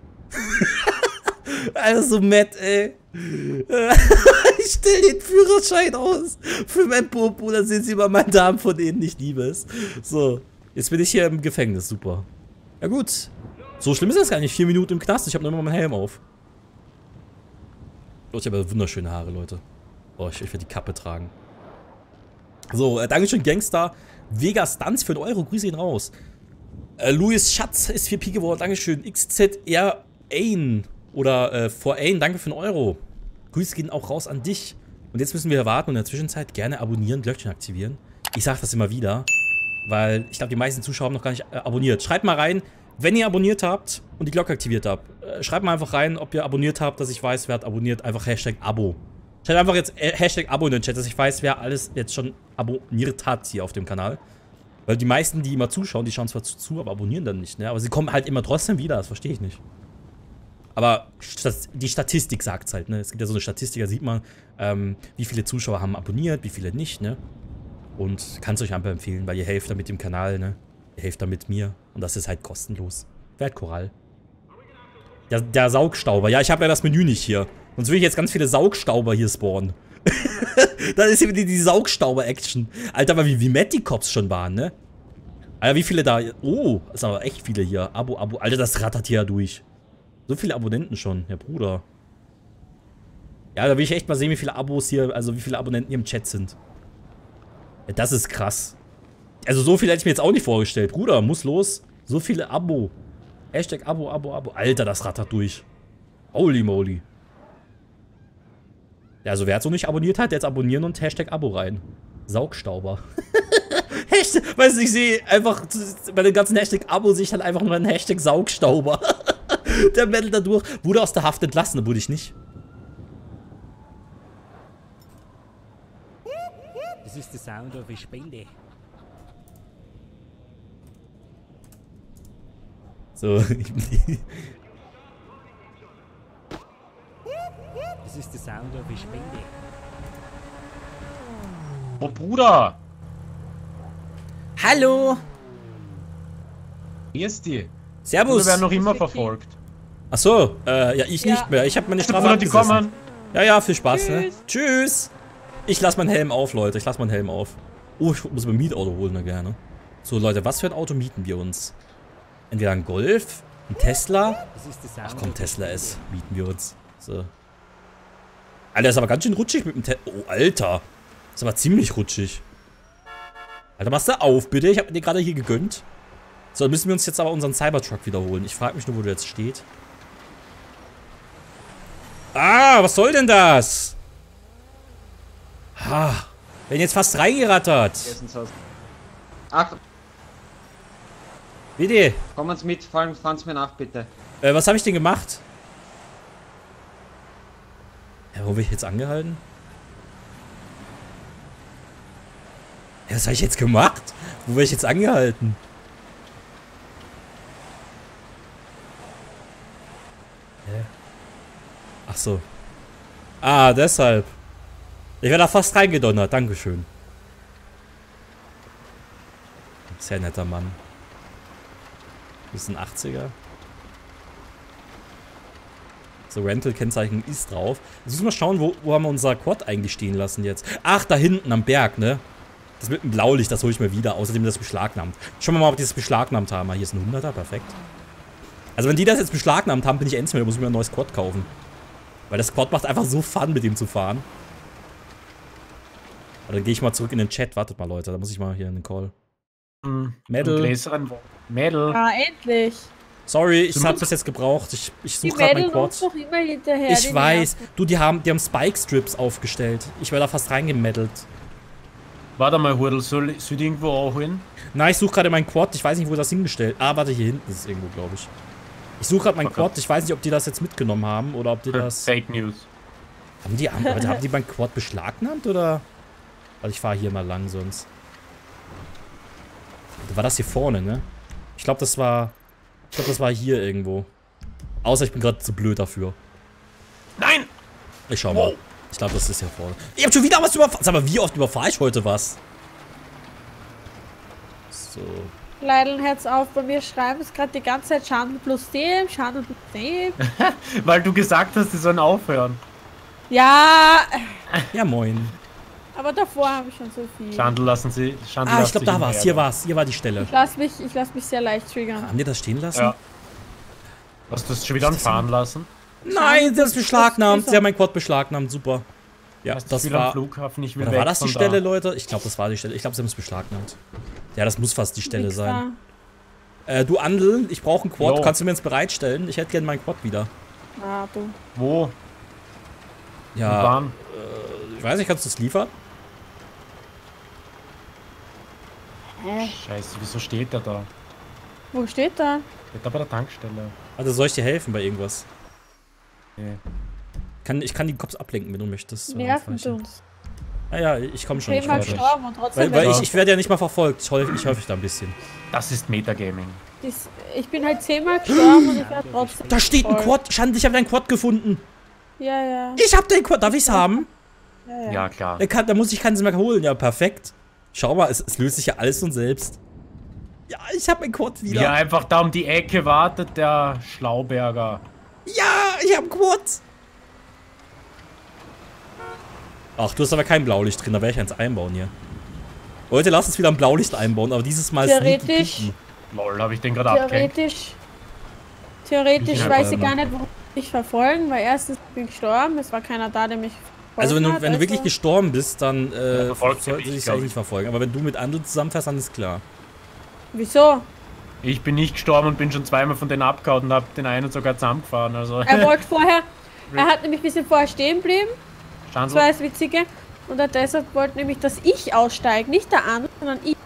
S1: Alter, so mad, ey. Ich stell den Führerschein aus für mein Popo, dann sehen Sie mal meinen Darm von denen, ich liebe es. So, jetzt bin ich hier im Gefängnis, super. Ja gut, so schlimm ist das gar nicht. Vier Minuten im Knast, ich habe nur mal meinen Helm auf. Oh, ich habe wunderschöne Haare, Leute. Oh, ich, ich werde die Kappe tragen. So, äh, Dankeschön, Gangster. Vega Stunts für einen Euro, grüße ihn raus. Äh, Louis Schatz ist vier Pi geworden, Dankeschön. X Z R Ain oder äh, For Ain, danke für einen Euro. Grüße gehen auch raus an dich. Und jetzt müssen wir warten und in der Zwischenzeit gerne abonnieren, Glöckchen aktivieren. Ich sage das immer wieder, weil ich glaube, die meisten Zuschauer haben noch gar nicht äh, abonniert. Schreibt mal rein, wenn ihr abonniert habt und die Glocke aktiviert habt. Äh, schreibt mal einfach rein, ob ihr abonniert habt, dass ich weiß, wer hat abonniert. Einfach Hashtag Abo. Schreibt einfach jetzt äh, Hashtag Abo in den Chat, dass ich weiß, wer alles jetzt schon abonniert hat hier auf dem Kanal. Weil die meisten, die immer zuschauen, die schauen zwar zu, aber abonnieren dann nicht, ne? Aber sie kommen halt immer trotzdem wieder, das verstehe ich nicht. Aber die Statistik sagt es halt, ne? Es gibt ja so eine Statistik, da sieht man, ähm, wie viele Zuschauer haben abonniert, wie viele nicht, ne? Und kann es euch einfach empfehlen, weil ihr helft damit dem Kanal, ne? Ihr helft damit mir. Und das ist halt kostenlos. Wer hat Korall? Der, der Saugstauber. Ja, ich habe ja das Menü nicht hier. Sonst will ich jetzt ganz viele Saugstauber hier spawnen. Das ist eben die, die Saugstauber-Action. Alter, aber wie, wie mad die Cops schon waren, ne? Alter, wie viele da... Oh, das sind aber echt viele hier. Abo, Abo. Alter, das rattert hier ja durch. So viele Abonnenten schon. Ja, Bruder. Ja, da will ich echt mal sehen, wie viele Abos hier... Also, wie viele Abonnenten hier im Chat sind. Ja, das ist krass. Also, so viel hätte ich mir jetzt auch nicht vorgestellt. Bruder, muss los. So viele Abo. Hashtag Abo, Abo, Abo. Alter, das rattert durch. Holy moly. Ja, also wer jetzt so nicht abonniert hat, jetzt abonnieren und Hashtag Abo rein. Saugstauber. Hashtag, weißt du, ich sehe einfach bei den ganzen Hashtag Abo sehe ich halt einfach nur einen Hashtag Saugstauber. Der mettelt da durch. Wurde aus der Haft entlassen, wurde ich nicht.
S6: Das ist der Sound of a Spende.
S1: So.
S6: Das ist der Sound of a Spende.
S3: Oh, Bruder!
S1: Hallo!
S3: Hier ist die.
S1: Servus!
S3: Wir werden noch immer verfolgt.
S1: Achso, äh, ja, ich
S2: Ja.
S1: nicht mehr. Ich habe meine Strafe
S3: Bruder, die
S1: abgesessen.
S3: kommen.
S1: Ja, ja, viel Spaß,
S2: Tschüss.
S1: ne? Tschüss! Ich lass meinen Helm auf, Leute. Ich lass meinen Helm auf. Oh, ich muss mir ein Mietauto holen, na gerne. So, Leute, was für ein Auto mieten wir uns? Entweder ein Golf, ein Tesla.
S6: Das ist der Sound
S1: Ach komm,
S6: of a
S1: Tesla
S6: Spende.
S1: ist. Mieten wir uns. So. Alter, ist aber ganz schön rutschig mit dem Tesla. Oh, Alter. Ist aber ziemlich rutschig. Alter, machst du auf, bitte. Ich hab dir gerade hier gegönnt. So, dann müssen wir uns jetzt aber unseren Cybertruck wiederholen. Ich frage mich nur, wo der jetzt steht. Ah, was soll denn das? Ha. Werden jetzt fast reingerattert.
S4: Essenshaus. Ach,
S1: Bitte.
S4: kommen Sie mit, fahren, fahren Sie mir nach, bitte.
S1: Äh, was habe ich denn gemacht? Ja, wo bin ich jetzt angehalten? Ja, was habe ich jetzt gemacht? Wo bin ich jetzt angehalten? Hä? Ach so. Ah, deshalb. Ich wäre da fast reingedonnert. Dankeschön. Sehr netter Mann. Das ist ein achtziger. So, Rental-Kennzeichen ist drauf. Jetzt müssen wir schauen, wo, wo haben wir unser Quad eigentlich stehen lassen jetzt. Ach, da hinten am Berg, ne? Das mit dem Blaulicht, das hole ich mir wieder. Außerdem das beschlagnahmt. Schauen wir mal, ob die das beschlagnahmt haben. Hier ist ein hunderter, perfekt. Also wenn die das jetzt beschlagnahmt haben, bin ich Endsmith, muss ich mir ein neues Quad kaufen. Weil das Quad macht einfach so Fun, mit dem zu fahren. Aber dann gehe ich mal zurück in den Chat. Wartet mal, Leute, da muss ich mal hier in den Call.
S3: Hm,
S1: Mädel.
S3: Gläseren. Mädel.
S2: Ah, endlich.
S1: Sorry, ich
S3: Zum-
S1: habe das jetzt gebraucht. Ich, ich
S2: Die
S1: suche gerade mein
S2: melden uns
S1: Quad.
S2: doch immer hinterher.
S1: Ich
S2: die
S1: weiß.
S2: Nerven.
S1: Du, die haben, die haben Spike-Strips aufgestellt. Ich wäre da fast reingemeddelt.
S3: Warte mal, Hurdel, soll, soll ich irgendwo auch hin?
S1: Na, ich suche gerade mein Quad. Ich weiß nicht, wo das hingestellt. Ah, warte, hier hinten ist es irgendwo, glaube ich. Ich suche gerade mein
S3: Okay.
S1: Quad. Ich weiß nicht, ob die das jetzt mitgenommen haben oder ob die das...
S3: Fake News.
S1: Haben die, haben, aber haben die mein Quad beschlagnahmt oder? Also ich fahre hier mal lang sonst. War das hier vorne, ne? Ich glaube, das war... Ich glaube, das war hier irgendwo. Außer ich bin gerade zu blöd dafür.
S3: Nein!
S1: Ich schau mal. Ich glaube, das ist ja vorne. Ich hab schon wieder was überfahren. Sag mal, wie oft überfahre ich heute was? So.
S2: Leidl, Herz auf, bei mir schreiben es gerade die ganze Zeit Schandl plus dem, Schandl plus dem.
S3: Weil du gesagt hast, die sollen aufhören.
S2: Ja,
S1: Ja, moin.
S2: aber davor habe ich schon so viel.
S3: Schandl lassen sie. Schandl
S1: Ah, ich
S3: lässt
S1: glaube,
S3: sich
S1: da
S3: im
S1: war's. Hier
S3: Ärger.
S1: war's. Hier war die Stelle.
S2: Ich lasse mich, ich lass mich sehr leicht triggern.
S1: Haben die das stehen lassen?
S3: Ja. Hast du das schon wieder anfahren lassen?
S1: Nein, das ist beschlagnahmt. Sie haben mein Quad beschlagnahmt. Super. Ja,
S3: Hast du
S1: das
S3: wieder am
S1: war...
S3: Flughafen, ich will
S1: Oder
S3: weg
S1: war das die
S3: von
S1: Stelle,
S3: da.
S1: Leute? Ich glaube, das war die Stelle. Ich glaube, sie haben es beschlagnahmt. Ja, das muss fast die Stelle
S2: Nix
S1: sein. Äh, du Andel, ich brauche einen Quad.
S3: Jo.
S1: Kannst du mir jetzt bereitstellen? Ich hätte gerne meinen Quad wieder.
S2: Da. Ah, du.
S3: Wo?
S1: Ja,
S3: Bahn?
S1: ich weiß nicht, kannst du es liefern?
S2: Hä?
S3: Scheiße, wieso steht der da?
S2: Wo steht da?
S3: Steht da bei der Tankstelle.
S1: Also soll ich dir helfen bei irgendwas?
S3: Nee.
S1: Kann, ich kann die Cops ablenken, wenn du möchtest.
S2: Nerven
S1: Äh,
S2: uns.
S1: Naja, ich komme schon. Ich,
S2: Zehnmal
S1: weiß nicht.
S2: gestorben und trotzdem.
S1: weil weil
S2: werd
S1: ich, ich werde ja nicht mal verfolgt. Ich helfe ich helf da ein bisschen.
S3: Das ist Metagaming.
S2: ich, ich bin halt zehnmal gestorben und ich werde trotzdem.
S1: Da steht ein
S2: verfolgt.
S1: Quad. Schande, ich habe deinen Quad gefunden.
S2: Ja, ja.
S1: Ich habe den Quad. Darf ich's haben?
S2: ja, ja.
S3: Ja, klar.
S1: Da, kann, da muss ich keinen mehr holen. Ja, perfekt. Schau mal, es, es löst sich ja alles von selbst. Ja, ich habe meinen Quad
S3: Wie
S1: wieder.
S3: er einfach da um die Ecke wartet, der Schlauberger.
S1: Ja, ich habe einen Quad. Ach, du hast aber kein Blaulicht drin. Da werde ich eins einbauen hier. Leute, lass uns wieder ein Blaulicht einbauen, aber dieses Mal
S2: Theoretisch-
S1: sneaky peeky.
S3: Lol, habe ich den gerade abgehängt.
S2: Theoretisch. Theoretisch
S3: Ja,
S2: weiß ich
S1: aber-
S2: gar nicht, warum die mich verfolgen, weil erstens bin ich gestorben, es war keiner da, der mich verfolgt
S1: Also wenn du,
S2: hat,
S1: wenn du wirklich
S2: also-
S1: gestorben bist, dann äh,
S3: verfolgt
S1: sollte
S3: mich,
S1: dich
S3: glaub
S1: eigentlich
S3: ich.
S1: nicht verfolgen. Aber wenn du mit anderen zusammenfährst, dann ist klar.
S2: Wieso?
S3: Ich bin nicht gestorben und bin schon zweimal von denen abgehauen und hab den einen sogar zusammengefahren. Also.
S2: Er wollte vorher, er hat nämlich ein bisschen vorher stehen geblieben, das war
S3: Schandl,
S2: das Witzige. Und er deshalb wollte nämlich, dass ich aussteige, nicht der andere, sondern ich.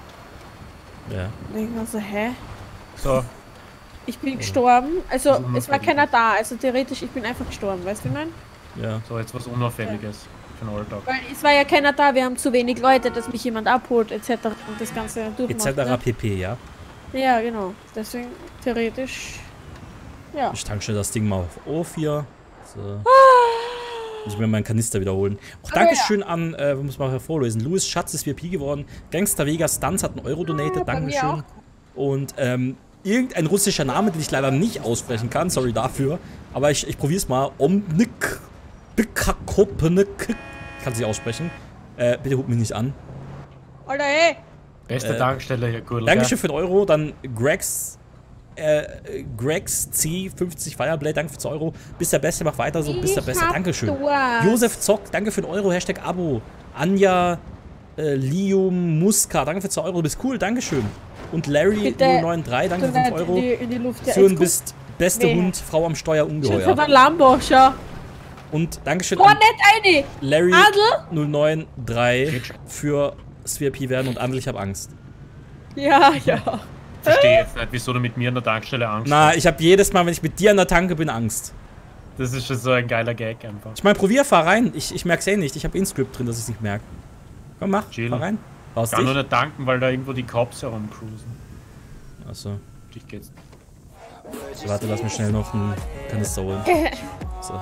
S1: Ja.
S2: Und ich war so, hä?
S3: so.
S2: Ich bin gestorben, also
S3: Das ist
S2: es war
S3: unauffällig.
S2: keiner da, also theoretisch, ich bin einfach gestorben, weißt du, wie ich meine?
S1: Ja.
S3: So, jetzt was Unauffälliges für den Alltag.
S2: Weil es war ja keiner da, wir haben zu wenig Leute, dass mich jemand abholt, et cetera. Und das Ganze durchmacht.
S1: Etc. pp, ja.
S2: Ne? Ja, genau. Deswegen theoretisch. Ja.
S1: Ich tank schnell das Ding mal auf O vier. So. Muss ich mir meinen Kanister wiederholen. Auch Dankeschön an, äh, wir müssen mal hervorlesen. Louis Schatz ist V I P geworden. Gangster Vegas Stunts hat einen Euro donated.
S2: bei mir
S1: Dankeschön. Und ähm, irgendein russischer Name, den ich leider nicht aussprechen kann. Sorry dafür. Aber ich, ich probiere es mal. Omnik Bikakopenik. Kann sie aussprechen. Äh, bitte hupt mich nicht an.
S2: Alter, hey!
S3: Beste
S1: Äh,
S3: Tankstelle hier, cool.
S1: Dankeschön für den Euro. Dann Gregs. Äh, Gregs C fünfzig Fireblade, danke für zwei Euro. Bist der Beste, mach weiter so, bist der
S2: Ich
S1: Beste,
S2: hab
S1: Dankeschön.
S2: Durst.
S1: Josef Zock, danke für den Euro, Hashtag Abo. Anja äh, Lium Muska, danke für zwei Euro, du bist cool, Dankeschön. Und Larry
S2: Bitte,
S1: null neun drei, danke für
S2: Du
S1: fünf
S2: nicht
S1: Euro.
S2: in die, in die Luft. Ja,
S1: Sören,
S2: jetzt
S1: bist beste
S2: Weh.
S1: Hund, Frau am Steuer,
S2: guck, schon
S1: ungeheuer.
S2: ein Lambo, schau.
S1: Und Dankeschön
S2: Boah,
S1: an
S2: nicht eine!
S1: Larry
S2: Adel?
S1: null neun drei
S3: Geht schon.
S1: für das V I P werden und Andel, ich hab Angst.
S2: Ja, ja.
S3: Ich verstehe jetzt nicht, wieso du mit mir an der Tankstelle Angst
S1: Na,
S3: hast.
S1: ich habe jedes Mal, wenn ich mit dir an der Tanke bin, Angst.
S3: Das ist schon so ein geiler Gag einfach.
S1: Ich meine, probier, fahr rein. Ich, ich merk's eh nicht. Ich habe eh ein Skript drin, dass ich's nicht merke. Komm, mach.
S3: Chill.
S1: Fahr rein. Raus
S3: Ich kann nur
S1: dich.
S3: nicht tanken, weil da irgendwo die Cops herumcruisen.
S1: Achso.
S3: Dich geht's.
S1: So, warte, lass mich schnell noch einen Kanister holen. So.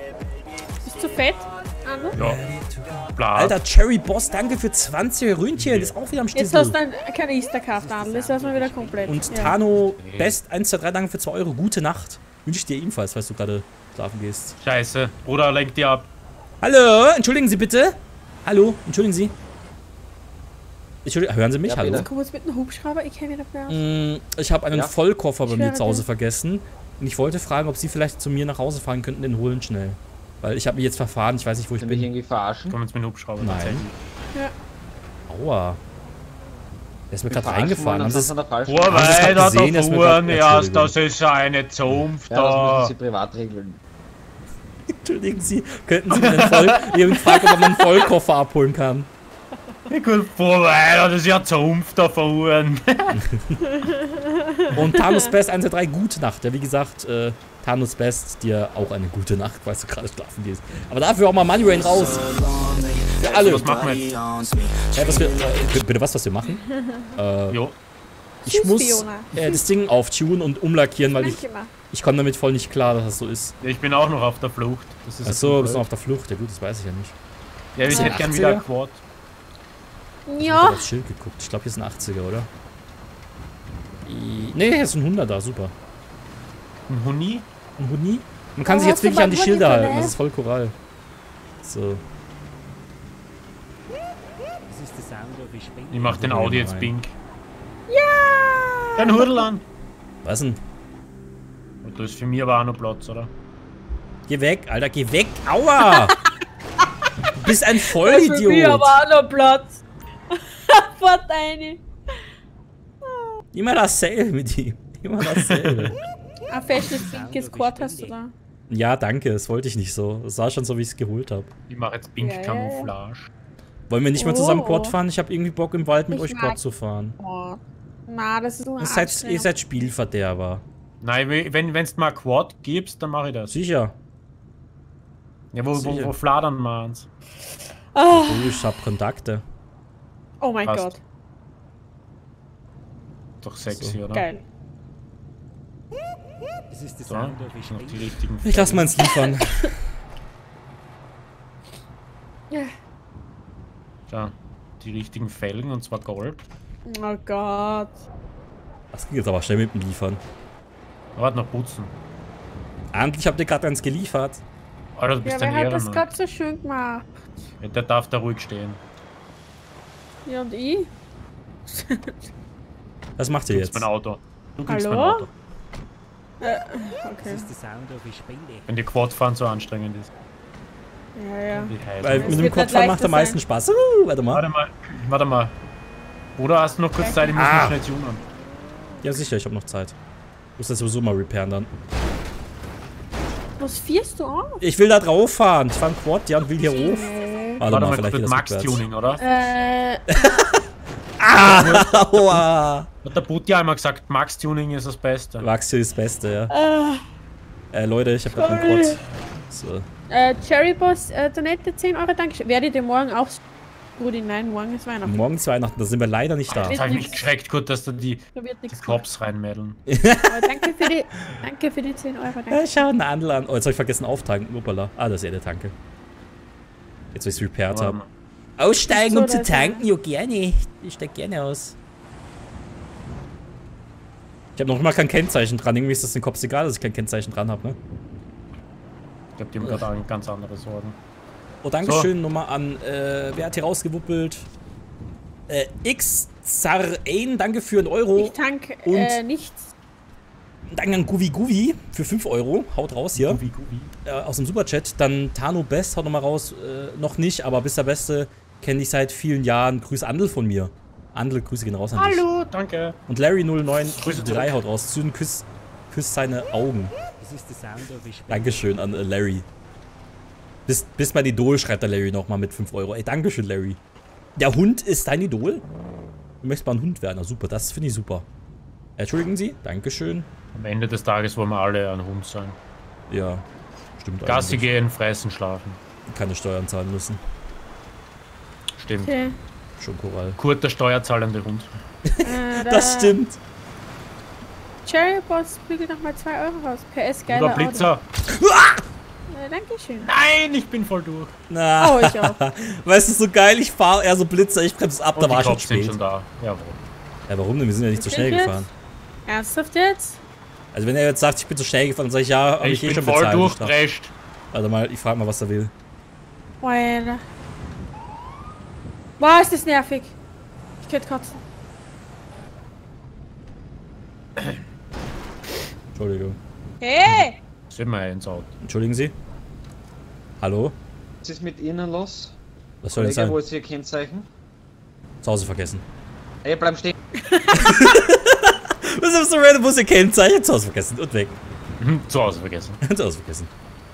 S2: Bist du fett, Andel?
S3: Ja. Bla.
S1: Alter, Cherry Boss, danke für zwanzig Rühnchen. Das ist auch wieder am
S2: Jetzt hast
S1: Stissel.
S2: du ein Kanister gekauft, Andel. Das lassen wir wieder komplett.
S1: Und
S2: ja.
S1: Tano Best eins zwei drei, danke für zwei Euro. Gute Nacht. Wünsche ich dir ebenfalls, falls du gerade schlafen gehst.
S3: Scheiße. Bruder, lenk dir ab.
S1: Hallo, entschuldigen Sie bitte. Hallo, entschuldigen Sie. Entschuldigung, hören Sie mich?
S4: Ja,
S1: Hallo.
S4: bitte.
S2: Komm jetzt mit einem Hubschrauber, ich kenne wieder mehr aus.
S1: Mm, Ich habe einen
S4: Ja.
S1: Vollkoffer bei
S2: Ich
S1: mir
S2: höre
S1: zu Hause
S2: dich.
S1: vergessen. Und ich wollte fragen, ob Sie vielleicht zu mir nach Hause fahren könnten, den holen schnell. Weil ich habe mich jetzt verfahren, ich weiß nicht, wo ich
S4: Will mich
S1: bin.
S4: irgendwie verarschen?
S3: Komm jetzt mit dem Hubschrauber.
S1: Nein.
S3: tatsächlich.
S1: Aua. Der ist mir gerade
S4: Verarschen
S1: reingefahren.
S4: wollen,
S1: Haben Sie
S4: dann
S1: es-
S4: sind wir falsch.
S3: Boah,
S1: Haben Sie es grad
S3: weiter
S1: gesehen?
S3: da
S1: Er ist mir
S3: fuhren,
S1: grad-
S3: ja,
S1: Entschuldigung.
S3: das ist eine Zunft
S4: Ja, das müssen
S3: da.
S4: Sie privat regeln.
S1: Entschuldigen Sie, könnten Sie mir den Voll... Ich habe gefragt, ob man einen Vollkoffer abholen kann.
S3: Ich gut, boah, weiter, das ist ja Zunft da verhuren.
S1: Und Thanos Best eins zwei drei, gute Nacht. Ja, wie gesagt, äh, Thanos Best, dir auch eine gute Nacht, weil du gerade schlafen gehst. Aber dafür auch mal Money Rain raus. Für alle.
S3: Was machen wir jetzt?
S1: Hä, was wir, äh, bitte was, was wir machen? Äh,
S3: Jo.
S1: ich
S2: Tschüss,
S1: muss
S2: Fiona.
S1: äh, das Ding auftunen und umlackieren, weil ich,
S2: Danke mal.
S1: Ich komme damit voll nicht klar, dass das so ist.
S3: Ich bin auch noch auf der Flucht. Das ist
S1: Achso, du bist noch auf der Flucht. Ja gut, das weiß ich ja nicht.
S3: Ja, ich
S1: Ja,
S3: hätte gern
S1: achtziger?
S3: wieder ein Quad.
S1: Ich hab
S2: Ja.
S1: auf das Schild geguckt. Ich glaube, hier ist ein achtziger, oder? I ne, hier ist ein hunderter, super.
S3: Ein Huni?
S1: Ein Huni? Man kann
S2: Oh,
S1: sich jetzt
S2: hast du
S1: wirklich an die
S2: mal
S1: Schilder
S2: Monitor,
S1: halten,
S2: ne?
S1: das ist voll Korall. So.
S6: This is the sound of a spindle.
S3: Ich mach den
S1: Ja,
S3: Audi jetzt
S1: rein.
S3: pink.
S2: Ja!
S3: Ein Hurdel an.
S1: Was denn?
S3: Und da ist für mich aber auch noch Platz, oder?
S1: Geh weg, Alter, geh weg! Aua! Du bist ein
S2: Für mich
S1: Vollidiot!
S2: aber auch noch Platz. Fort eine.
S1: Immer dasselbe mit ihm. Immer dasselbe.
S2: Ein festes pinkes Quad hast du da.
S1: Ja, danke, das wollte ich nicht so. Das sah schon so, wie ich es geholt habe.
S3: Ich mache jetzt pink
S2: Ja, ja, ja.
S3: Camouflage.
S1: Wollen wir nicht mehr zusammen
S2: Oh.
S1: Quad fahren? Ich habe irgendwie Bock im Wald mit
S2: Ich
S1: euch
S2: mag-
S1: Quad zu fahren.
S2: Oh. Na, das ist so
S1: Ihr seid, ihr seid Spielverderber.
S3: Nein, we- wenn du mal ein Quad gibst, dann mache ich das.
S1: Sicher.
S3: Ja, wo, wo,
S1: Sicher.
S3: wo fladern wir uns?
S2: Oh,
S1: Oh, ich hab Kontakte.
S2: oh mein
S3: Passt.
S2: Gott.
S3: Doch sexy,
S1: So.
S3: oder?
S2: Geil.
S6: This is the
S3: So,
S6: sound of a
S3: noch die
S6: spindle.
S3: richtigen
S1: Ich lass mal ins Liefern.
S3: So, die richtigen Felgen, und zwar Gold.
S2: Oh Gott.
S1: Das ging jetzt aber schnell mit dem Liefern.
S3: Warte noch putzen.
S1: Eigentlich habt ihr gerade eins geliefert.
S3: Alter, du
S2: Ja,
S3: bist
S2: wer
S3: ein
S2: hat das
S3: Ehrenmann.
S2: gerade so schön gemacht?
S3: Ja, der darf da ruhig stehen.
S2: Ja, und ich?
S1: Was macht ihr
S3: Du kriegst
S1: jetzt?
S3: mein Auto. Du kriegst
S2: Hallo?
S3: mein Auto.
S2: Äh,
S6: This
S2: okay.
S6: is the sound of a spindle.
S3: Wenn die Quadfahren so anstrengend ist.
S2: Ja, ja.
S3: Die Heide.
S1: Weil
S2: Es
S1: mit dem
S2: wird
S1: Quad
S2: nicht
S1: fahren macht
S2: leichter
S1: am meisten
S2: sein.
S1: Spaß. Uh, warte mal.
S3: Warte mal, warte mal. Bruder, hast du noch kurz Zeit? Ich muss
S1: Ah.
S3: noch schnell tunen.
S1: Ja, sicher, ich hab noch Zeit. Muss das sowieso mal repairen dann.
S2: Was fährst du auf?
S1: Ich will da drauf fahren. Ich fahr ein Quad, ja, und will hier hoch.
S2: Äh,
S1: Warte
S3: Warte
S1: mal,
S3: mal,
S1: vielleicht
S3: das
S1: geht
S3: wird
S1: das rückwärts.
S3: Max-Tuning, oder?
S2: äh,
S1: Aua!
S3: Hat der Butti ja immer gesagt, Max-Tuning ist das Beste.
S1: Max hier ist das Beste, ja.
S2: äh,
S1: Äh, Leute, ich hab grad einen
S2: Sorry.
S1: Quad. So.
S2: äh, Cherry Boss, äh, Donette zehn Euro, danke. Werde ich dir morgen auch... Gut, nein, morgen ist Weihnachten.
S1: Morgen ist Weihnachten, da sind wir leider nicht da.
S3: Jetzt hab ich mich geschreckt, gut, dass da die,
S2: Da wird
S3: die
S2: nichts
S3: Cops reinmädeln.
S2: Aber danke für die, danke für die zehn Euro,
S1: Ja,
S2: danke.
S1: schau einen Adel an. Oh, jetzt hab ich vergessen auftanken. Uppala. Ah, das ist ja der Tanke. Jetzt, wo ich's repaired
S3: Aber
S1: habe. Aussteigen,
S2: So,
S1: um zu
S2: das-
S1: tanken? Jo, gerne. Ich steig gerne aus. Ich habe noch mal kein Kennzeichen dran. Irgendwie ist das den Cops egal, dass ich kein Kennzeichen dran habe, ne?
S3: Ich glaube, die haben gerade ganz andere Sorgen.
S1: Oh, Dankeschön. Nochmal an, äh, wer hat hier rausgewuppelt? Äh, X Zar'ain, danke für einen Euro.
S2: Ich tank
S1: Und-
S2: äh, nichts.
S1: Danke an Guvi Guvi für fünf Euro. Haut raus hier.
S3: Gubi, Gubi.
S1: Äh, aus dem Superchat. Dann Tano Best, haut nochmal raus. Äh, noch nicht, aber bis der Beste kenne ich seit vielen Jahren. Grüß Andel von mir. Andel, Grüße gehen raus an dich.
S3: Hallo, danke.
S1: Und Larry null neun
S3: Grüße
S1: drei
S3: zurück.
S1: haut raus. Süden küsst, küsst seine Augen.
S6: This is the sound of a spindle.
S1: Dankeschön an äh, Larry. Bist, bist mein Idol, schreibt der Larry nochmal mit fünf Euro. Ey, Dankeschön, Larry. Der Hund ist dein Idol? Du möchtest mal ein Hund werden. Na super, das finde ich super. Entschuldigen Sie, Dankeschön.
S3: Am Ende des Tages wollen wir alle ein Hund sein.
S1: Ja, stimmt.
S3: Gassi
S1: eigentlich.
S3: gehen, fressen, schlafen.
S1: Keine Steuern zahlen müssen.
S3: Stimmt.
S2: Okay.
S1: Schon Korall.
S3: Kurt, der steuerzahlende Hund.
S2: Äh, da-
S1: Das stimmt.
S2: Cherry Boss bügelt nochmal zwei Euro raus. P S,
S3: Über
S2: geiler Auto.
S3: Blitzer.
S2: Äh, Dankeschön.
S3: Nein, ich bin voll durch.
S1: Na,
S2: Oh, ich auch.
S1: weißt du, so geil, ich fahre eher so Blitzer, ich bremse ab,
S3: Und
S1: da
S3: die
S1: war schon
S3: Cops sind
S1: spät.
S3: schon da. Jawohl.
S1: Ja, warum denn? Wir sind ja nicht so schnell
S2: Wirklich?
S1: gefahren.
S2: Ernsthaft jetzt?
S1: Also wenn er jetzt sagt, ich bin zu schnell gefahren, dann sage ich, ja, hab
S3: Ich
S1: ich eh
S3: bin
S1: schon
S3: voll
S1: bezahlt. die Strafe.
S3: durchdrescht.
S1: Warte mal, ich frage mal, was er will.
S2: Boah, Alter. Boah, ist das nervig. Ich könnte kotzen.
S1: Entschuldigung.
S2: Hey!
S3: Sind wir ins Auto.
S1: Entschuldigen Sie? Hallo?
S4: Was ist mit Ihnen los?
S1: Was soll denn
S4: Kollege,
S1: sein?
S4: wo ist Ihr Kennzeichen?
S1: Zu Hause vergessen.
S4: Ey, bleib stehen.
S1: Was ist so random, wo ist Ihr Kennzeichen? Zu Hause vergessen und weg.
S3: Mhm, zu Hause vergessen.
S1: Zu Hause vergessen.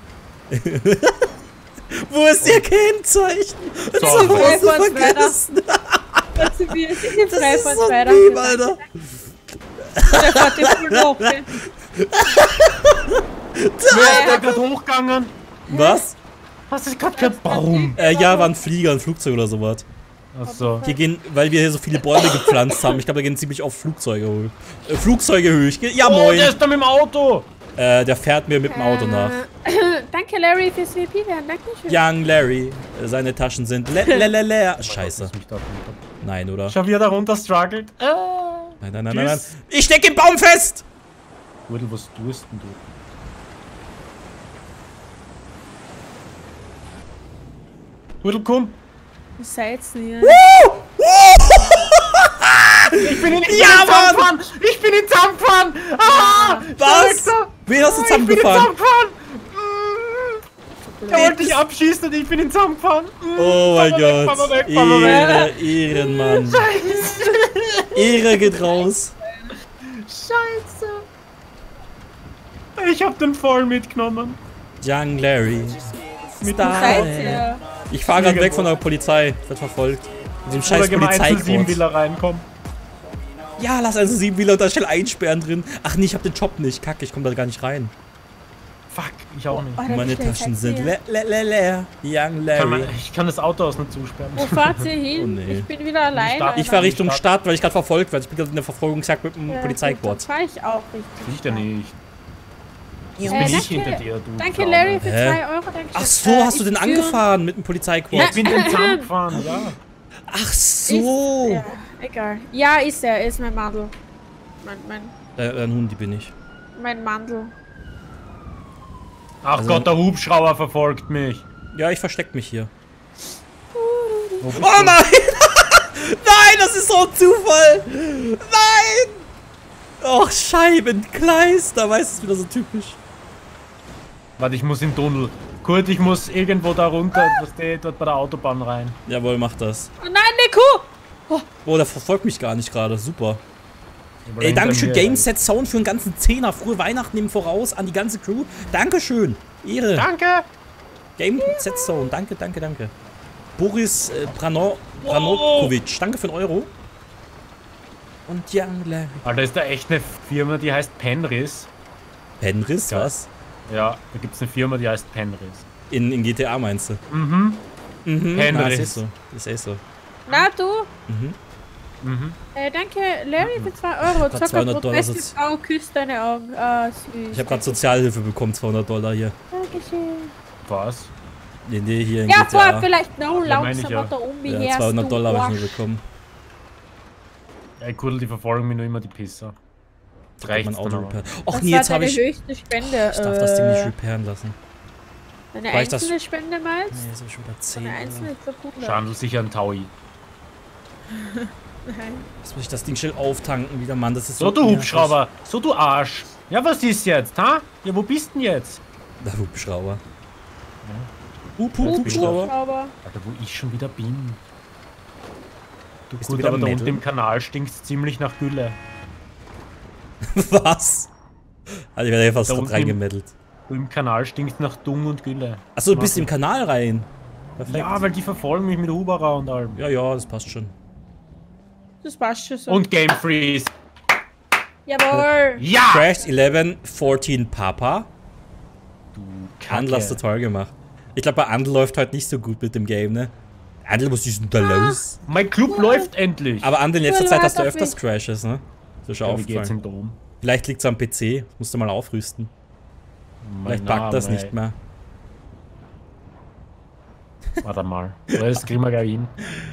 S1: Wo ist Ihr Kennzeichen? Zu
S3: Hause
S1: Hause
S2: vergessen.
S1: vergessen.
S2: Das ist wie es ist frei
S1: Das
S2: von
S1: ist so
S2: zwei
S1: lieb, Alter.
S2: Der fährt den voll hoch. ne?
S3: Wer ist da gerade hochgegangen?
S1: Was?
S3: Hast du gerade gehört? Warum?
S1: Äh, ja, war ein Flieger, ein Flugzeug oder sowas.
S3: Achso.
S1: Hier gehen, weil wir hier so viele Bäume gepflanzt haben. Ich glaube, da gehen ziemlich oft Flugzeuge hoch. Äh, Flugzeuge hoch. Ja,
S3: Oh,
S1: moin.
S3: der ist da mit dem Auto.
S1: Äh, der fährt mir mit dem Auto nach.
S2: Äh, danke, Larry, fürs V P werden. Dankeschön.
S1: Young Larry. Seine Taschen sind le le le le. Scheiße.
S3: Lass mich da runter.
S1: Nein, oder?
S3: Schau, wie er da runter struggelt. Äh.
S1: Nein, nein, nein, nein, nein. Ich steck im Baum fest!
S3: Wurdel, was tust denn du? Wurdel, komm!
S2: Was seid's denn?
S3: Ich bin in den
S1: Ja,
S3: Zaun gefahren! Ich bin in den Zaun gefahren! Ah!
S1: Was? Wen hast du
S3: Ich bin in den
S1: zusammengefahren?
S3: Zaun gefahren! Er wollte dich abschießen und ich bin in den Zaun gefahren!
S1: Oh mein
S3: Fahr mal weg,
S1: Gott.
S3: fahr mal weg, fahr mal weg.
S1: Ehre, Ehrenmann. Ehre geht raus.
S3: Scheiße! Ich hab den voll mitgenommen.
S1: Young Larry.
S3: Mit
S2: Was seid
S1: Style.
S2: ihr?
S1: Ich fahre gerade weg von der Polizei. Ich werd verfolgt. Mit dem scheiß
S3: sieben
S1: Polizeiquad.
S3: will er reinkommen.
S1: Ja, lass also sieben wieder und da schnell einsperren drin. Ach nee, ich hab den Job nicht. Kacke, ich komm da gar nicht rein.
S3: Fuck, ich auch nicht.
S2: Oh, da
S1: Meine
S2: schnell
S1: Taschen
S2: seid
S1: sind
S2: ihr.
S1: le le le le. Young
S3: Kann man,
S1: Larry.
S3: ich kann das Auto aus nicht zusperren.
S2: Wo fahrt ihr hin?
S1: Oh, nee.
S2: Ich bin wieder alleine.
S3: Stadt.
S1: Ich fahre Richtung
S3: Stadt.
S1: Stadt, weil ich gerade verfolgt werde. Ich bin gerade in der Verfolgungsjagd mit dem
S2: Ja,
S1: Polizeiquad.
S2: Dann fahr ich auch richtig.
S3: Ich ja nicht. Jetzt
S2: Äh,
S3: bin ich
S2: danke-
S3: hinter dir, du.
S2: Danke,
S3: Pflaume.
S2: Larry, für
S1: Hä?
S2: zwei Euro. Dankeschön.
S1: Ach so,
S2: Äh,
S1: hast du den
S2: ich führe-
S1: angefahren mit dem Polizeiquad?
S3: Ich bin den Zaun gefahren, ja.
S1: Ach so.
S2: Ist, ja, egal. Ja, ist er. Ist mein Mandel. Mein, mein,
S1: Äh, ein Hundi bin ich.
S2: mein Mandel.
S3: Ach
S1: Also-
S3: Gott, der Hubschrauber verfolgt mich.
S1: Ja, ich versteck mich hier.
S3: Wo bist
S1: Oh
S3: du?
S1: nein! Nein, das ist so ein Zufall! Nein! Och, Scheibenkleister, weißt du, ist wieder so typisch.
S3: Warte, ich muss in den Tunnel. Kurt, ich muss irgendwo da runter, dass der dort bei der Autobahn rein.
S1: Jawohl, mach das.
S2: Oh nein, eine Kuh!
S1: Oh, der verfolgt mich gar nicht gerade. Super.
S3: Aber
S1: Ey,
S3: hinter
S1: Dankeschön,
S3: mir,
S1: Gameset Sound für einen ganzen Zehner. Frohe Weihnachten im Voraus an die ganze Crew. Dankeschön. Ehre.
S3: Danke!
S1: Gameset Sound. Danke, danke, danke. Boris äh, Brano Branokovic. Danke für einen Euro. Und Young Larry.
S3: Alter, ist da echt eine Firma, die heißt Penris.
S1: Penris,
S3: Ja.
S1: was?
S3: Ja, da gibt's eine Firma, die heißt Penris.
S1: In, in G T A meinst du?
S3: Mhm.
S1: Mhm.
S3: Penris.
S1: Na, das ist so. Das ist so.
S2: Na, du?
S1: Mhm.
S3: Mhm.
S2: Äh, danke, Larry, für zwei Euro.
S1: grad zweihundert
S2: Zuckerbrot,
S1: Dollar
S2: beste
S1: sitzt-
S2: Frau, küsst deine Augen. Ah, süß.
S1: Ich habe gerade Sozialhilfe bekommen, zweihundert Dollar hier.
S2: Dankeschön.
S3: Was?
S1: Nee, nee, hier in
S2: Ja,
S1: G T A.
S2: fahr vielleicht no
S3: Ja, mein ich
S2: langsam
S3: ja.
S2: da um mich
S1: Ja,
S2: her.
S1: zweihundert Dollar habe ich nur
S2: Arsch.
S1: bekommen.
S3: Ey, Kudel, die verfolgen mich nur immer die Pisser. Das reicht
S1: Mein
S3: dann
S1: Auto
S3: aber.
S1: repariert. Och
S2: Das
S1: nee,
S2: war
S1: jetzt habe
S2: deine
S1: ich...
S2: höchste Spende.
S1: Ich darf das Ding nicht
S2: äh,
S1: repairen lassen.
S2: Eine
S1: Weil ich das-
S2: einzelne Spende meinst?
S1: Nee, jetzt habe ich schon wieder zehn.
S2: Eine einzelne ist so gut.
S3: Schandel sicher ein Taui.
S2: Nein.
S1: Jetzt muss ich das Ding schnell auftanken wieder, Mann. Das ist so...
S3: So, du
S1: nervig.
S3: Hubschrauber. So, du Arsch. Ja, was ist jetzt, ha? Ja, wo bist denn jetzt?
S1: Der Hubschrauber. Hup, hup,
S2: Hup,
S1: Hubschrauber.
S2: Hubschrauber.
S3: Alter, wo ich schon wieder bin. Du
S1: Bist du
S3: gut,
S1: wieder
S3: aber da
S1: Metal?
S3: unten im Kanal stinkt's ziemlich nach Gülle.
S1: Was? Also ich werde hier fast
S3: Da
S1: grad
S3: unten
S1: reingemeddelt.
S3: Du, im Kanal stinkt's nach Dung und Gülle.
S1: Achso, du bist im Kanal rein. Perfekt.
S3: Ja, weil die verfolgen mich mit Huberer und allem.
S1: Ja, ja, das passt schon.
S2: Das passt schon so.
S3: Und Game Freeze.
S2: Jawohl.
S3: Ja!
S1: Crash elf vierzehn Papa.
S3: Du
S1: Andel hast du
S3: Kacke.
S1: toll gemacht. Ich glaube, bei Andel läuft heute nicht so gut mit dem Game, ne? Andel, was ist denn da los?
S3: Mein Club läuft endlich.
S1: Aber Andel, in letzter
S2: Cool,
S1: Zeit hast du
S2: hat auf
S1: öfters
S2: mich.
S1: Crashes, ne? So schon
S3: ja, wie geht's
S1: aufgefallen.
S3: im Dom?
S1: Vielleicht liegt es am P C. Musst du mal aufrüsten. Vielleicht
S3: Mein
S1: packt das
S3: Name,
S1: nicht mehr.
S3: ey. Warte mal. Das kriegen wir gleich hin.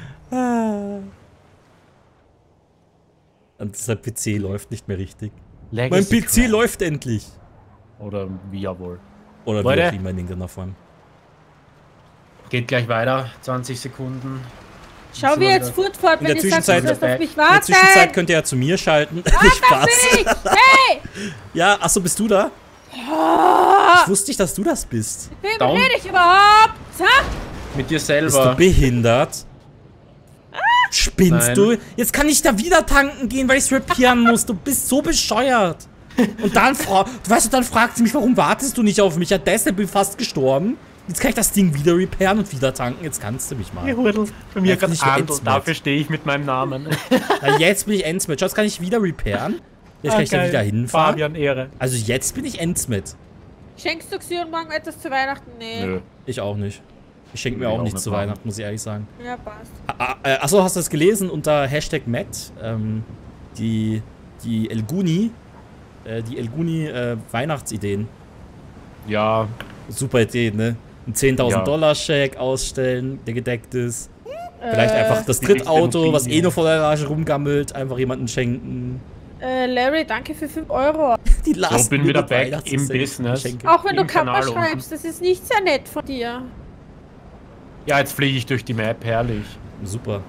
S1: Und der P C läuft nicht mehr richtig.
S3: Legacy
S1: Mein P C
S3: Crash.
S1: läuft endlich.
S3: Oder wie ja wohl.
S1: Oder wie
S3: Leute.
S1: auch immer in irgendeiner Form.
S3: Geht gleich weiter. zwanzig Sekunden.
S2: Schau, wie jetzt fortfahrt,
S1: In
S2: wenn
S1: der
S2: ich sag, du
S1: Zwischenzeit-
S2: sollst auf mich
S1: In der
S2: warten.
S1: Zwischenzeit könnt ihr ja zu mir schalten. Nicht Spaß.
S2: Ich. Hey!
S1: Ja, achso, bist du da?
S2: Oh,
S1: Ich wusste nicht, dass du das bist.
S2: mit wem
S3: Down.
S2: rede ich überhaupt? Ha?
S3: Mit dir
S1: Bist du
S3: selber.
S1: behindert? Spinnst
S3: Nein.
S1: du? Jetzt kann ich da wieder tanken gehen, weil ich es reparieren muss. Du bist so bescheuert. Und dann, fra du weißt, dann fragt sie mich, warum wartest du nicht auf mich? Ja, deshalb bin ich fast gestorben. Jetzt kann ich das Ding wieder reparieren und wieder tanken. Jetzt kannst du mich mal.
S3: Hey, Hurdel. Bei mir
S1: Jetzt bin
S3: gerade
S1: ich nur
S3: Andel.
S1: Endsmith.
S3: Dafür stehe ich mit meinem Namen.
S1: Ja, jetzt bin ich Endsmith. Schau, jetzt kann ich wieder reparieren. Jetzt kann ich da
S3: Ah, geil.
S1: wieder hinfahren.
S3: Fabian Ehre.
S1: Also jetzt bin ich Endsmith.
S2: Schenkst du Xion morgen etwas zu Weihnachten? Nee.
S3: Nö.
S1: Ich auch nicht. Ich schenke mir
S3: Will
S1: auch
S3: ich auch
S1: nichts
S3: nicht
S1: zu
S3: machen.
S1: Weihnachten, muss ich ehrlich sagen.
S2: Ja, passt.
S1: Ah, ah, äh, achso, hast du das gelesen unter Hashtag Matt? Ähm, die, die Elguni, äh, die Elguni äh, Weihnachtsideen.
S3: Ja.
S1: Super Idee, ne? Ein zehntausend Dollar Scheck ausstellen, der gedeckt ist. Vielleicht
S2: Äh,
S1: einfach das Drittauto, was eh nur vor der Garage rumgammelt, einfach jemanden schenken.
S2: Äh, Larry, danke für fünf Euro.
S1: Die Last
S3: So bin wieder
S1: Minute
S3: back im
S1: Weihnachtsgeschenke.
S3: Business.
S2: Auch wenn du
S3: Im
S2: Kappa
S3: Kanal unten.
S2: schreibst, das ist nicht sehr nett von dir.
S3: Ja, jetzt fliege ich durch die Map, herrlich.
S1: Super.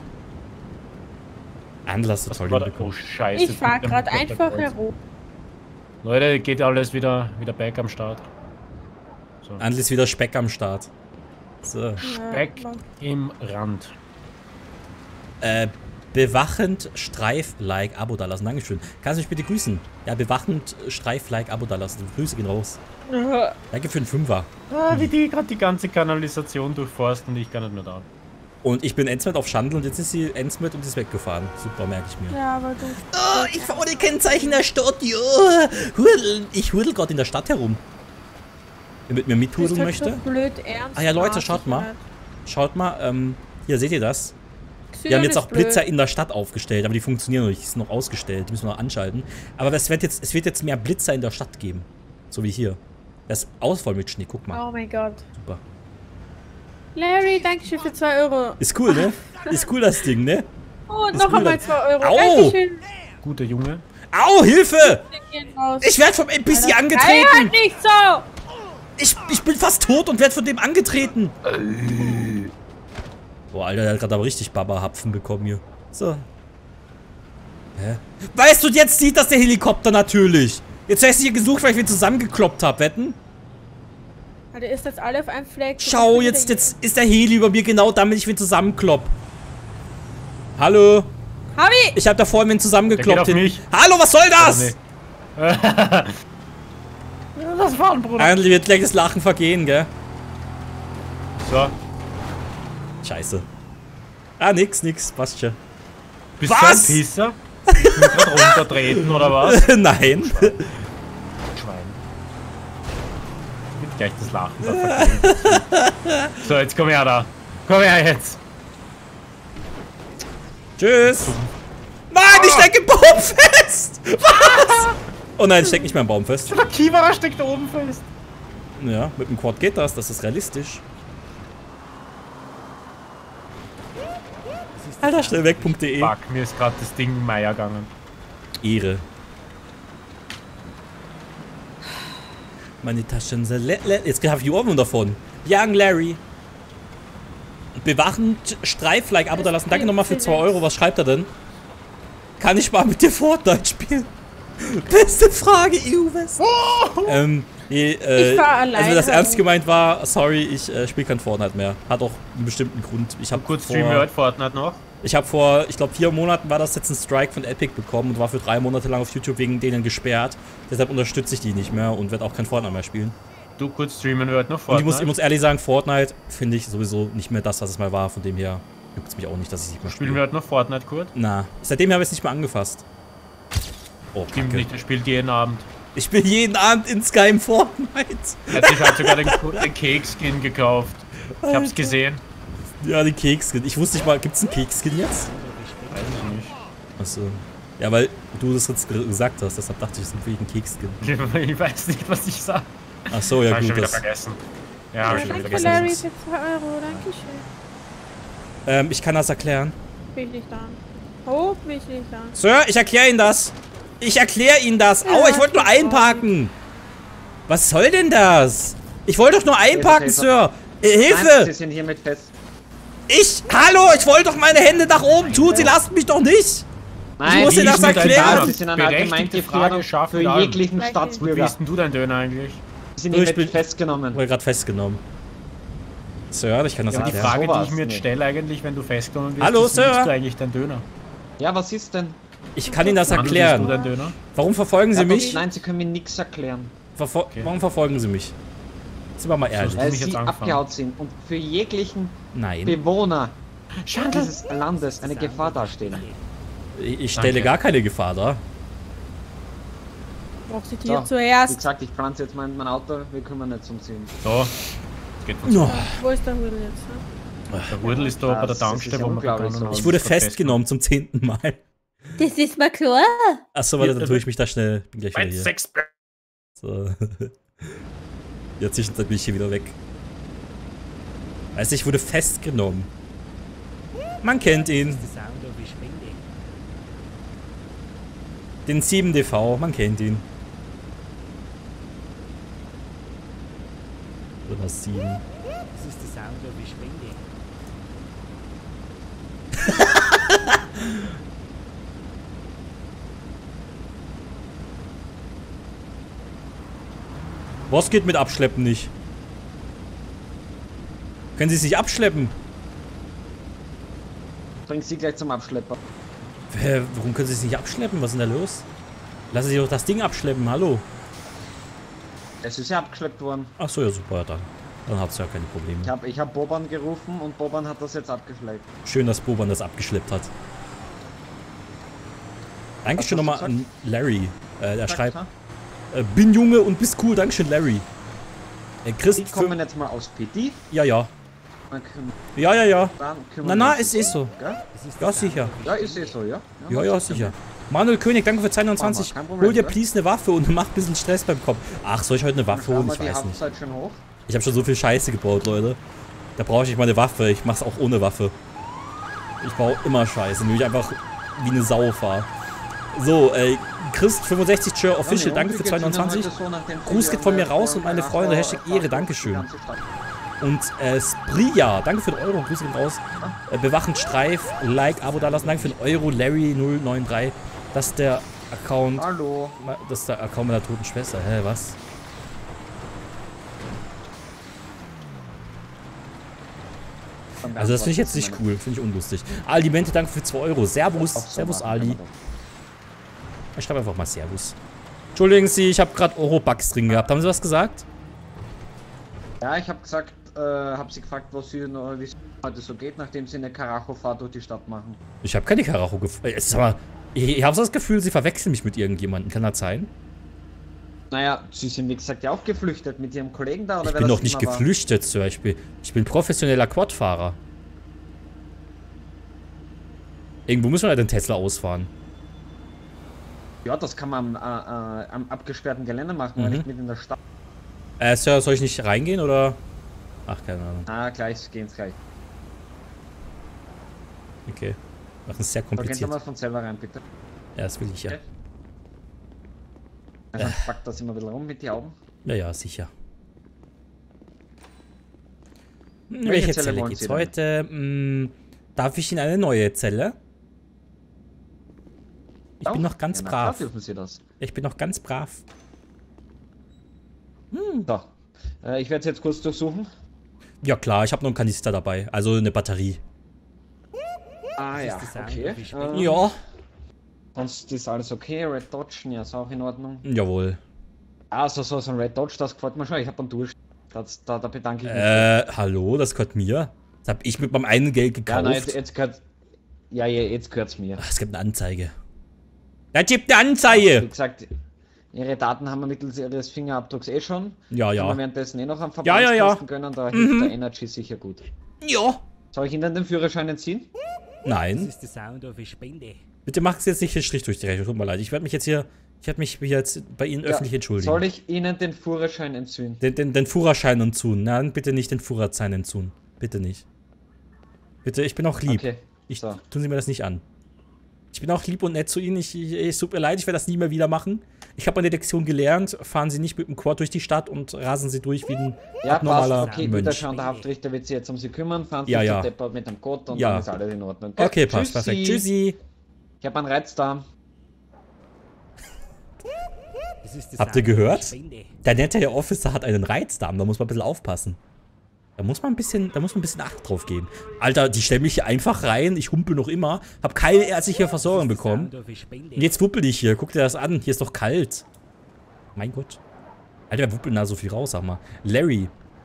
S1: Anlass
S3: Was
S1: total
S3: war da?
S1: hinbekommen.
S3: Oh, scheiße.
S2: Ich fahr
S3: jetzt
S2: grad
S3: kommt der
S2: einfach
S3: Kreuz.
S2: herum.
S3: Leute, geht alles wieder, wieder back am Start. So.
S1: Anlass ist wieder Speck am Start. So.
S3: Speck
S2: Ja,
S3: im Rand.
S1: Äh, bewachend Streif-Like Abo dalassen. Dankeschön. Kannst du mich bitte grüßen? Ja, bewachend Streif-Like Abo dalassen. Grüße gehen raus.
S2: Ja.
S1: Danke für den Fünfer.
S3: Ah, wie die gerade die ganze Kanalisation durchforsten, die ich gar nicht mehr da.
S1: Und ich bin Endsmet auf Schandl und jetzt ist sie Endsmet und ist weggefahren. Super, merke ich mir.
S2: Ja, aber du.
S1: Oh, ich fahre ohne Kennzeichen der Stadt. Ja. Hudel. Ich hudel gerade in der Stadt herum. Wer mit mir
S2: Du
S1: mithudeln
S2: bist halt
S1: möchte?
S2: so blöd ernst.
S1: Ah ja, Leute, schaut mal. Schaut mal, ähm, hier seht ihr das? Wir haben jetzt auch Blitzer in der Stadt aufgestellt, aber die funktionieren noch nicht, die sind noch ausgestellt, die müssen wir noch anschalten. Aber es wird jetzt, es wird jetzt mehr Blitzer in der Stadt geben. So wie hier. Das ist ausvoll mit Schnee, guck mal.
S2: Oh mein Gott.
S1: Super.
S2: Larry, danke schön für zwei Euro.
S1: Ist cool, ne? Ist cool, das Ding, ne?
S2: Oh,
S1: Ist
S2: noch
S1: cool,
S2: einmal
S1: das-
S2: zwei Euro.
S1: Au!
S2: Dankeschön.
S3: Guter Junge.
S1: Au, Hilfe!
S2: Wir gehen raus.
S1: Ich werde vom N P C
S2: Sei
S1: angetreten!
S2: halt nicht so!
S1: Ich, ich bin fast tot und werde von dem angetreten! Boah, Alter, der hat gerade aber richtig Baba-Hapfen bekommen hier. So. Hä? Weißt du, jetzt sieht das der Helikopter natürlich! Jetzt hast du hier gesucht, weil ich ihn zusammengekloppt habe, wetten?
S2: Alter, ist jetzt alle auf einem Fleck.
S1: Schau, jetzt, jetzt ist der Heli über mir genau damit ich ihn zusammenklopp. Hallo?
S2: Habi!
S1: Ich hab da vorhin wen
S3: Der
S1: zusammengekloppt.
S3: geht auf mich.
S1: Hallo, was soll das?
S3: nee. Das war ein Bruder.
S1: Eigentlich wird gleich das Lachen vergehen, gell?
S3: So.
S1: Scheiße. Ah, nix, nix, passt schon.
S3: Bist
S1: Was?
S3: du ein Pisser? Ich bin grad runtertreten, oder was?
S1: Nein.
S3: Schwein. Wird gleich das Lachen da vergehen. So, jetzt komm her da. Komm her jetzt.
S1: Tschüss. Nein, ich stecke im Baum fest. Was? Oh nein, ich steck nicht mehr im Baum fest.
S3: Der Kiewerer steckt da oben fest.
S1: Ja, mit dem Quad geht das, das ist realistisch. Alter, schnell weg.de.
S3: Fuck, mir ist gerade das Ding in Meier gegangen.
S1: Ehre. Meine Taschen sind le le Jetzt habe ich die Ohrwurm davon. Young Larry. Bewachend Streif-Like Abo da lassen. Danke nochmal für zwei Euro. Was schreibt er denn? Kann ich mal mit dir Fortnite spielen? Beste Frage, E U-West. ähm, nee, äh,
S2: Ich fahr alleine
S1: also das ernst
S2: herum.
S1: gemeint war, sorry, ich äh, spiele kein Fortnite mehr. Hat auch einen bestimmten Grund. Ich habe
S3: Kurz
S1: vor,
S3: streamen wir heute Fortnite noch.
S1: ich habe vor, ich glaube vier Monaten war das jetzt ein Strike von Epic bekommen und war für drei Monate lang auf YouTube wegen denen gesperrt. Deshalb unterstütze ich die nicht mehr und werde auch kein Fortnite mehr spielen.
S3: Du, kurz streamen wir heute noch
S1: Und
S3: Fortnite.
S1: ich muss, ich muss ehrlich sagen, Fortnite finde ich sowieso nicht mehr das, was es mal war. Von dem her juckt es mich auch nicht, dass ich es nicht mehr
S3: Spielen
S1: spiele.
S3: wir heute noch Fortnite kurz?
S1: Na, seitdem habe ich es nicht mehr angefasst. Oh,
S3: Stimmt
S1: Kacke.
S3: nicht, der spielt jeden Abend.
S1: Ich bin jeden Abend in Sky im Fortnite.
S3: Er hat sich halt sogar den, den Cake-Skin gekauft. Ich hab's gesehen.
S1: Ja, den Keksskin. Ich wusste nicht mal, gibt's einen Keksskin jetzt?
S3: Weiß ich nicht.
S1: Achso. Ja, weil du das jetzt ge- gesagt hast, deshalb dachte ich, es ist natürlich ein Keksskin.
S3: Ich weiß nicht, was ich sag.
S1: Achso, ja
S3: hab ich
S1: gut.
S3: schon wieder
S1: Das,
S3: vergessen. Ja, hab ich schon wieder
S2: Danke,
S3: vergessen.
S2: Larry, für zwei Euro. Dankeschön.
S1: ähm, ich kann das erklären.
S2: Bin ich nicht da. Oh, bin ich nicht da.
S1: Sir, ich erkläre Ihnen das. Ich erkläre Ihnen das. Aua, ich wollte nur einparken. Was soll denn das? Ich wollte doch nur einparken, Sir. Äh,
S4: Nein, Sie
S1: Hilfe!
S4: sind hiermit fest.
S1: Ich? Hallo, ich wollte doch meine Hände nach oben tun. Sie lassen mich doch nicht.
S4: Nein,
S1: muss
S4: Sie
S1: dir das
S4: sind ein
S1: erklären.
S4: Döner. Sie sind eine
S3: Berechtigte
S4: Allgemeingefährdung
S3: Frage, scharf
S4: für
S3: mit allem.
S4: jeglichen
S2: Wie
S3: Wie
S4: Staatsbürger.
S3: isst denn du dein Döner eigentlich?
S4: Sie sind
S1: Ich
S4: hiermit
S1: bin-
S4: festgenommen.
S1: Wurde gerade festgenommen. Sir, ich kann das
S3: Ja, die
S1: erklären.
S3: Frage, die
S4: sowas
S3: ich mir jetzt
S4: nicht.
S3: stelle eigentlich, wenn du festgenommen wirst,
S1: Hallo,
S3: ist,
S1: Sir.
S3: wie isst du eigentlich dein Döner?
S4: Ja, was ist denn?
S1: Ich kann Ihnen das
S3: Wann isst du
S1: erklären.
S3: dein Döner?
S1: Warum verfolgen Sie
S4: Ja,
S1: mich?
S4: Nein, Sie können mir nichts erklären.
S1: Verfol
S3: Okay.
S1: Warum verfolgen Sie mich? Sind wir mal ehrlich.
S3: Muss
S4: Weil
S3: mich jetzt
S4: Sie
S3: anfangen.
S4: abgehaut sind und für jeglichen
S1: Nein.
S4: Bewohner dieses Landes eine Gefahr darstellen.
S1: Ich ich stelle
S3: Danke.
S1: gar keine Gefahr dar.
S2: Brauchst du
S4: So,
S2: dir
S4: Wie
S2: zuerst?
S4: gesagt, ich pflanze jetzt mein, mein Auto, wir kümmern uns um Sie.
S3: So, jetzt geht von
S1: No.
S2: Wo ist der Hügel jetzt? Ne?
S3: Der Rudel ist da bei der
S4: Das ist
S3: Tankstelle,
S4: ja
S3: wo wir
S4: unglaublich
S3: begonnen haben.
S4: so.
S1: Ich wurde
S3: Ist grad
S1: festgenommen zum zehnten Mal.
S2: Das ist mal klar.
S1: Achso, warte, dann tue ich mich da schnell. Bin gleich wieder
S3: Eins,
S1: hier.
S3: sechs.
S1: So. Jetzt zwischenzeit bin ich hier wieder weg. Weißt du, ich wurde festgenommen. Man kennt ihn.
S6: The sound of his spending.
S1: Den sieben D V, man kennt ihn. Oder sieben.
S6: This is the sound of his spending.
S1: Was geht mit Abschleppen nicht? Können Sie es nicht abschleppen?
S4: Bring sie gleich zum Abschlepper.
S1: Hä, warum können Sie es nicht abschleppen? Was ist denn da los? Lassen Sie doch das Ding abschleppen, hallo.
S4: Es ist ja abgeschleppt worden.
S1: Ach so, ja super, dann. Dann hat's ja keine Probleme.
S4: Ich habe ich hab Boban gerufen und Boban hat das jetzt abgeschleppt.
S1: Schön, dass Boban das abgeschleppt hat. Dankeschön
S4: Was
S1: nochmal
S4: hast du
S1: an Larry. Äh, der
S4: Sag,
S1: schreibt,
S4: ha?
S1: äh, bin Junge und bist cool, Dankeschön Larry. Äh, Christ,
S4: Die kommen jetzt mal aus P D.
S1: ja, ja.
S4: Dann kümmern-
S1: Ja, ja, ja.
S4: dann kümmern
S1: Na,
S4: wir
S1: na,
S4: uns
S1: ist eh so.
S4: Gell?
S6: This is the
S1: Ja,
S6: sound
S1: sicher.
S6: of his
S4: Ja, ist eh
S6: spending.
S4: so, ja?
S1: Ja, ja, sicher. Manuel König, danke für zweiundzwanzig.
S4: Kein Problem,
S1: Hol dir
S4: ja.
S1: please eine Waffe und mach ein bisschen Stress beim Kopf. Ach, soll ich heute eine Waffe
S4: Schauen
S1: holen?
S4: wir
S1: Ich
S4: die
S1: weiß nicht.
S4: Hauptzeit schon hoch.
S1: Ich habe schon so viel Scheiße gebaut, Leute. Da brauche ich nicht mal eine Waffe. Ich mach's auch ohne Waffe. Ich baue immer Scheiße, nämlich einfach wie eine Sau fahre. So, äh, Christ fünfundsechzig Chair Official,
S4: Ja,
S1: danke
S4: nee,
S1: für
S4: wir gehen
S1: zweiundzwanzig.
S4: heute so nach dem
S1: Gruß geht von mir
S4: Filialen,
S1: raus und meine
S4: äh,
S1: Freunde, Hashtag Ehre,
S4: die
S1: Dankeschön.
S4: ganze Stadt.
S1: Und äh, Spria, danke für den Euro, Grüße gehen raus. Äh, bewachend Streif, Like, Abo dalassen, danke für den Euro, Larry null neun drei. Das ist der Account,
S4: Hallo.
S1: das ist der Account meiner toten Schwester. Hä, was? Also das finde ich jetzt nicht cool, finde ich unlustig. Alimente, danke für zwei Euro. Servus,
S4: Auch so
S1: Servus
S4: machen
S1: Ali.
S4: können wir
S1: Ich schreibe einfach mal Servus. Entschuldigen Sie, ich habe gerade Orobugs drin gehabt. Haben Sie was gesagt?
S4: das. Ja, ich habe gesagt, äh, habe sie gefragt, was sie noch, wie es heute so geht, nachdem sie eine Karacho-Fahrt durch die Stadt machen.
S1: Ich habe keine Karacho gefunden. Sag mal, ich, ich habe so das Gefühl, Sie verwechseln mich mit irgendjemandem. Kann das sein?
S4: Naja, sie sind wie gesagt ja auch geflüchtet mit ihrem Kollegen da, oder
S1: Ich
S4: wer
S1: bin
S4: das
S1: doch nicht
S4: immer war?
S1: geflüchtet, Sir. Ich bin, ich bin professioneller Quadfahrer. Irgendwo müssen wir ja den Tesla ausfahren.
S4: Ja, das kann man am, äh, äh, am abgesperrten Gelände machen,
S1: Mhm.
S4: aber nicht mit in der Stadt.
S1: Äh, Sir, soll ich nicht reingehen oder? Ach, keine Ahnung.
S4: Ah, gleich, gehen's gleich.
S1: Okay. Machen es sehr
S4: Da gehen Sie
S1: kompliziert.
S4: mal von selber rein, bitte.
S1: Ja, das will ich ja.
S4: Okay. Also, packt das immer ein bisschen rum mit die Augen.
S1: Ja, ja, sicher. In
S4: Welche
S1: welche
S4: Zelle
S1: Zelle
S4: wollen
S1: geht's
S4: Sie denn?
S1: heute? Hm, darf ich in eine neue Zelle? Ich bin
S4: Auch?
S1: noch ganz
S4: Ja, na klar
S1: brav.
S4: dürfen Sie das.
S1: Ich bin noch ganz brav.
S4: So. Äh, ich werde es jetzt kurz durchsuchen.
S1: Ja klar, ich habe noch einen Kanister dabei. Also eine Batterie.
S4: Ah ja,
S6: ist das
S4: okay.
S6: Sound of
S4: Ähm,
S1: Ja.
S4: Sonst ist alles okay. Red Dodge, ja, ist auch in Ordnung.
S1: Jawohl.
S4: Also so, so ein Red Dodge, das gefällt mir schon. Ich habe einen Durst. Das, da, da bedanke ich mich.
S1: Äh, hallo, das gehört mir. Das habe ich mit meinem eigenen Geld
S4: ja,
S1: gekauft.
S4: nein, jetzt, jetzt gehört. Ja, ja, jetzt gehört's mir.
S1: Ach, es gibt eine Anzeige. Da gibt eine
S4: Wie
S1: Anzeige!
S4: gesagt, Ihre Daten haben wir mittels Ihres Fingerabdrucks eh schon.
S1: Ja,
S4: Haben wir
S1: ja.
S4: währenddessen eh noch am
S1: Ja, ja, ja.
S4: Verbandskasten können, da hilft der Energy sicher gut.
S1: Ja.
S4: Soll ich Ihnen den Führerschein entziehen?
S6: This
S1: Nein.
S6: is the sound of his spending.
S1: Bitte macht jetzt nicht den Strich durch die Rechnung. Tut mir leid. Ich werde mich jetzt hier. Ich werde mich jetzt bei Ihnen öffentlich entschuldigen.
S4: Soll ich Ihnen den Führerschein entzünden?
S1: Den, den, den Führerschein entzun. Nein, bitte nicht den Führerschein entzun. Bitte nicht. Bitte, ich bin auch lieb.
S4: Okay.
S1: Ich,
S4: so.
S1: Tun Sie mir das nicht an. Ich bin auch lieb und nett zu Ihnen. Ich, ich, es tut mir leid, ich werde das nie mehr wieder machen. Ich habe meine Lektion gelernt. Fahren Sie nicht mit dem Quad durch die Stadt und rasen Sie durch wie ein
S4: Ja,
S1: abnormaler
S4: passt. Okay, bitte
S1: Mönch.
S4: schauen, der Hauptrichter wird sich jetzt um Sie kümmern. Fahren Sie
S1: Ja,
S4: zu
S1: ja.
S4: Deppert mit dem Code und
S1: Ja.
S4: dann ist alles in Ordnung.
S1: Okay, passt. Perfekt. Tschüssi.
S4: Ich habe einen Reizdarm.
S6: This is the
S1: Habt ihr
S6: sound of his
S1: gehört?
S6: spending.
S1: Der nette Herr Officer hat einen Reizdarm. Da muss man ein bisschen aufpassen. Da muss man ein bisschen, da muss man ein bisschen Acht drauf geben. Alter, die stellen mich hier einfach rein. Ich humpel noch immer. Hab keine ärztliche Versorgung
S6: This is the
S1: bekommen.
S6: sound of his spending.
S1: Und jetzt wuppel ich hier. Guck dir das an. Hier ist doch kalt. Mein Gott. Alter, wer wuppelt da so viel raus, sag mal. Larry.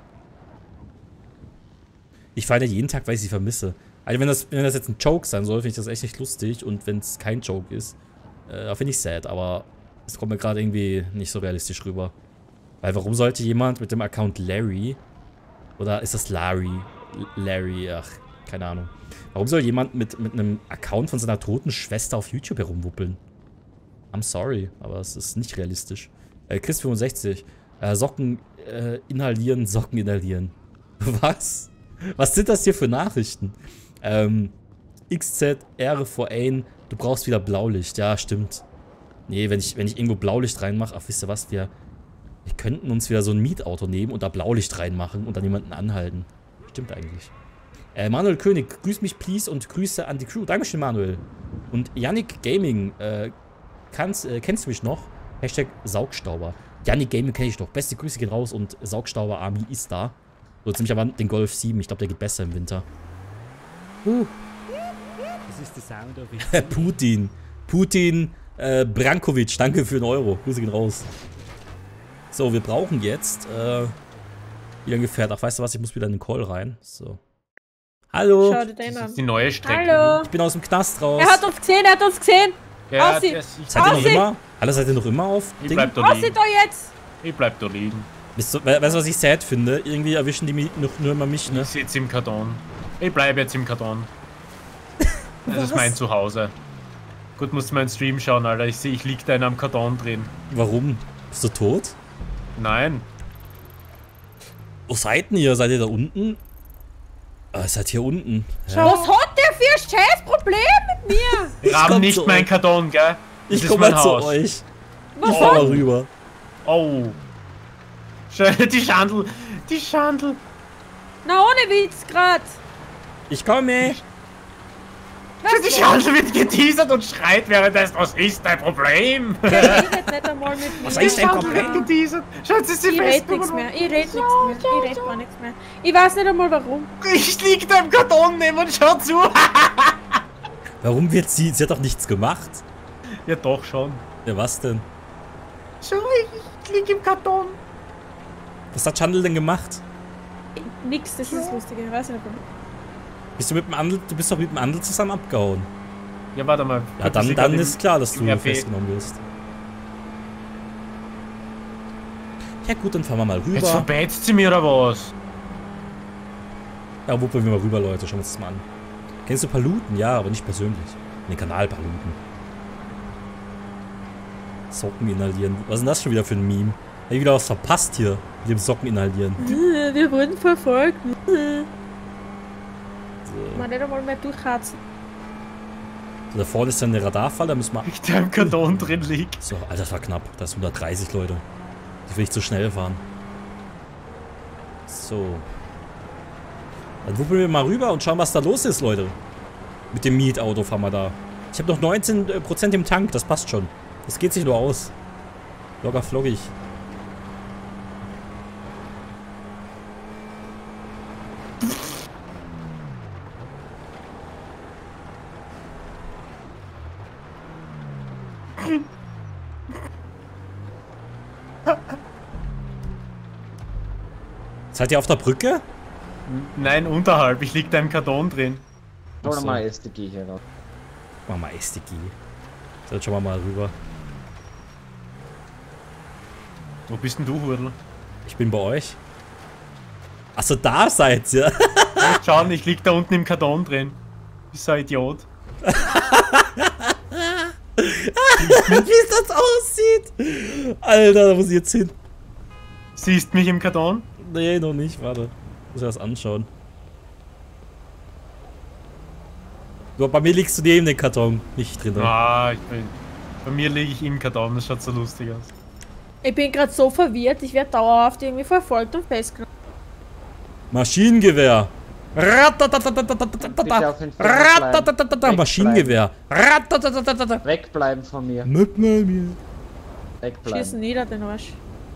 S1: Ich fahre ja jeden Tag, weil ich sie vermisse. Alter, wenn das, wenn das jetzt ein Joke sein soll, finde ich das echt nicht lustig. Und wenn es kein Joke ist, äh, finde ich sad. Aber es kommt mir gerade irgendwie nicht so realistisch rüber. Weil warum sollte jemand mit dem Account Larry, oder ist das Larry? L Larry, ach. Keine Ahnung. Warum soll jemand mit, mit einem Account von seiner toten Schwester auf YouTube herumwuppeln? I'm sorry, aber es ist nicht realistisch. Äh, Chris fünfundsechzig. Äh, Socken äh, inhalieren, Socken inhalieren. Was? Was sind das hier für Nachrichten? Ähm, X Z R V Ain, du brauchst wieder Blaulicht. Ja, stimmt. Nee, wenn ich, wenn ich irgendwo Blaulicht reinmache, ach, wisst ihr was, wir, wir könnten uns wieder so ein Mietauto nehmen und da Blaulicht reinmachen und dann jemanden anhalten. Stimmt eigentlich. Äh, Manuel König, grüß mich please und Grüße an die Crew. Dankeschön, Manuel. Und Yannick Gaming, äh, kannst, äh, kennst du mich noch? Hashtag Saugstauber. Yannick Gaming kenne ich doch. Beste Grüße gehen raus und Saugstauber Army ist da. So, jetzt nehme ich aber den Golf sieben. Ich glaube, der geht besser im Winter. Uh.
S6: Das ist der Sound of Wispende.
S1: Putin. Putin äh, Brankovic, danke für einen Euro. Grüße gehen raus. So, wir brauchen jetzt, äh, wie lange fährt? Ach, weißt du was? Ich muss wieder in den Call rein. So. Hallo.
S2: Schau dir den
S3: Das
S2: an.
S3: ist die neue Strecke.
S2: Hallo.
S1: Ich bin aus dem Knast raus.
S2: Er hat uns gesehen, er hat uns gesehen.
S3: Ja,
S2: Aussie.
S3: das, ich,
S1: Seid ihr noch
S2: Aussie.
S1: immer? Alle seid ihr noch immer auf
S3: ich
S1: Ding?
S3: bleib da
S2: Was ist
S3: liegen.
S2: da jetzt?
S3: Ich bleib da liegen.
S1: Weißt du, we- weißt du, was ich sad finde? Irgendwie erwischen die mich noch nur immer mich, ne?
S3: Ich sitze im Karton. Ich bleibe jetzt im Karton. Das ist mein Zuhause. Gut, musst du meinen Stream schauen, Alter. Ich sehe, ich lieg da in einem Karton drin.
S1: Warum? Bist du tot?
S3: Nein.
S1: Wo seid denn ihr? Seid ihr da unten? Ah, ihr seid hier unten.
S2: Schau, was hat der für ein scheiß Problem mit mir?
S1: Ich
S3: Rahm
S1: komm
S3: nicht
S1: zu
S3: mein
S1: euch.
S3: Karton, gell? Das
S1: Ich
S3: ist
S1: komme
S3: mein
S1: mal zu
S3: Haus.
S1: euch.
S2: Was
S1: Ich fahr
S2: hat?
S1: mal rüber.
S3: Oh. Schau, die Schandel. Die Schandel.
S2: Na, ohne Witz grad.
S1: Ich komme.
S3: Schau, die Schandel wird geteasert und schreit währenddessen. Was ist dein Problem?
S2: Der redet nicht einmal mit mir.
S1: Was ist dein
S3: Die Schandel wird
S1: Problem?
S3: geteasert. Schau, sie ist die
S2: Ich red nichts
S3: Festnummer.
S2: mehr. Ich red nichts mehr. Ich red gar nichts mehr. Ich weiß nicht einmal warum.
S3: Ich lieg da im Karton neben und schau zu.
S1: Warum wird sie? Sie hat doch nichts gemacht.
S3: Ja, doch schon.
S1: Ja, was denn?
S3: Schau, ich, ich lieg im Karton.
S1: Was hat Chandel denn gemacht?
S2: Nix, das ist das Lustige. Ich weiß nicht warum.
S1: Bist du mit dem Andel, du bist doch mit dem Andel zusammen abgehauen.
S3: Ja, warte mal.
S1: Ja, dann, dann ist klar, dass du
S3: im R P.
S1: festgenommen wirst. Ja gut, dann fahren wir mal
S3: Jetzt
S1: rüber.
S3: verbeizt sie mir oder was?
S1: Ja, wuppeln wir mal rüber, Leute. Schauen wir uns das mal an. Kennst du Paluten? Ja, aber nicht persönlich. Den Kanal Paluten. Socken inhalieren. Was ist denn das schon wieder für ein Meme? Hab ich wieder was verpasst hier. Mit dem Socken inhalieren.
S2: Wir wurden verfolgt.
S1: So.
S2: Man nicht einmal mehr durchhatzen.
S1: So, da vorne ist dann der Radarfall, da müssen wir...
S3: Ich da im Karton drin liegt.
S1: So, Alter, das war knapp. Das ist hundertdreißig, Leute. Ich will nicht zu schnell fahren. So. Dann wuppeln wir mal rüber und schauen, was da los ist, Leute. Mit dem Mietauto fahren wir da. Ich habe noch neunzehn Prozent im Tank, das passt schon. Das geht sich nur aus. Locker floggig. Seid ihr auf der Brücke?
S3: Nein, unterhalb. Ich lieg da im Karton drin.
S4: Schau
S1: Ach so.
S4: mal S D G hier raus.
S1: Mach mal S D G. So, jetzt schauen wir mal rüber.
S3: Wo bist denn du, Hurdel?
S1: Ich bin bei euch. Achso, da seid ihr.
S3: Nicht schauen, ich lieg da unten im Karton drin. Bist du ein Idiot?
S1: Wie es das aussieht. Alter, da muss ich jetzt hin.
S3: Siehst mich im Karton?
S1: Nee, noch nicht. Warte. Muss ich das anschauen. Du, bei mir liegst du neben den Karton. Nicht drin.
S3: Ah, ich bin... Bei mir liege ich im Karton, das schaut so lustig aus.
S2: Ich bin gerade so verwirrt. Ich werde dauerhaft irgendwie verfolgt und festgenommen.
S1: Maschinengewehr.
S4: Bitte auf den Finger
S1: Ratatatatata.
S4: bleiben.
S1: Maschinengewehr. Ratatatatata.
S4: Wegbleiben von mir.
S1: Mit mir.
S4: Wegbleiben.
S2: Schießen nieder den Arsch.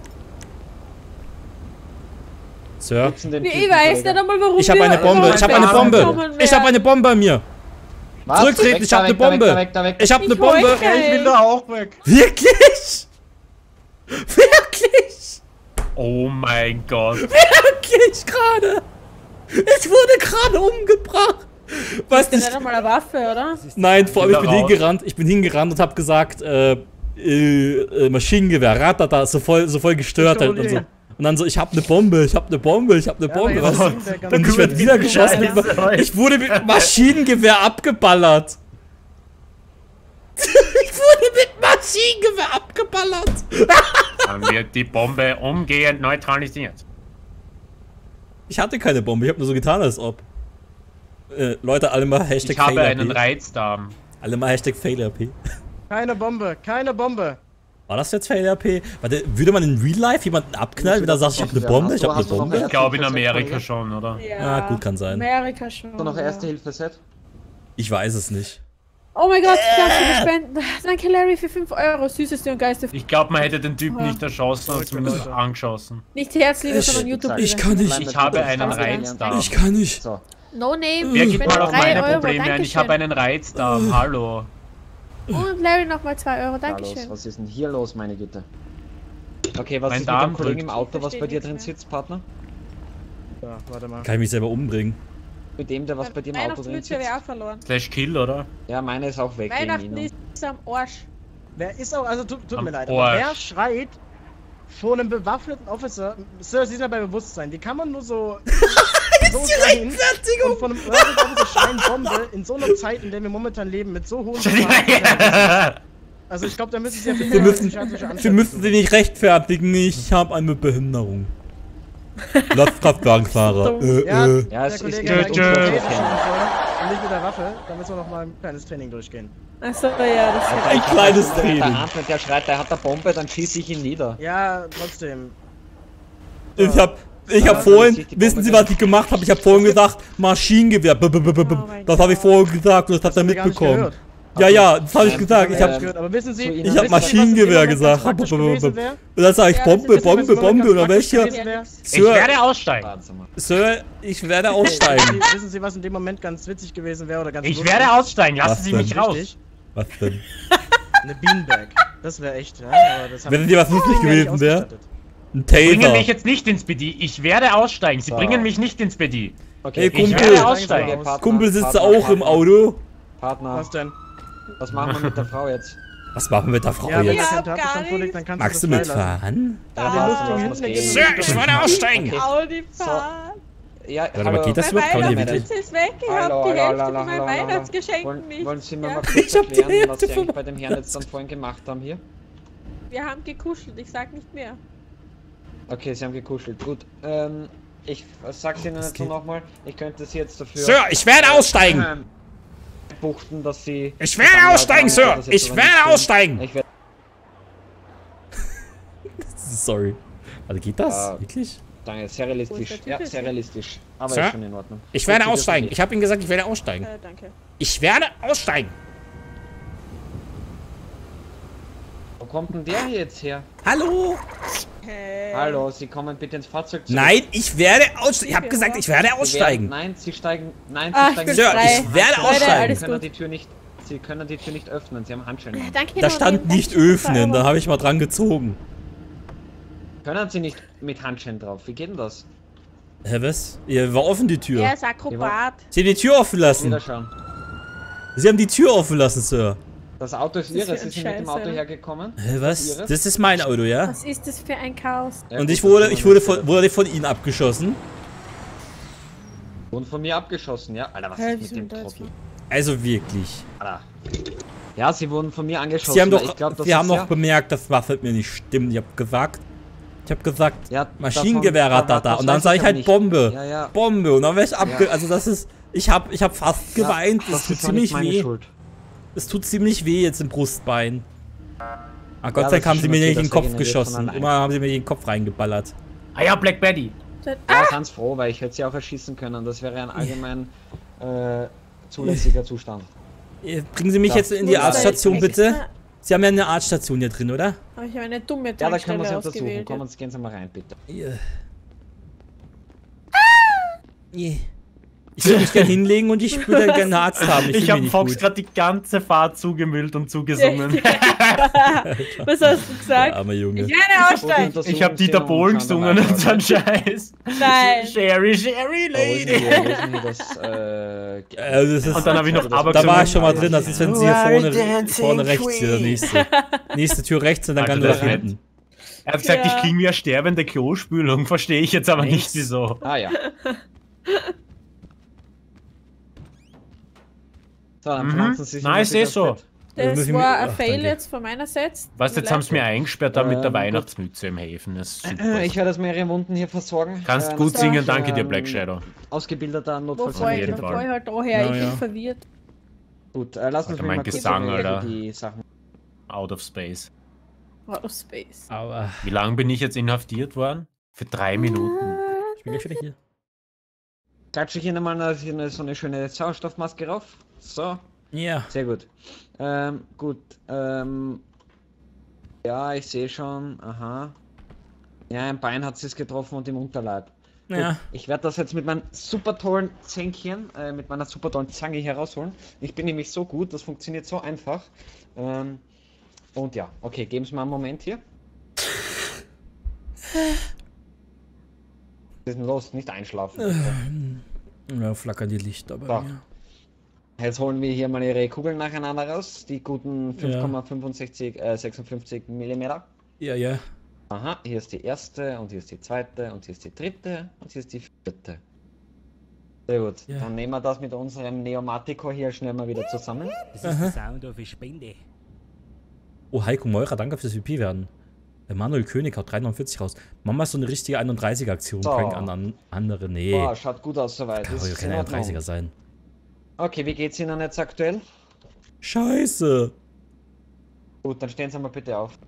S1: Sir,
S4: Sitzen den
S2: Ich
S4: Typen
S2: weiß
S4: Träger.
S2: nicht einmal warum.
S1: ich habe
S2: wir
S1: eine Bombe.
S2: überhaupt
S1: Ich habe eine
S2: festgenommen
S1: Bombe.
S2: werden.
S1: Ich habe eine Bombe an mir.
S4: Was?
S1: Zurücktreten,
S4: Weg
S1: ich
S4: da,
S1: hab ne
S4: weg da, weg
S1: Bombe.
S4: da, weg da, weg da.
S1: Ich habe eine
S2: Ich wollte
S1: Bombe.
S2: ja,
S3: Ich will da auch weg.
S1: Wirklich? Wirklich?
S3: Oh mein Gott.
S1: Wirklich gerade? Ich wurde gerade umgebracht. Weißt
S2: Das ist
S1: du?
S2: nicht einmal eine Waffe, oder?
S1: Nein, vor allem ich
S3: Geh
S1: bin
S3: da raus.
S1: hingerannt. Ich bin hingerannt und habe gesagt, äh, äh, äh, Maschinengewehr, Ratata, so voll, so voll gestört halt und so. Und dann so, ich hab ne Bombe, ich hab ne Bombe, ich hab ne Bombe.
S5: Ja,
S1: Was?
S5: aber jetzt ist der
S1: Und ich werd wieder geschossen. Ich, ich wurde mit Maschinengewehr abgeballert. Ich wurde mit Maschinengewehr abgeballert.
S7: Dann wird die Bombe umgehend neutralisiert.
S1: Ich hatte keine Bombe, ich habe nur so getan, als ob. Äh, Leute, alle mal Hashtag
S7: Ich habe
S1: Fail
S7: einen
S1: R P.
S7: Reizdarm.
S1: Alle mal Hashtag Fail R P.
S5: Keine Bombe, keine Bombe.
S1: War das jetzt Fail R P? Warte, würde man in Real Life jemanden abknallen, wenn er sagt, ich hab eine Bombe, ich hab eine Bombe?
S7: Ich glaube in Amerika schon, oder?
S1: Ja, gut, kann sein.
S2: Amerika schon.
S4: Hast du noch
S2: ja.
S4: Erste-Hilfe-Set?
S1: Ich weiß es nicht.
S2: Oh mein Gott, ich darf dir spenden. Danke Larry für fünf Euro. Süßeste und geilste.
S7: Ich glaube, man hätte den Typen
S2: Oh.
S7: nicht erschossen, oder zumindest angeschossen.
S2: Nicht Herzliebe,
S1: Ich-
S2: sondern YouTube.
S1: ich kann nicht.
S7: Ich habe einen Reizdarm.
S1: Ich kann nicht.
S4: So.
S2: No name.
S7: Wer
S2: ich
S7: geht
S2: spende
S7: mal auf
S2: drei
S7: meine
S2: Euro,
S7: Probleme ein? Ich habe
S2: Dankeschön.
S7: einen Reizdarm, hallo.
S2: Und Larry nochmal zwei Euro.
S4: Da los.
S2: Dankeschön.
S4: Was ist denn hier los, meine Güte? Okay, was
S7: Mein
S4: ist mit
S7: Darm
S4: dem Kollegen im
S7: drückt.
S4: Auto, was
S2: Ich
S4: bei dir
S2: verstehe
S4: drin
S2: nichts
S4: sitzt, Partner?
S5: Ja, warte mal.
S1: Kann ich mich selber umbringen?
S4: Mit dem, der was bei dir im Auto drin
S2: Weihnachtsmütze
S4: sitzt?
S2: wäre auch verloren.
S7: Slash Kill, oder?
S4: Ja, meine ist auch weg wegen
S2: Weihnachten
S4: Ihnen.
S2: ist am Arsch.
S5: Wer ist auch, also tut, tut
S7: Am
S5: mir leid,
S7: Arsch.
S5: aber wer schreit vor einem bewaffneten Officer, Sir, Sie sind ja bei Bewusstsein, wie kann man nur so, so sein und von einem Urban Officer schreien Bombe in so einer Zeit, in der wir momentan leben, mit so hohen Gefahren. Also ich glaube, da müssen Sie ja
S1: Sie müssen,
S5: psychiatrische Anstalten
S1: Sie müssen
S5: suchen.
S1: sie nicht rechtfertigen, ich habe eine Behinderung. Lastkraftwagenfahrer. äh,
S5: Ja,
S1: äh.
S4: Ja,
S5: der
S4: es ist
S5: Kollege
S4: ist
S5: hat
S7: Tschö,
S5: eigentlich
S7: tschö.
S5: Rede schieben sollen und nicht mit der Waffe, da müssen wir noch mal ein kleines Training durchgehen.
S2: Achso, ja, das ist
S1: Ein kleines
S4: Der
S1: Training.
S4: Hand, wenn der schreit, der hat eine Bombe, dann schieße ich ihn nieder.
S5: Ja, trotzdem.
S1: Ich hab, ich hab
S4: Ja,
S1: vorhin,
S4: dann ist die
S1: wissen
S4: Bombe
S1: Sie, was ich gemacht habe? Ich hab vorhin gesagt, Maschinengewehr. B -b -b -b -b.
S2: Oh mein
S1: Das habe ich
S2: Gott.
S1: vorhin gesagt und das hat er
S5: haben wir gar nicht
S1: mitbekommen.
S5: gehört.
S1: Ja, ja, das habe ich
S4: Ähm,
S1: gesagt. Ich
S5: Ich hab's
S1: hab,
S5: gehört, aber wissen Sie,
S4: zu Ihnen-
S1: ich hab
S5: wissen Sie, was in dem
S1: Maschinengewehr
S5: Moment ganz
S1: gesagt.
S5: praktisch gewesen wäre?
S1: Und dann sage ich
S2: Ja,
S1: Bombe,
S2: das ist-
S1: Bombe,
S5: das ist
S1: Bombe
S5: ganz
S1: oder
S5: praktisch
S1: welche?
S5: gewesen wäre?
S7: Ich
S1: Sir,
S7: werde aussteigen.
S4: Warte mal.
S1: Sir, ich werde
S5: Wissen
S1: aussteigen.
S5: Sie, wissen Sie, was in dem Moment ganz witzig gewesen wäre oder ganz
S7: Ich
S5: lustig?
S7: werde aussteigen,
S1: Was
S7: lassen Sie
S1: denn?
S7: mich raus.
S5: Richtig?
S1: Was denn?
S5: Eine Beanbag. Das wäre echt, ja. Aber das haben
S1: Wenn dir was lustig
S5: wir nicht
S1: gewesen wäre?
S5: ausgestattet.
S1: Ein
S7: Sie bringen mich
S1: Taser.
S7: jetzt nicht ins B D. Ich werde aussteigen. Sie
S4: So.
S7: bringen mich nicht ins B D.
S4: Okay,
S1: Hey,
S7: Ich
S1: Kumpel.
S7: werde aussteigen.
S4: Okay, Partner,
S1: Kumpel sitzt
S4: Partner,
S1: auch
S4: Partner,
S1: im Auto.
S4: Partner,
S5: Was denn?
S4: was machen wir mit der Frau jetzt?
S1: Was machen wir mit der Frau
S5: Ja, wenn
S1: jetzt?
S5: das
S2: hab
S5: kein
S2: gar
S5: Tatbestand vorliegt,
S2: nichts.
S5: dann kannst
S1: Magst
S5: du
S1: du
S5: das freilassen.
S1: mitfahren?
S4: Ja,
S5: den
S4: lassen
S5: lustigen
S4: wir
S5: hinten
S4: das
S5: gehen.
S4: gehen.
S7: Sir, ich werde aussteigen.
S4: Okay.
S2: Audi
S4: So.
S2: fahren.
S4: Ja,
S1: Warte mal, geht das
S2: Mein
S1: überhaupt? Kann man hier
S2: Weihnachtsmütze
S1: wirklich?
S2: ist weg. Ich
S4: Hallo,
S2: hab die
S4: hallo,
S2: Hälfte
S4: hallo,
S2: von meinem
S4: hallo, hallo.
S2: Weihnachtsgeschenk
S4: Wollen,
S2: nicht.
S4: wollen Sie mir
S2: Ja.
S4: mal kurz
S1: Ich hab die
S4: erklären,
S1: Hälfte
S4: was Sie
S1: von-
S4: eigentlich bei dem Herrn jetzt dann vorhin gemacht haben hier?
S2: Wir haben gekuschelt, ich sag nicht mehr.
S4: Okay, Sie haben gekuschelt. Gut, ähm, ich sag's Ihnen jetzt
S1: geht.
S4: nur nochmal. Ich könnte Sie jetzt dafür...
S7: Sir, ich werde aussteigen.
S4: Ähm, buchten, dass Sie...
S7: Ich werde aussteigen, Sir.
S4: Das jetzt
S7: Ich
S4: aber
S7: werde
S4: nicht tun.
S7: aussteigen.
S4: Ich werde...
S1: Sorry. Also geht das?
S4: Ah.
S1: Wirklich?
S4: Danke, sehr
S2: Wo
S4: realistisch.
S2: ist der Typ
S4: Ja,
S2: jetzt
S4: sehr
S2: hin?
S4: realistisch. Aber
S7: Sir?
S4: ist schon in Ordnung.
S7: Ich
S4: Gut,
S7: werde
S4: Sie dürfen
S7: aussteigen.
S4: gehen.
S7: Ich habe Ihnen gesagt, ich werde aussteigen.
S2: Äh, danke.
S7: Ich werde aussteigen.
S4: Wo kommt denn der hier jetzt her?
S1: Hallo?
S2: Hey.
S4: Hallo, Sie kommen bitte ins Fahrzeug zurück.
S1: Nein, ich werde aussteigen. Ich habe gesagt, ich werde
S4: Sie werden,
S1: aussteigen.
S4: nein, Sie steigen... Nein, Sie
S2: Ah, ich
S4: steigen
S2: bin
S1: Sir,
S2: frei.
S1: ich werde
S2: Leute,
S1: aussteigen.
S2: alles
S4: Sie können
S2: gut.
S4: die Tür nicht... Sie können die Tür nicht öffnen, Sie haben Handschellen.
S2: Danke,
S1: Da
S2: No
S1: stand
S2: Name,
S1: nicht
S2: danke für zwei
S1: öffnen, da
S2: Euro.
S1: habe ich mal dran gezogen.
S4: Können Sie nicht mit Handschellen drauf? Wie geht denn das?
S1: Hä, was? Ihr war offen die
S2: Er
S1: Tür.
S2: ist Akrobat.
S1: Sie haben die Tür offen lassen.
S4: Wieder schauen.
S1: Sie haben die Tür offen lassen, Sir.
S4: Das Auto ist
S2: Das ist
S4: Ihres.
S2: für ein
S4: Sie sind mit dem
S2: Scheiße.
S4: Auto hergekommen.
S1: Hä, was?
S4: Ihres?
S1: Das ist mein Auto, ja?
S2: Was ist das für ein Chaos?
S4: Ja,
S1: Und
S4: gut,
S1: ich
S4: das
S1: wurde,
S4: können
S1: ich
S4: wir
S1: wurde
S4: nicht
S1: von,
S4: sehen.
S1: wurde von Ihnen abgeschossen.
S4: Wurden von mir abgeschossen, ja? Alter, was
S2: Hä,
S4: ist
S2: wieso
S4: mit dem
S2: in
S4: Trottel?
S2: Deutschland?
S1: Also wirklich.
S4: Alter. Ja, sie wurden von mir angeschossen.
S1: Sie haben doch,
S4: Ich glaub, das
S1: wir haben
S4: ist
S1: doch bemerkt, dass was mit mir nicht stimmt. Ich habe gesagt, ich habe gesagt,
S4: Ja,
S1: Maschinengewehr,
S4: davon-
S1: ratata.
S4: das
S1: Und dann
S4: weiß
S1: sage
S4: ich
S1: ich
S4: ja
S1: halt
S4: nicht.
S1: Bombe.
S4: Ja, ja.
S1: Bombe. Und dann wäre ich abge...
S4: Ja.
S1: Also das ist... Ich habe ich hab fast geweint.
S4: Ja,
S1: Das tut
S4: ist doch nicht
S1: ziemlich
S4: meine
S1: weh.
S4: Schuld.
S1: Es tut ziemlich weh jetzt im Brustbein. Ah, Gott
S4: Ja,
S1: sei
S4: das
S1: Dank haben
S4: ist
S1: sie
S4: schon
S1: mir
S4: okay,
S1: nicht in den
S4: das
S1: Kopf
S4: regeneriert von
S1: geschossen.
S4: allein.
S1: Immer haben sie mir in den Kopf reingeballert.
S7: Ah ja, Black Betty.
S4: Ja, ganz froh, weil ich hätte sie auch erschießen können. Das wäre ein allgemein äh, zulässiger Zustand.
S1: Äh, Bringen Sie mich
S4: Ja.
S1: jetzt in die
S2: Muss da
S1: Arztstation,
S2: jetzt
S1: bitte?
S2: extra-
S1: Sie haben ja eine Arztstation hier drin, oder?
S2: Aber ich habe eine dumme
S4: Ja, da können wir
S2: Tankstelle
S4: sie untersuchen.
S2: ausgewählt.
S4: Kommen Sie, gehen Sie mal rein, bitte.
S1: Ja. Yeah. Ich würde mich gerne hinlegen und ich würde gerne einen Arzt haben. Ich,
S7: Ich
S1: fühl
S7: habe
S1: mich
S7: Fox
S1: nicht gut.
S7: gerade die ganze Fahrt zugemüllt und zugesungen.
S2: Was hast du gesagt?
S1: Der arme Junge.
S2: Ich werde aussteigen.
S4: Untersuchen
S7: Ich habe
S4: Sie
S7: Dieter
S4: und
S7: Bohlen
S4: schauen
S7: gesungen
S4: dann
S7: und so ein
S4: weiter.
S7: Scheiß.
S2: Nein.
S7: Sherry, Sherry,
S4: Oh, wo ist denn
S7: Lady.
S4: hier- wo ist denn hier das, äh,
S1: Äh, das ist,
S7: Und dann habe ich noch aber
S1: da war
S7: gesungen.
S1: ich schon mal drin, das ist, wenn Sie hier
S7: You are
S1: vorne,
S7: a dancing
S1: vorne rechts hier, der
S7: queen.
S1: nächste. Nächste Tür rechts und dann
S7: Alter,
S1: kann du
S7: der
S1: nach
S7: ist
S1: hinten.
S7: Er hat gesagt,
S2: Ja.
S7: ich klinge wie eine sterbende Klospülung. Verstehe ich jetzt aber
S4: Nichts.
S7: nicht, wieso.
S4: Ah ja. So, dann
S7: Mhm.
S4: pflanzen sie sich
S7: Nein,
S4: mal
S7: ich
S4: bitte
S7: seh
S4: aufs
S7: so.
S4: Bett.
S1: Also muss
S2: Das
S1: ich
S2: war
S1: mir-
S2: ein
S1: Ach,
S2: Fail
S1: danke.
S2: jetzt von meiner Seite.
S7: Was, jetzt haben sie mir eingesperrt da mit der
S4: Ähm,
S7: Weihnachtsmütze im Häfen. Das ist super.
S4: Ich werde das mehrere Wunden hier versorgen.
S7: Kannst
S4: Äh,
S7: gut
S4: das
S7: singen,
S4: ist,
S7: danke dir,
S4: ähm,
S7: Black Shadow.
S4: Ausgebildeter
S2: Wo
S4: Notfalls.
S2: war
S7: jeden
S2: ich,
S7: Fall.
S2: wo war ich halt daher?
S1: Na
S2: ich
S1: ja.
S2: bin verwirrt.
S4: Gut, äh, lass uns
S7: Alter,
S4: mich
S7: mein
S4: mal kurz
S7: Gesang,
S4: über
S7: Alter.
S4: die Sachen.
S7: Out of space.
S2: Out of space.
S1: Aber
S7: Wie lange bin ich jetzt inhaftiert worden? Für drei Minuten.
S1: ich bin gleich wieder hier.
S4: Klatsche ich Ihnen mal eine, eine, so eine schöne Sauerstoffmaske rauf. So,
S1: Ja.
S4: sehr gut. Ähm, gut, ähm. Ja, ich sehe schon. Aha. Ja, im Bein hat sie es getroffen und im Unterleib.
S1: Ja.
S4: Gut, ich werde das jetzt mit meinem super tollen Zänkchen, äh, mit meiner super tollen Zange hier rausholen. Ich bin nämlich so gut, das funktioniert so einfach. Ähm, und ja, okay, geben Sie mal einen Moment hier. Was ist denn los? Nicht einschlafen. bitte.
S1: Ja, flackern die Lichter bei
S4: So.
S1: mir.
S4: Jetzt holen wir hier mal ihre Kugeln nacheinander raus. Die guten fünf
S1: Ja.
S4: Komma fünfundsiebzig, äh, sechsundfünfzig Millimeter.
S1: Ja, ja.
S4: Aha, hier ist die erste und hier ist die zweite und hier ist die dritte und hier ist die vierte. Sehr gut.
S1: Ja.
S4: Dann nehmen wir das mit unserem Neomatico hier schnell mal wieder zusammen.
S6: Das ist der Sound of a Spende.
S1: Oh, Heiko Meurer, danke fürs V P werden. Der Manuel König haut dreiundneunzig raus. Mama ist so eine richtige einunddreißiger-Aktion.
S4: So.
S1: Prank an, an andere. Nee.
S4: Boah, schaut gut aus soweit.
S1: Kann
S4: Das
S1: doch
S4: ist
S1: kein
S4: in Ordnung.
S1: einunddreißiger sein.
S4: Okay, wie geht's Ihnen jetzt aktuell?
S1: Scheiße.
S4: Gut, dann stehen Sie mal bitte auf.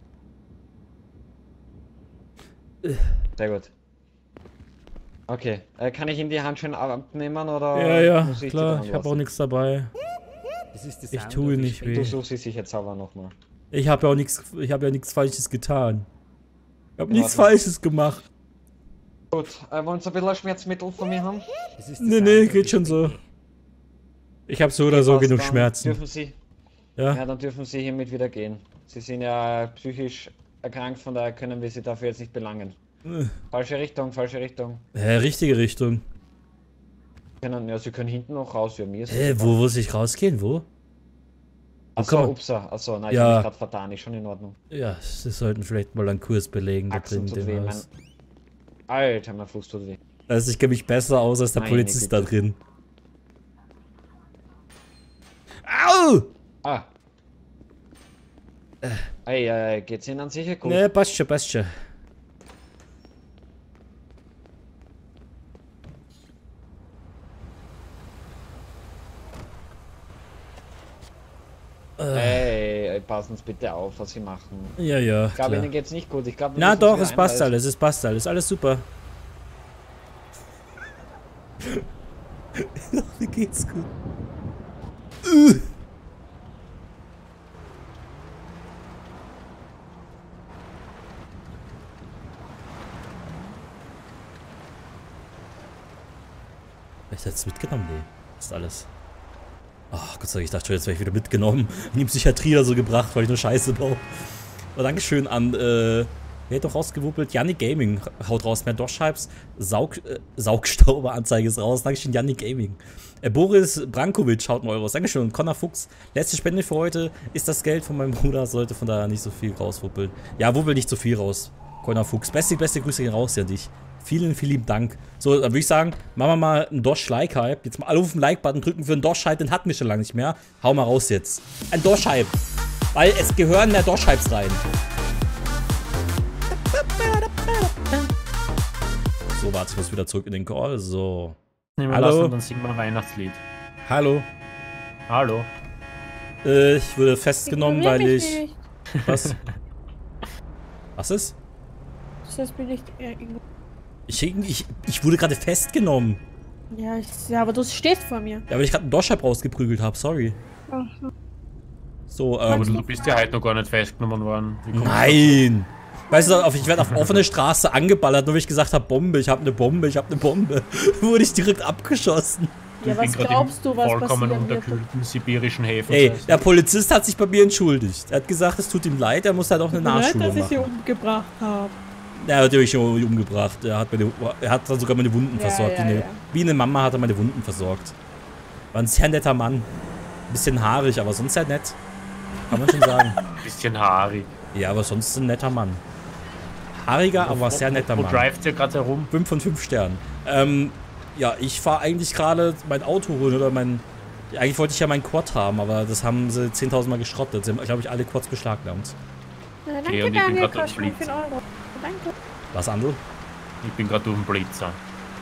S4: Sehr gut. Okay, äh, kann ich Ihnen die Handschuhe abnehmen oder
S1: Ja, ja,
S4: muss ich die
S1: klar.
S4: dran
S1: Ich habe auch
S4: lassen?
S1: nichts dabei.
S6: Das ist der
S1: Ich
S6: Sound
S1: tue
S6: of a
S1: nicht
S6: Spende.
S4: Du
S1: weh.
S4: suchst sie sich jetzt aber nochmal.
S1: Ich habe ja auch nichts. Ich habe ja nichts Falsches getan. Ich habe
S4: In
S1: nichts
S4: Ordnung.
S1: Falsches gemacht.
S4: Gut, äh, wollen Sie ein bisschen ein Schmerzmittel von mir haben?
S6: Das ist der
S1: Nee,
S6: Sound
S1: nee,
S6: of
S1: geht
S6: a
S1: schon so.
S6: Spende.
S1: Ich habe so oder so
S4: Passt,
S1: genug
S4: dann
S1: Schmerzen.
S4: Dürfen Sie, ja,
S1: Ja.
S4: dann dürfen Sie hiermit wieder gehen. Sie sind ja psychisch erkrankt, von daher können wir Sie dafür jetzt nicht belangen.
S1: Äh,
S4: Falsche Richtung, falsche Richtung.
S1: Hä, richtige Richtung.
S4: Können, ja, Sie können hinten noch raus, ja, mir ist
S1: Hä, wo muss ich rausgehen? Wo?
S4: Achso,
S1: kann man-
S4: upsa, achso, nein, ich
S1: Ja.
S4: habe mich gerade vertan, ist schon in Ordnung.
S1: Ja, Sie sollten vielleicht mal einen Kurs belegen da
S4: Achsen
S1: drin.
S4: tut weh,
S1: Dem
S4: mein...
S1: Haus.
S4: Alter, mein Fuß tut weh.
S1: Also ich kenne mich besser aus als der
S4: Meine
S1: Polizist da
S4: Güte.
S1: drin. Au!
S4: Ah. Ey, äh, geht's Ihnen sicher gut?
S1: Ne, passt schon, passt schon.
S4: Ey, ey, passen Sie bitte auf, was Sie machen.
S1: Ja, ja,
S4: Ich glaube,
S1: klar.
S4: Ihnen geht's nicht gut. Ich glaube, wir
S1: Na
S4: müssen
S1: doch,
S4: Sie
S1: es passt
S4: einweisen.
S1: alles, es passt alles, alles super. Mir geht's gut. Ich hätte es mitgenommen, nee. Ist alles. Ach Gott sei Dank, ich dachte schon, jetzt wäre ich wieder mitgenommen. In die Psychiatrie oder so gebracht, weil ich nur Scheiße baue. Aber Dankeschön an, äh, wer hat doch rausgewuppelt? Yannick Gaming haut raus. Mehr Doschhypes. Saug, äh, Saugstauberanzeige ist raus. Dankeschön, Yannick Gaming. Äh, Boris Brankovic haut einen Euro raus. Dankeschön. Und Connor Fuchs. Letzte Spende für heute ist das Geld von meinem Bruder. Sollte von daher nicht so viel rauswuppeln. Ja, wuppel nicht so viel raus. Connor Fuchs. Beste, beste Grüße gehen raus an dich. Vielen, vielen lieben Dank. So, dann würde ich sagen, machen wir mal einen Dosh-Like-Hype. Jetzt mal alle auf den Like-Button drücken für einen Dosh-Hype. Den hatten wir schon lange nicht mehr. Hau mal raus jetzt. Ein Dosh-Hype. Weil es gehören mehr Dosh-Hypes rein. So, warte, ich muss wieder zurück in den Call. So.
S7: Nehmen wir
S1: Hallo?
S7: lassen und dann singen wir ein Weihnachtslied.
S1: Hallo.
S7: Hallo.
S1: Äh, ich wurde festgenommen, weil
S2: Ignoriere mich
S1: ich...
S2: nicht.
S1: Was? Was ist?
S2: Das bin ich. Äh, igno-
S1: Ich, ich, ich wurde gerade festgenommen.
S2: ja, ich, ja, aber du stehst vor mir.
S1: Ja, weil ich gerade einen Dosh-Hype rausgeprügelt habe. Sorry. So,
S7: Aber
S1: ähm...
S7: du bist ja heute noch gar nicht festgenommen worden. Wie kommst du
S1: Nein! Weißt du, auf- ich werde auf offene Straße angeballert, nur weil ich gesagt habe, Bombe, ich habe eine Bombe, ich habe eine Bombe. Wurde ich direkt abgeschossen.
S2: Ja,
S7: Ich bin
S2: was
S7: grad
S2: glaubst
S7: im
S2: du, was
S7: vollkommen
S2: passieren wird?
S7: unterkühlten sibirischen Häfen.
S1: Ey, der Polizist hat sich bei mir entschuldigt. Er hat gesagt, es tut ihm leid, er muss halt auch eine
S2: Tut mir leid,
S1: Nachschulung
S2: dass ich sie
S1: machen.
S2: umgebracht habe.
S1: Er hat mich schon umgebracht. Er hat, meine, er hat dann sogar meine Wunden
S2: Ja,
S1: versorgt.
S2: ja,
S1: wie, eine,
S2: ja.
S1: wie eine Mama hat er meine Wunden versorgt. War ein sehr netter Mann. Bisschen haarig, aber sonst sehr nett. Kann man schon sagen.
S7: Bisschen haarig.
S1: Ja, aber sonst ein netter Mann. Haariger, aber sehr netter
S7: Wo
S1: Mann.
S7: drivet ihr gerade herum?
S1: fünf von fünf Sternen. Ähm, ja, ich fahre eigentlich gerade mein Auto holen oder mein... Eigentlich wollte ich ja meinen Quad haben, aber das haben sie zehntausend Mal geschrottet. Sie haben, glaube ich, alle Quads beschlagnahmt.
S2: Ja,
S7: Okay,
S2: danke,
S7: und ich bin
S2: Daniel,
S7: grad am
S2: kostet mir
S7: Blitz.
S2: fünf Euro. Danke.
S1: Was, Andel?
S7: Ich bin gerade durch den Blitzer.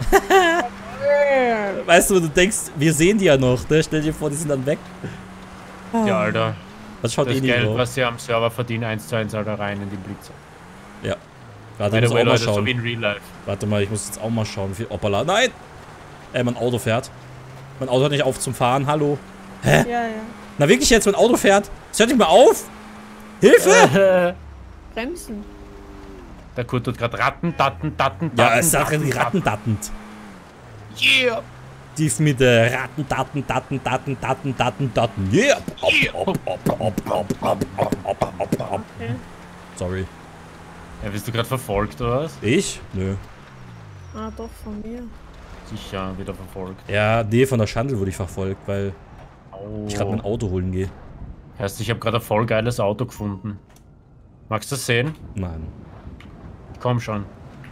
S1: Weißt du, du denkst, wir sehen die ja noch, ne? Stell dir vor, die sind dann weg.
S7: Ja, Alter.
S1: Das schaut
S7: Das
S1: eh nicht
S7: Geld,
S1: drauf.
S7: was sie am Server verdienen, eins zu eins Alter rein in den Blitzer.
S1: Ja. Warte,
S7: By
S1: ich
S7: the
S1: muss
S7: way,
S1: auch mal
S7: Leute, so
S1: schauen.
S7: wie in Real Life.
S1: Warte mal, ich muss jetzt auch mal schauen, wie viel... Hoppala, nein! Äh, mein Auto fährt. Mein Auto hat nicht auf zum Fahren, hallo. Hä?
S2: Ja, ja.
S1: Na wirklich jetzt, mein Auto fährt? Es hört nicht mal auf! Hilfe!
S2: Bremsen.
S7: Der Kurt tut gerade Ratten, Datten, Datten, Datten.
S1: Ja, es sagt
S7: Datten,
S1: rattendattend.
S7: Yeah!
S1: Dies mit äh, Ratten, Datten, Datten, Datten, Datten, Datten, Datten. Yeah! Op, op, op, op, op, op, op, op, op, op.
S2: Okay.
S1: Sorry.
S7: Ja, bist du gerade verfolgt oder was?
S1: Ich? Nö.
S2: Ah, doch, von mir.
S7: Sicher, wieder verfolgt.
S1: Ja, nee, von der Schandel wurde ich verfolgt, weil
S7: Oh.
S1: ich gerade mein Auto holen gehe.
S7: Heißt, ich habe gerade ein voll geiles Auto gefunden. Magst du das sehen?
S1: Nein.
S7: Komm schon.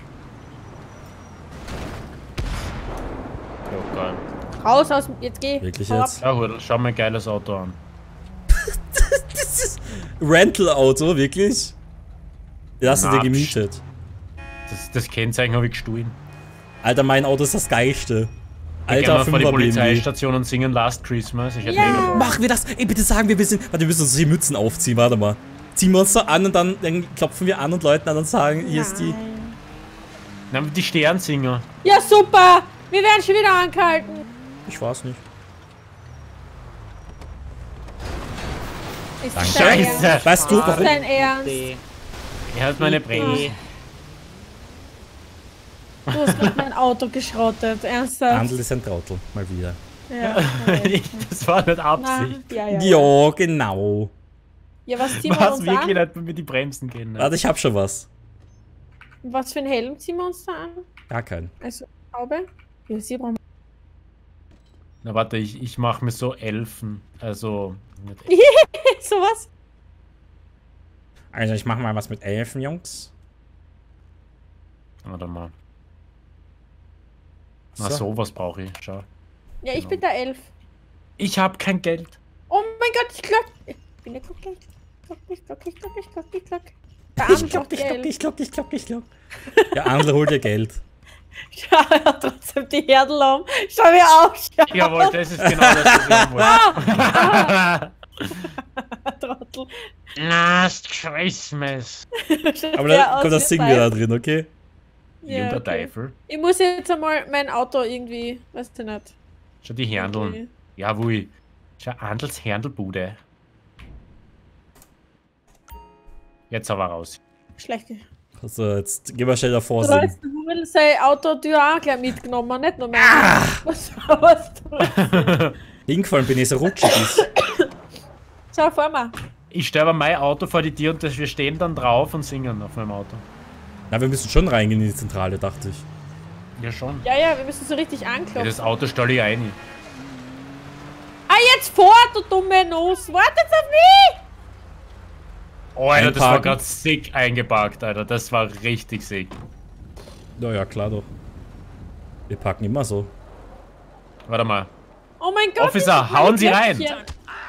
S7: Ja, geil.
S2: Raus aus dem... Jetzt geh.
S1: Wirklich
S2: Hau ab.
S1: jetzt?
S7: Ja, Hudel, schau mir ein geiles Auto an.
S1: Das ist Rental-Auto, wirklich? Ja, hast du dir
S7: Na,
S1: gemietet.
S7: Das, das Kennzeichen habe ich gestohlen.
S1: Alter, mein Auto ist das geilste.
S7: Alter,
S1: Alter,
S7: vor die
S1: fünfer B M W.
S7: Polizeistation und singen Last Christmas. Ich hätte
S2: Ja.
S7: mega Bock.
S1: Machen wir das? Ey, bitte sagen wir, wir sind... Warte, wir müssen uns die Mützen aufziehen, warte mal. Ziehen wir uns so an und dann, dann klopfen wir an und Leuten an und sagen, hier ist die...
S2: Nein.
S7: Na, die Sternsinger.
S2: Ja, super! Wir werden schon wieder angehalten.
S1: Ich weiß nicht.
S2: Ist
S1: Danke.
S2: das dein Ernst?
S7: Scheiße!
S1: Weißt du,
S2: Ist das
S1: warum...
S2: dein Ernst?
S7: Er hat meine Bremse.
S2: Du hast gerade mein Auto geschrottet. Ernsthaft?
S1: Handel ist ein Trottel, mal wieder.
S2: Ja,
S7: Das war nicht
S2: Na,
S7: Absicht.
S2: ja, ja.
S1: Ja, genau.
S2: Ja, was ziehen wir
S7: Was
S2: uns
S7: wirklich
S2: an?
S7: nicht mit die Bremsen gehen. Ne?
S1: Warte, ich hab schon was.
S2: Was für einen Helm ziehen wir uns da an?
S1: Gar keinen.
S2: Also, Haube? Ja, sie brauchen.
S7: Na warte, ich, ich mache mir so Elfen. Also. Nicht
S2: Sowas?
S1: Also ich mach mal was mit Elfen, Jungs.
S7: Warte mal. Na,
S1: So.
S7: sowas brauche ich. Schau.
S2: Ja, ich
S7: Genau.
S2: bin der Elf.
S7: Ich habe kein Geld.
S2: Oh mein Gott, ich glock. Ich bin der Glocke. Ich glock, ich glock, ich glock, ich glock, ich glock. Der Arm
S1: Ich klock,
S2: glockt
S1: ich klock,
S2: Geld.
S1: ich klock, ich klock, ich klock. Der Andel holt dir Geld.
S2: Schau, er hat trotzdem die Herdel um. Schau mir auf, schau.
S7: Jawohl, das ist genau das, was ich haben wollte.
S2: Trottel.
S7: Last Christmas.
S1: Aber
S2: Der
S1: dann
S2: aus
S1: kommt das
S2: wie
S1: Singen wieder
S2: Pfeif.
S1: drin, okay?
S7: Ja,
S2: Ja,
S7: der
S2: okay.
S7: Teufel.
S2: Ich muss jetzt einmal mein Auto irgendwie, weißt du nicht.
S7: Schau die Händeln.
S2: Okay.
S7: Jawohl. Schau, Andels Händelbude. Jetzt aber raus.
S2: Schlecht.
S1: Also jetzt gehen wir schnell davor
S2: Du
S1: singen.
S2: hast Hummel sein Autotür auch gleich mitgenommen, nicht nur meine.
S1: Ah!
S2: Was, was du?
S1: Hingefallen bin ich so rutschig ist.
S2: Schau vor mal.
S7: Ich stelle aber mein Auto vor die Tür und das, wir stehen dann drauf und singen auf meinem Auto.
S1: Na, wir müssen schon reingehen in die Zentrale, dachte ich.
S7: Ja, schon.
S2: Ja, ja, wir müssen so richtig
S7: Ja,
S2: anklopfen.
S7: das Auto stelle ich ein.
S2: Ah, jetzt vor, du dumme Nuss. Wartet auf mich!
S7: Oh, Alter, das war
S1: Einparken.
S7: gerade sick eingeparkt, Alter. Das war richtig sick.
S1: Ja, ja, klar doch. Wir packen immer so.
S7: Warte mal.
S2: Oh mein Gott.
S7: Officer,
S2: das ist
S7: hauen Sie rein.
S2: Glöckchen.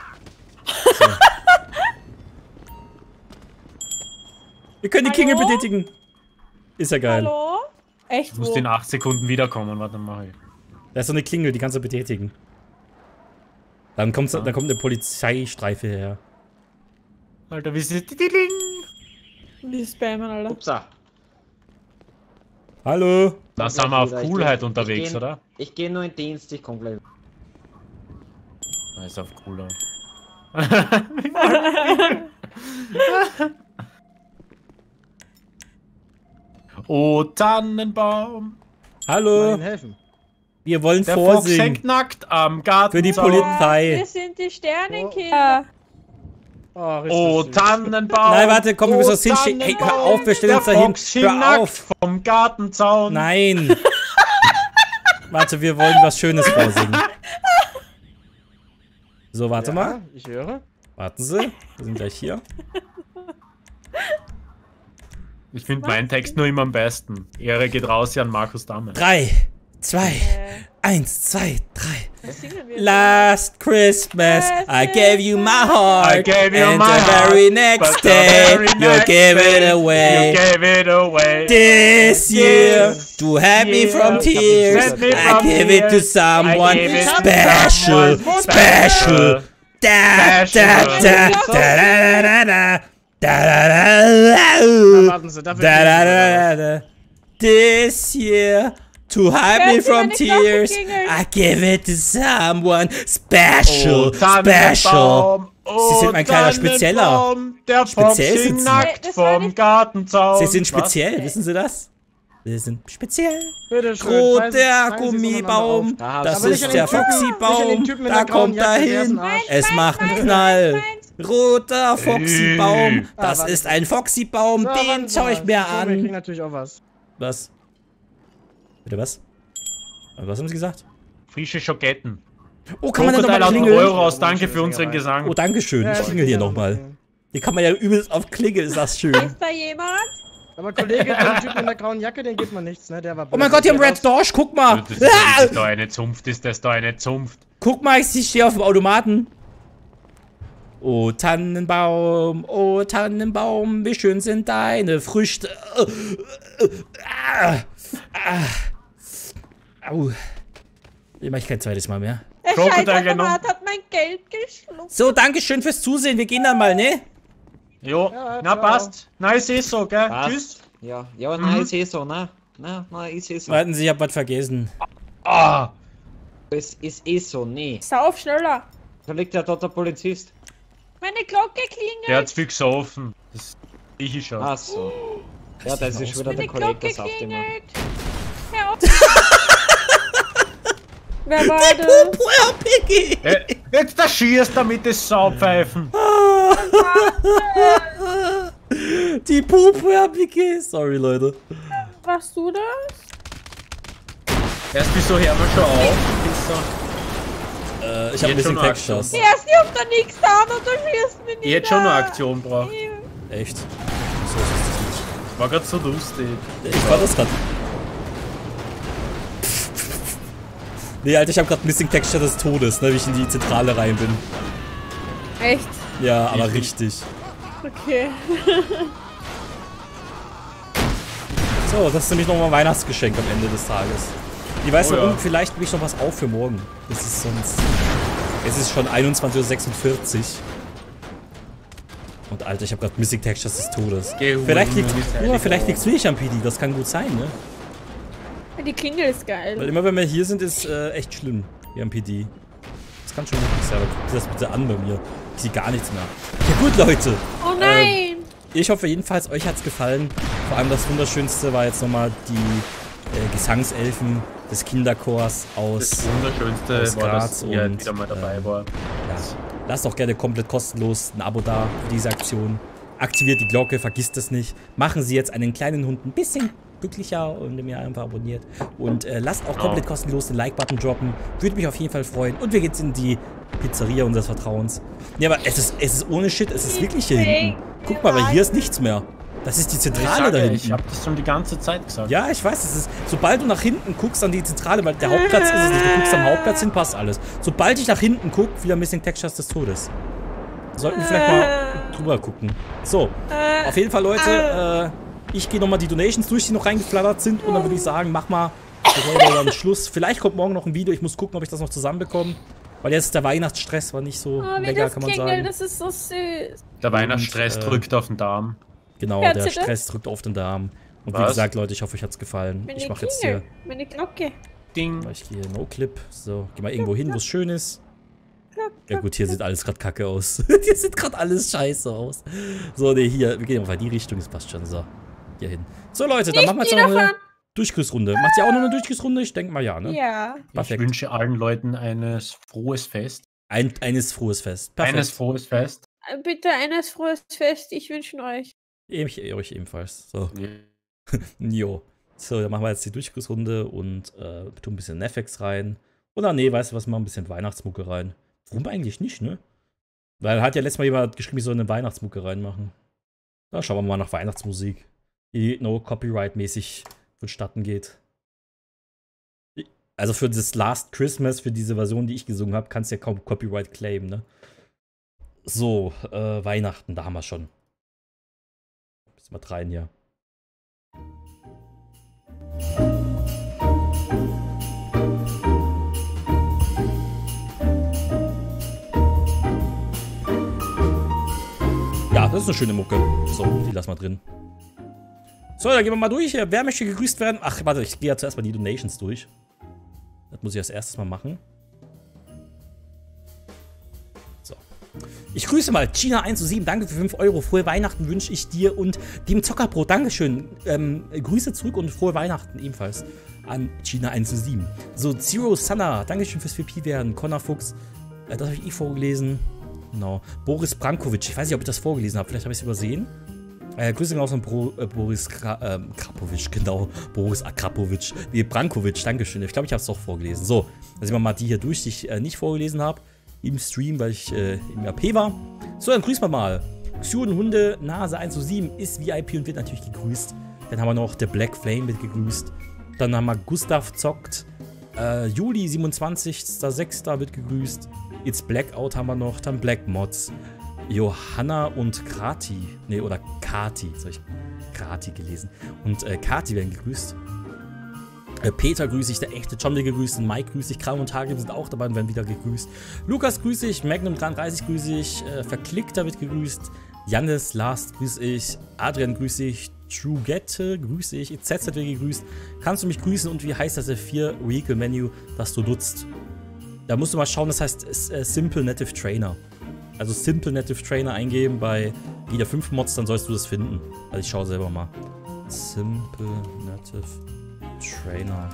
S1: Wir können die
S2: Hallo?
S1: Klingel betätigen. Ist ja geil.
S2: Hallo? Echt,
S7: Ich muss
S2: wo?
S7: in acht Sekunden wiederkommen. Warte mal.
S1: Da ist so eine Klingel, die kannst du betätigen. Dann kommt, dann kommt eine Polizeistreife her.
S7: Alter, wie ist die
S2: Die spammen, Alter.
S4: Upsa.
S1: Hallo?
S7: Da sind wir auf
S4: wieder. Ich
S7: Coolheit
S4: geh-
S7: unterwegs,
S4: ich geh-
S7: oder?
S4: Ich gehe nur in Dienst, ich komm gleich.
S7: Da ist auf Coolheit. Oh, Tannenbaum.
S1: Hallo?
S5: Nein, helfen.
S1: Wir wollen
S7: Der Fox
S1: vorsingen.
S7: hängt nackt am Garten.
S1: Für die Polizei.
S2: Wir sind die Sternenkinder.
S5: Oh, richtig
S7: Oh,
S5: süß.
S7: Tannenbaum.
S1: Nein, warte, komm, wir
S7: oh,
S1: müssen das hinschicken. Hey, hör
S7: Tannenbaum.
S1: auf, wir stellen uns
S7: Der
S1: da hin.
S7: Fox hing
S1: Hör
S7: nackt
S1: auf.
S7: vom Gartenzaun.
S1: Nein. Warte, wir wollen was Schönes vorsingen. So, warte
S5: Ja,
S1: mal.
S5: ich höre.
S1: Warten Sie. Wir sind gleich hier.
S7: Ich finde meinen Text nur immer am besten. Ehre geht raus hier an Markus Damme.
S1: Drei, zwei,
S2: Äh,
S1: eins, zwei, drei.
S2: was singen wir?
S1: Last Christmas, I gave you my heart.
S7: I gave you
S1: and
S7: my
S1: the
S7: heart,
S1: very next
S7: but the
S1: day,
S7: very
S1: you
S7: next
S1: gave it
S7: day,
S1: away.
S7: You gave it away.
S1: This year, to help me from
S7: year,
S1: tears,
S7: save me
S1: I
S7: from
S1: give it to
S7: tears,
S1: someone
S7: I give it to
S1: special,
S7: someone
S1: special. Da, da,
S7: Special.
S1: da, da, da, da, da, da, da,
S5: Na,
S1: da,
S5: warten Sie, dafür
S1: da, da,
S5: kriegen
S1: da,
S5: Sie
S1: da. This year, to hide me
S2: Hört sie
S1: from
S2: meine Glocke
S1: tears,
S2: klingeln?
S1: I give it to someone special,
S7: Oh,
S1: special.
S7: Tannenbaum,
S1: Sie sind mein kleiner Spezieller.
S7: Tannenbaum, Der
S1: Speziell
S7: Foxy
S1: sind Sie.
S7: nackt
S2: Das war
S7: vom
S2: nicht-
S7: Gartenzaun.
S1: Sie sind
S7: Was?
S1: speziell, wissen Sie das? Sie sind speziell.
S5: Bitte schön,
S1: Rot
S5: teilen Sie-
S1: der
S5: teilen Sie es
S1: Gummibaum,
S5: untereinander
S4: auf.
S1: das
S4: Aber nicht
S1: ist
S4: an
S1: der
S5: den Typen- nicht an
S1: Foxy-Baum,
S5: den Typen in
S1: da
S5: der grauen
S1: kommt er
S5: Jacke, der ist
S1: hin,
S5: ein Arsch.
S1: es
S2: Meins,
S1: macht einen
S2: meins,
S1: Knall.
S2: meins,
S1: Roter Foxy-Baum,
S5: Ah,
S1: das
S5: warte.
S1: ist ein Foxy-Baum,
S5: So, warten
S1: den
S5: Sie
S1: schau
S5: mal.
S1: ich mir
S5: So, Wir kriegen
S1: an.
S5: natürlich auch was.
S1: Was? Bitte was? Was haben Sie gesagt?
S7: Frische Schoketten.
S1: Oh, kann man denn
S7: Krokodil
S1: nochmal
S7: haut einen
S1: klingeln?
S7: Euro aus, danke für unseren Gesang.
S1: Oh, danke schön, ich klingel hier nochmal. Hier kann man ja übelst auf Klingel, ist das schön.
S2: Ist da jemand?
S5: Aber Kollege, den Typen in der grauen Jacke, den gibt man nichts, ne? Der war
S1: Oh mein Gott, hier haben Red Dorsch, guck mal.
S7: Das ist, das
S1: Ah!
S7: ist doch eine Zunft, ist das doch eine Zunft.
S1: Guck mal, ich stehe auf dem Automaten. Oh Tannenbaum, oh Tannenbaum, wie schön sind deine Früchte. Ah, ah, au. Ich mach kein zweites Mal mehr.
S2: Der
S7: Krokodil
S2: Scheißautomat hat mein Geld geschluckt.
S1: So, Dankeschön fürs Zusehen. Wir gehen dann mal, ne?
S7: Jo,
S5: Ja,
S7: na
S5: ciao.
S7: passt. Na, ich seh's so, gell?
S4: Passt.
S7: Tschüss.
S4: Ja, ja, nein, ist eh so, ne? Na, nein, ist eh so.
S1: Warten Sie, ich hab was vergessen.
S7: Ah,
S4: Es ist eh so, nee.
S2: Sauf schneller.
S4: Da liegt ja dort der Polizist.
S2: Meine Glocke klingelt.
S7: der hat's viel gesoffen. Das ich ich schon.
S4: Ach so. Ja, das ist wieder der
S2: Meine
S4: Kollege,
S2: Glocke
S4: das sagt immer.
S2: klingelt. Hör auf. Wer war das?
S1: Puer Piggy!
S7: Äh, jetzt da schießt er mit den Saupfeifen.
S1: Die Puer Piggy! Sorry, Leute.
S2: Warst du das?
S7: Erst wieso hören wir schon auf?
S1: Äh, ich hab ein
S7: Jetzt
S1: bisschen
S7: schon noch
S1: Textures.
S2: Ja, sie auf der nichts an und du schießt mich nicht.
S7: Ich hätte schon noch Aktion braucht.
S1: Echt? So ist das nicht.
S7: War grad so lustig.
S1: Ich war das grad. Nee, Alter, ich hab grad Missing Texture des Todes, ne, wie ich in die Zentrale rein bin.
S2: Echt?
S1: Ja, aber richtig.
S2: Okay.
S1: So, das ist nämlich nochmal ein Weihnachtsgeschenk am Ende des Tages. Ich weiß
S7: Oh
S1: warum,
S7: ja.
S1: vielleicht nehme ich noch was auf für morgen. Es ist sonst... Es ist schon einundzwanzig Uhr sechsundvierzig. Und Alter, ich habe gerade Missing Textures des Todes.
S7: Geh, hol
S1: Vielleicht
S7: mir
S1: liegt
S7: die
S1: ja,
S7: Heilige.
S1: vielleicht liegt's wirklich am P D, das kann gut sein, ne?
S2: Die Klingel ist geil.
S1: Weil immer wenn wir hier sind, ist äh, echt schlimm. Hier am P D. Das kann schon wirklich sein, aber guckt das bitte an bei mir. Ich sehe gar nichts mehr. Ja gut, Leute.
S2: Oh nein!
S1: Ich hoffe jedenfalls, euch hat's gefallen. Vor allem das Wunderschönste war jetzt nochmal die äh, Gesangselfen des Kinderchors aus...
S7: Das Wunderschönste
S1: aus
S7: war,
S1: Graz
S7: dass ihr
S1: und,
S7: wieder mal dabei
S1: ähm,
S7: war.
S1: Ja, lasst doch gerne komplett kostenlos ein Abo da für diese Aktion. Aktiviert die Glocke, vergisst es nicht. Machen Sie jetzt einen kleinen Hund ein bisschen glücklicher, indem ihr einfach abonniert. Und äh, lasst auch komplett
S7: Oh.
S1: kostenlos den Like-Button droppen. Würde mich auf jeden Fall freuen. Und wir gehen jetzt in die Pizzeria unseres Vertrauens. Nee, aber es ist, es ist ohne Shit, es ist wirklich hier hinten. Guck mal, weil hier ist nichts mehr. Das ist die
S7: Ich,
S1: Zentrale
S7: sage,
S1: da
S7: ich
S1: hinten.
S7: habe das schon die ganze Zeit gesagt.
S1: Ja, ich weiß, es ist, sobald du nach hinten guckst an die Zentrale, weil der Hauptplatz ist es nicht, du guckst am Hauptplatz hin, passt alles. Sobald ich nach hinten guck, wieder Missing Textures des Todes. Sollten wir vielleicht mal drüber gucken. So, auf jeden Fall, Leute, äh, ich gehe nochmal die Donations durch, die noch reingeflattert sind und dann würde ich sagen, mach mal dann Schluss. Vielleicht kommt morgen noch ein Video, ich muss gucken, ob ich das noch zusammenbekomme. Weil jetzt der Weihnachtsstress war nicht so
S2: Oh, wie
S1: mega,
S2: das
S1: kann man
S2: klingelt,
S1: sagen.
S2: das ist so süß.
S7: Der Weihnachtsstress
S1: Und, äh,
S7: drückt auf den Darm.
S1: Genau,
S2: Hört
S1: der
S2: ihr das?
S1: Stress drückt auf den Darm. Und wie
S7: Was?
S1: gesagt, Leute, ich hoffe, euch hat's gefallen.
S2: Meine
S1: Ich mache jetzt
S2: Klingel,
S1: hier...
S2: meine Glocke.
S7: Ding.
S1: Mach ich hier No-Clip. So, geh mal irgendwo hin, wo es schön ist. Ja gut, hier sieht alles gerade kacke aus. Hier sieht gerade alles scheiße aus. So, ne, hier, wir gehen einfach in die Richtung, das passt schon. So, hier hin. So, Leute, dann
S2: Nicht
S1: machen wir jetzt noch eine
S2: wiederfahren.
S1: Durchgrüßrunde. Macht ihr auch noch eine Durchgrüßrunde? Ich denke mal ja, ne?
S2: Ja.
S7: Ich
S1: Perfekt.
S7: wünsche allen Leuten ein frohes Fest.
S1: Ein, eines frohes Fest. Perfekt.
S7: Eines frohes Fest.
S2: Äh, Bitte eines frohes Fest, ich wünsche euch.
S1: Ich, euch ebenfalls. So, jo. So, dann machen wir jetzt die Durchgrüßrunde und äh, tun ein bisschen Netflix rein. Oder nee, weißt du was, mal ein bisschen Weihnachtsmucke rein. Warum eigentlich nicht, ne? Weil hat ja letztes Mal jemand geschrieben, ich soll eine Weihnachtsmucke reinmachen. Da schauen wir mal nach Weihnachtsmusik. die no Copyright-mäßig vonstatten geht. Also für das Last Christmas, für diese Version, die ich gesungen habe, kannst du ja kaum Copyright claimen, ne? So, äh, Weihnachten, da haben wir schon. Bisschen mal rein hier. Ja, das ist eine schöne Mucke. So, die lassen wir drin. So, dann gehen wir mal durch. Wer möchte gegrüßt werden? Ach, warte, ich gehe ja zuerst mal die Donations durch. Das muss ich als erstes mal machen. So. Ich grüße mal China eins zu sieben. Danke für fünf Euro. Frohe Weihnachten wünsche ich dir und dem Zockerbrot. Dankeschön. Ähm, Grüße zurück und frohe Weihnachten ebenfalls an China eins zu sieben. So, Zero Sanna. Dankeschön fürs V P werden. Connor Fuchs. Äh, das habe ich eh vorgelesen. Genau. Boris Brankovic. Ich weiß nicht, ob ich das vorgelesen habe. Vielleicht habe ich es übersehen. Äh, Grüße raus an Bro, äh, Boris Kra äh, Krapovic, genau. Boris Akrapovic. Nee, Brankovic, Dankeschön. Ich glaube, ich habe es doch vorgelesen. So, dann sehen wir mal die hier durch, die ich äh, nicht vorgelesen habe. Im Stream, weil ich äh, im R P war. So, dann grüßen wir mal. Xuden Hunde, Nase eins zu sieben ist V I P und wird natürlich gegrüßt. Dann haben wir noch The Black Flame wird gegrüßt. Dann haben wir Gustav zockt. Äh, Juli siebenundzwanzigster sechster wird gegrüßt. It's Blackout haben wir noch. Dann Black Mods. Johanna und Krati, ne, oder Kati, jetzt habe ich Krati gelesen. Und äh, Kati werden gegrüßt. Äh, Peter grüße ich, der echte John wird gegrüßt. Mike grüße ich, Kram und Tage sind auch dabei und werden wieder gegrüßt. Lukas grüße ich, Magnum dreiunddreißig grüße ich, äh, Verklickter wird gegrüßt. Jannis Last grüße ich, Adrian grüße ich, Trugette grüße ich, et cetera wird gegrüßt. Kannst du mich grüßen und wie heißt das F vier Vehicle Menu, das du nutzt? Da musst du mal schauen, das heißt äh, Simple Native Trainer. Also Simple Native Trainer eingeben bei G D fünf Mods, dann sollst du das finden. Also ich schaue selber mal. Simple Native Trainer.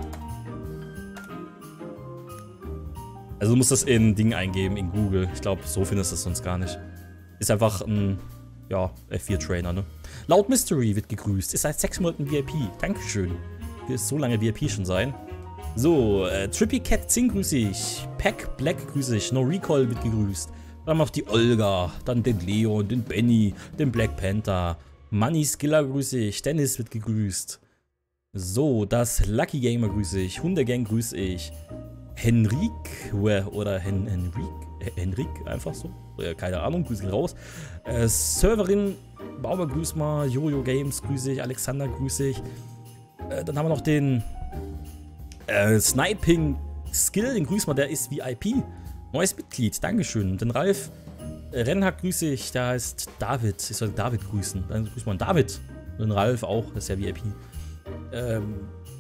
S1: Also du musst das in Ding eingeben, in Google. Ich glaube, so findest du es sonst gar nicht. Ist einfach ein, ja, F vier Trainer, ne? Loud Mystery wird gegrüßt. Ist seit sechs Monaten V I P. Dankeschön. Wird so lange V I P schon sein. So, äh, Trippy Cat Zing grüße ich. Pack Black grüße ich. No Recall wird gegrüßt. Dann noch die Olga, dann den Leon, den Benny, den Black Panther. Money Skiller grüße ich, Dennis wird gegrüßt. So, das Lucky Gamer grüße ich, Hundegang grüße ich. Henrik oder Hen Henrik, Henrik einfach so, ja, keine Ahnung, grüße ihn raus. Äh, Serverin, Baumer grüß mal, Jojo Games grüße ich, Alexander grüße ich. Äh, dann haben wir noch den äh, Sniping Skill, den grüß mal, der ist V I P. Neues Mitglied, Dankeschön. Den Ralf äh, Rennhack grüße ich, der heißt David. Ich soll David grüßen. Dann grüßt man David. Und den Ralf auch, das ist ja V I P. Ähm,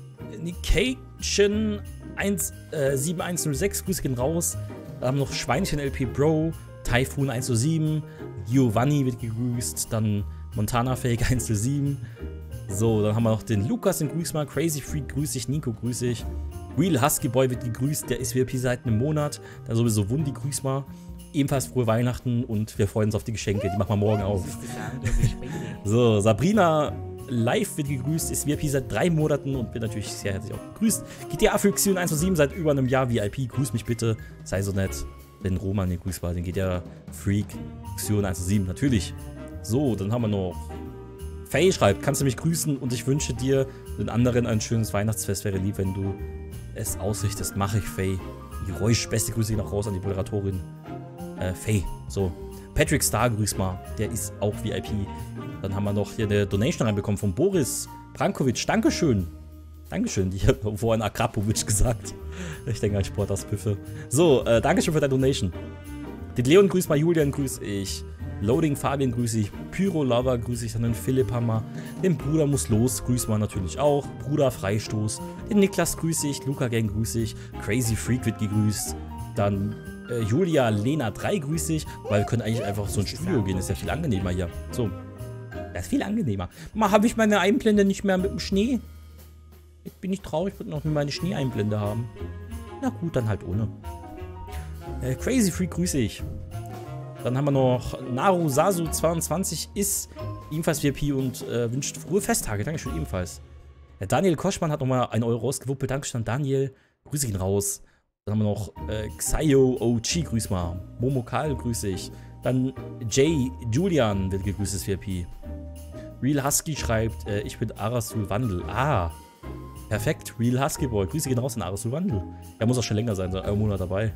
S1: Nication sieben eins null sechs, Grüße gehen raus. Dann haben wir noch Schweinchen L P Bro, Typhoon eins zu sieben, Giovanni wird gegrüßt, dann Montana Fake eins zu sieben. So, dann haben wir noch den Lukas, den grüß mal, Crazy Freak grüße ich, Nico grüße ich. Real Husky Boy wird gegrüßt, der ist V I P seit einem Monat. Dann sowieso Wundi, grüß mal. Ebenfalls frohe Weihnachten und wir freuen uns auf die Geschenke, die machen wir morgen auf. So, Sabrina Live wird gegrüßt, ist V I P seit drei Monaten und wird natürlich sehr herzlich auch gegrüßt. G T A für Xion eins zu sieben seit über einem Jahr V I P, grüß mich bitte, sei so nett. Den Roman, den grüß mal, den G T A Freak Xion eins zu sieben, natürlich. So, dann haben wir noch Faye schreibt, kannst du mich grüßen und ich wünsche dir den anderen ein schönes Weihnachtsfest, wäre lieb, wenn du es ausrichtest, mache ich, Faye. Geräusch, beste Grüße noch raus an die Moderatorin. Äh, Faye. So. Patrick Star, grüß mal. Der ist auch V I P. Dann haben wir noch hier eine Donation reinbekommen von Boris Brankovic. Dankeschön. Dankeschön. Die hat vorhin Akrapovic gesagt. Ich denke an Sport aus Püffe. So, äh, Dankeschön für deine Donation. Den Leon grüß mal, Julian grüß ich. Loading Fabian grüße ich. Pyro Lover grüße ich, dann den Philipp Hammer. Den Bruder muss los, grüß mal natürlich auch. Bruder Freistoß. Den Niklas grüße ich. Luca Gang grüße ich. Crazy Freak wird gegrüßt. Dann äh, Julia Lena drei grüße ich. Weil wir können eigentlich einfach so ins Studio gehen. Das ist ja viel angenehmer hier. So. Das ist viel angenehmer. Mal habe ich meine Einblende nicht mehr mit dem Schnee. Jetzt bin ich traurig, ich würde noch meine Schneeeinblende haben. Na gut, dann halt ohne. Äh, Crazy Freak grüße ich. Dann haben wir noch Naru Sasu zweiundzwanzig, ist ebenfalls V I P und äh, wünscht frohe Festtage. Dankeschön ebenfalls. Der Daniel Koschmann hat nochmal einen Euro rausgewuppelt. Dankeschön an Daniel. Grüße ihn raus. Dann haben wir noch äh, Xayo O G, grüß mal. Momokal grüße ich. Dann Jay Julian wird gegrüßt, ist V I P. Real Husky schreibt, äh, ich bin Arasul Wandel. Ah, perfekt. Real Husky Boy. Grüße gehen raus an Arasul Wandel. Er muss auch schon länger sein, seit einem Monat dabei.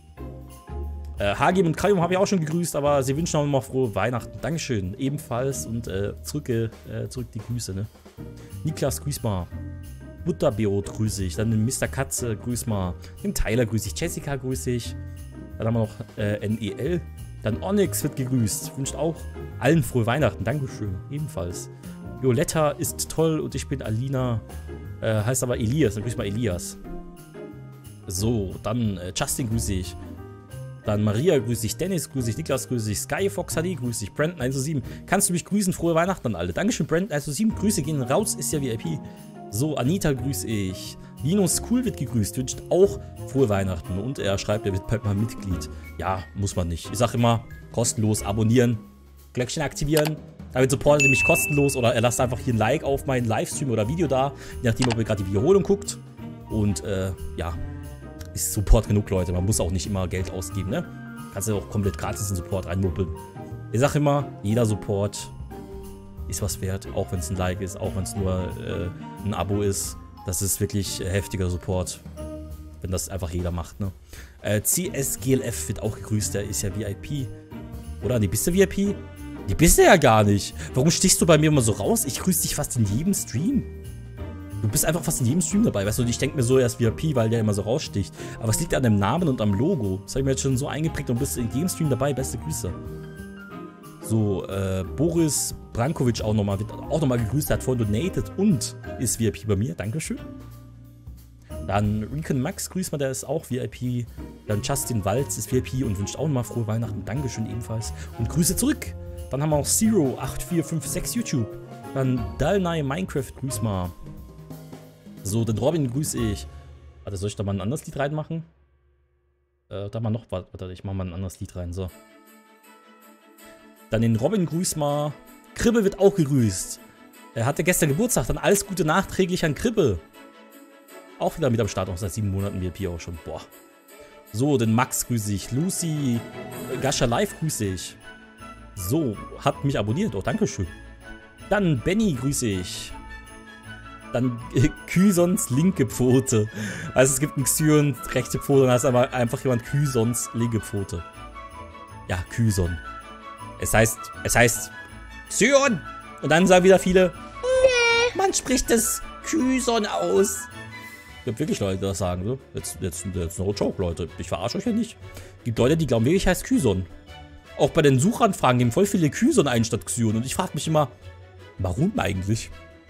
S1: Äh, Hagim und Kalium habe ich auch schon gegrüßt, aber sie wünschen auch immer frohe Weihnachten. Dankeschön. Ebenfalls und äh, zurück, äh, zurück die Grüße, ne? Niklas, grüß mal. Butterbeot grüße ich. Dann den Mister Katze, grüß mal. Den Tyler grüße ich. Jessica grüße ich. Dann haben wir noch äh, N E L. Dann Onyx wird gegrüßt. Wünscht auch allen frohe Weihnachten. Dankeschön. Ebenfalls. Violetta ist toll und ich bin Alina. Äh, heißt aber Elias. Dann grüß mal Elias. So, dann äh, Justin grüße ich. Dann Maria grüße ich. Dennis grüße ich. Niklas grüße ich. Skyfox H D grüße ich. Brandon eins zu sieben. Kannst du mich grüßen? Frohe Weihnachten an alle. Dankeschön, Brandon eins zu sieben. Grüße gehen raus. Ist ja V I P. So, Anita grüße ich. Linus Cool wird gegrüßt, wünscht auch frohe Weihnachten. Und er schreibt, er wird bald mal Mitglied. Ja, muss man nicht. Ich sag immer, kostenlos abonnieren, Glöckchen aktivieren. Damit supportet ihr mich kostenlos oder er lasst einfach hier ein Like auf meinen Livestream oder Video da. Je nachdem, ob ihr gerade die Wiederholung guckt. Und äh, ja, ist Support genug, Leute. Man muss auch nicht immer Geld ausgeben, ne? Kannst du auch komplett gratis in Support reinmuppeln. Ich sag immer, jeder Support ist was wert, auch wenn es ein Like ist, auch wenn es nur äh, ein Abo ist. Das ist wirklich äh, heftiger Support, wenn das einfach jeder macht, ne? Äh, C S G L F wird auch gegrüßt, der ist ja V I P. Oder? Nee, bist du V I P? Die bist du ja gar nicht. Warum stichst du bei mir immer so raus? Ich grüße dich fast in jedem Stream. Du bist einfach fast in jedem Stream dabei, weißt du? Ich denke mir so, er ist V I P, weil der immer so raussticht. Aber es liegt an dem Namen und am Logo. Das habe ich mir jetzt schon so eingeprägt und bist in jedem Stream dabei. Beste Grüße. So, äh, Boris Brankovic auch nochmal, wird auch nochmal gegrüßt, hat vorhin donated und ist V I P bei mir. Dankeschön. Dann Recon Max grüßt mal, der ist auch V I P. Dann Justin Walz ist V I P und wünscht auch nochmal frohe Weihnachten. Dankeschön ebenfalls. Und Grüße zurück. Dann haben wir auch Zero acht vier fünf sechs YouTube. Dann Dalnai Minecraft, grüß mal. So, den Robin grüße ich. Warte, soll ich da mal ein anderes Lied reinmachen? Äh, da mal noch, warte, ich mach mal ein anderes Lied rein, so. Dann den Robin grüß mal. Kribbe wird auch gegrüßt. Er hatte gestern Geburtstag, dann alles Gute nachträglich an Kribbe. Auch wieder mit am Start, auch seit sieben Monaten V I P auch schon, boah. So, den Max grüße ich. Lucy Gascha Live grüße ich. So, hat mich abonniert, oh, dankeschön. Dann Benny grüße ich. Dann äh, Kysons linke Pfote. Also es gibt einen Xyon rechte Pfote und da ist aber einfach jemand Kysons linke Pfote. Ja, Kyson. Es heißt, es heißt Xyon. Und dann sagen wieder viele, nee, man spricht das Kyson aus. Es gibt wirklich Leute, die das sagen, so. Jetzt, jetzt, jetzt no joke, Leute. Ich verarsche euch ja nicht. Es gibt Leute, die glauben wirklich, heißt Kyson. Auch bei den Suchanfragen geben voll viele Kyson ein statt Xyon. Und ich frage mich immer, warum eigentlich?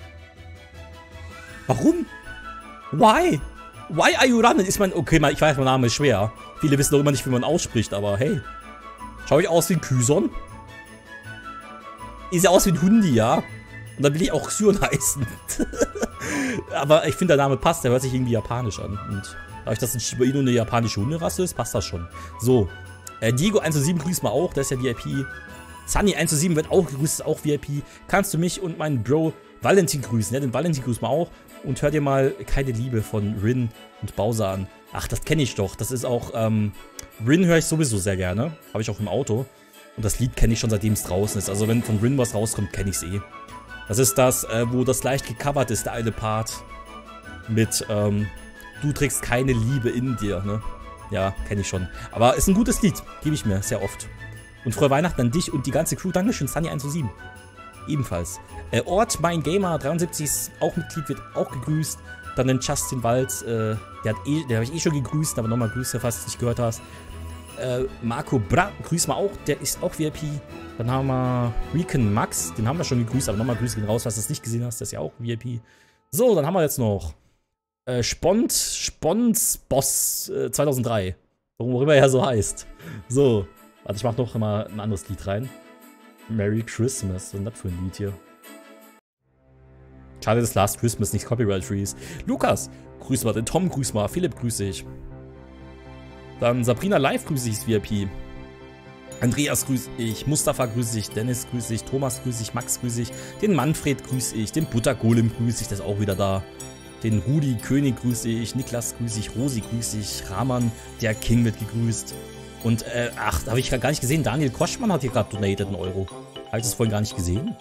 S1: Warum? Why? Why are you running? Ist mein, okay, ich weiß, mein Name ist schwer. Viele wissen doch immer nicht, wie man ausspricht, aber hey. Schau ich aus wie ein Kyson? Ich sehe aus wie ein Hundi, ja? Und dann will ich auch Xyon heißen. Aber ich finde, der Name passt, der hört sich irgendwie japanisch an. Und dadurch, dass ein Shiba Inu eine japanische Hunderasse ist, passt das schon. So. Äh, Diego eins zu sieben grüßt mal auch, der ist ja V I P. Sunny eins zu sieben wird auch gegrüßt, ist auch V I P. Kannst du mich und meinen Bro Valentin grüßen? Ja, den Valentin grüßt mal auch. Und hör dir mal Keine Liebe von Rin und Bowser an. Ach, das kenne ich doch. Das ist auch, ähm, Rin höre ich sowieso sehr gerne. Habe ich auch im Auto. Und das Lied kenne ich schon, seitdem es draußen ist. Also wenn von Rin was rauskommt, kenne ich es eh. Das ist das, äh, wo das leicht gecovert ist, der eine Part. Mit, ähm, du trägst keine Liebe in dir, ne? Ja, kenne ich schon. Aber ist ein gutes Lied. Gebe ich mir sehr oft. Und frohe Weihnachten an dich und die ganze Crew. Dankeschön, Sunny eins zu sieben. Ebenfalls. Äh, Ort, mein Gamer, dreiundsiebzig ist auch Mitglied, wird auch gegrüßt. Dann den Justin Walz, äh, der hat eh, der habe ich eh schon gegrüßt, aber nochmal Grüße, falls du es nicht gehört hast. Äh, Marco Bra, grüß mal auch, der ist auch V I P. Dann haben wir Recon Max, den haben wir schon gegrüßt, aber nochmal Grüße gehen raus, falls du es nicht gesehen hast, der ist ja auch V I P. So, dann haben wir jetzt noch äh, Spont, Spons Boss äh, zweitausenddrei. Worüber er so heißt. So, warte, ich mach noch mal ein anderes Lied rein. Merry Christmas, was ist denn das für ein Lied hier? Schade, dass Last Christmas nicht copyright-free ist. Lukas, grüß mal, den Tom grüß mal, Philipp grüße ich. Dann Sabrina Live grüße ich, ist V I P. Andreas grüße ich, Mustafa grüße ich, Dennis grüße ich, Thomas grüße ich, Max grüße ich, den Manfred grüße ich, den Buttergolem grüße ich, der ist auch wieder da. Den Rudi König grüße ich, Niklas grüße ich, Rosi grüße ich, Rahman, der King wird gegrüßt. Und, äh, ach, da habe ich gar nicht gesehen, Daniel Koschmann hat hier gerade donated einen Euro. Habe ich das vorhin gar nicht gesehen?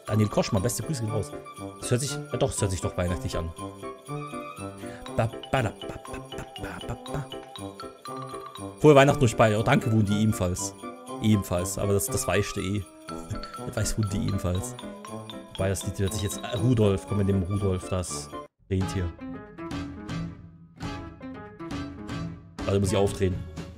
S1: Daniel Koschmann, beste Grüße gehen raus. Das hört sich, ja doch, das hört sich doch weihnachtlich an. Ba, ba, da, ba, ba, ba, ba, ba. Frohe Weihnachten durch beide. Oh, danke, Wundi, ebenfalls. Ebenfalls, aber das, das weißt du eh. Das weiß Wundi ebenfalls. Wobei, das Lied hört sich jetzt... Rudolf, komm, wir nehmen Rudolf, das Rentier. Also muss ich aufdrehen.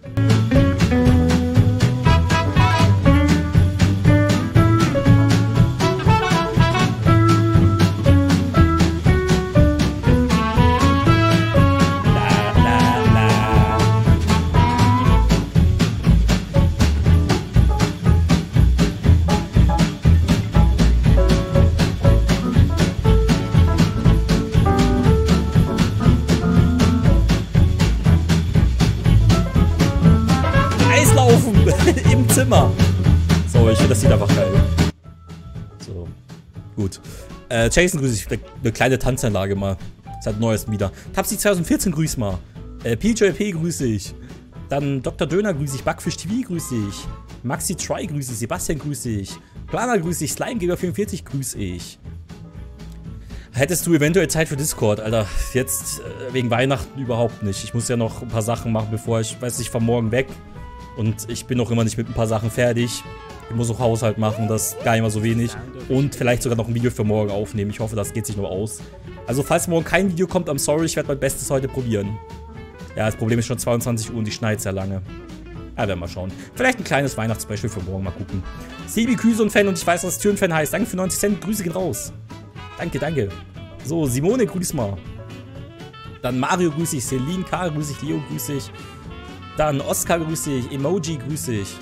S1: Im Zimmer. So, ich finde das Lied einfach geil. So, gut. Äh, Jason grüße ich. Eine kleine Tanzanlage mal. Seit neuestem wieder. Tapsi zwanzig vierzehn grüß mal. Äh, P J P grüße ich. Dann Doktor Döner grüße ich. Backfish T V grüße ich. Maxi Try grüße ich. Sebastian grüße ich. Planer grüße ich. Slimegeber vierundvierzig grüße ich. Hättest du eventuell Zeit für Discord, Alter? Jetzt äh, wegen Weihnachten überhaupt nicht. Ich muss ja noch ein paar Sachen machen, bevor ich, weiß ich, fahr morgen weg. Und ich bin noch immer nicht mit ein paar Sachen fertig. Ich muss auch Haushalt machen, das ist gar nicht mal so wenig. Und vielleicht sogar noch ein Video für morgen aufnehmen. Ich hoffe, das geht sich noch aus. Also falls morgen kein Video kommt, I'm sorry, ich werde mein Bestes heute probieren. Ja, das Problem ist schon zweiundzwanzig Uhr und ich schneide sehr lange. Ja, werden wir mal schauen. Vielleicht ein kleines Weihnachtsspecial für morgen, mal gucken. Sebi Küson-Fan und ich weiß, was Türen-Fan heißt. Danke für neunzig Cent, Grüße gehen raus. Danke, danke. So, Simone, grüß mal. Dann Mario grüße ich, Celine, Karl grüße ich, Leo grüße ich. Dann Oskar grüße ich, Emoji grüße ich.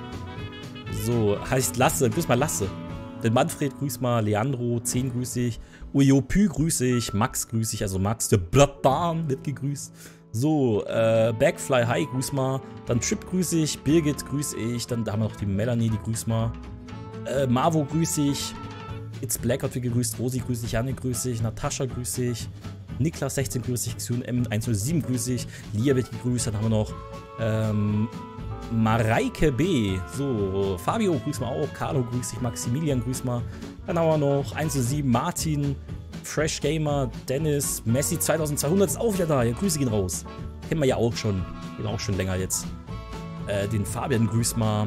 S1: So, heißt Lasse, grüß mal Lasse. Den Manfred grüß mal, Leandro, zehn grüße ich. Uyopü grüße ich, Max grüße ich, also Max, der Bloodbarn wird gegrüßt. So, äh, Backfly, hi, grüß mal. Dann Trip grüße ich, Birgit grüße ich. Dann da haben wir noch die Melanie, die grüß mal. Äh, Marvo grüße ich. It's Black hat wir gegrüßt, Rosi grüße ich, Janne grüße ich, Natascha grüße ich. Niklas sechzehn grüße ich, Xun M hundertsieben grüße ich, Lia wird gegrüßt, dann haben wir noch ähm, Mareike B, so, Fabio grüß mal auch, Carlo grüß ich, Maximilian grüß mal, dann haben wir noch hundertsieben Martin, Fresh Gamer, Dennis, Messi zweitausendzweihundert ist auch wieder da, ja, Grüße gehen raus, kennen wir ja auch schon, bin auch schon länger jetzt, äh, den Fabian grüß mal,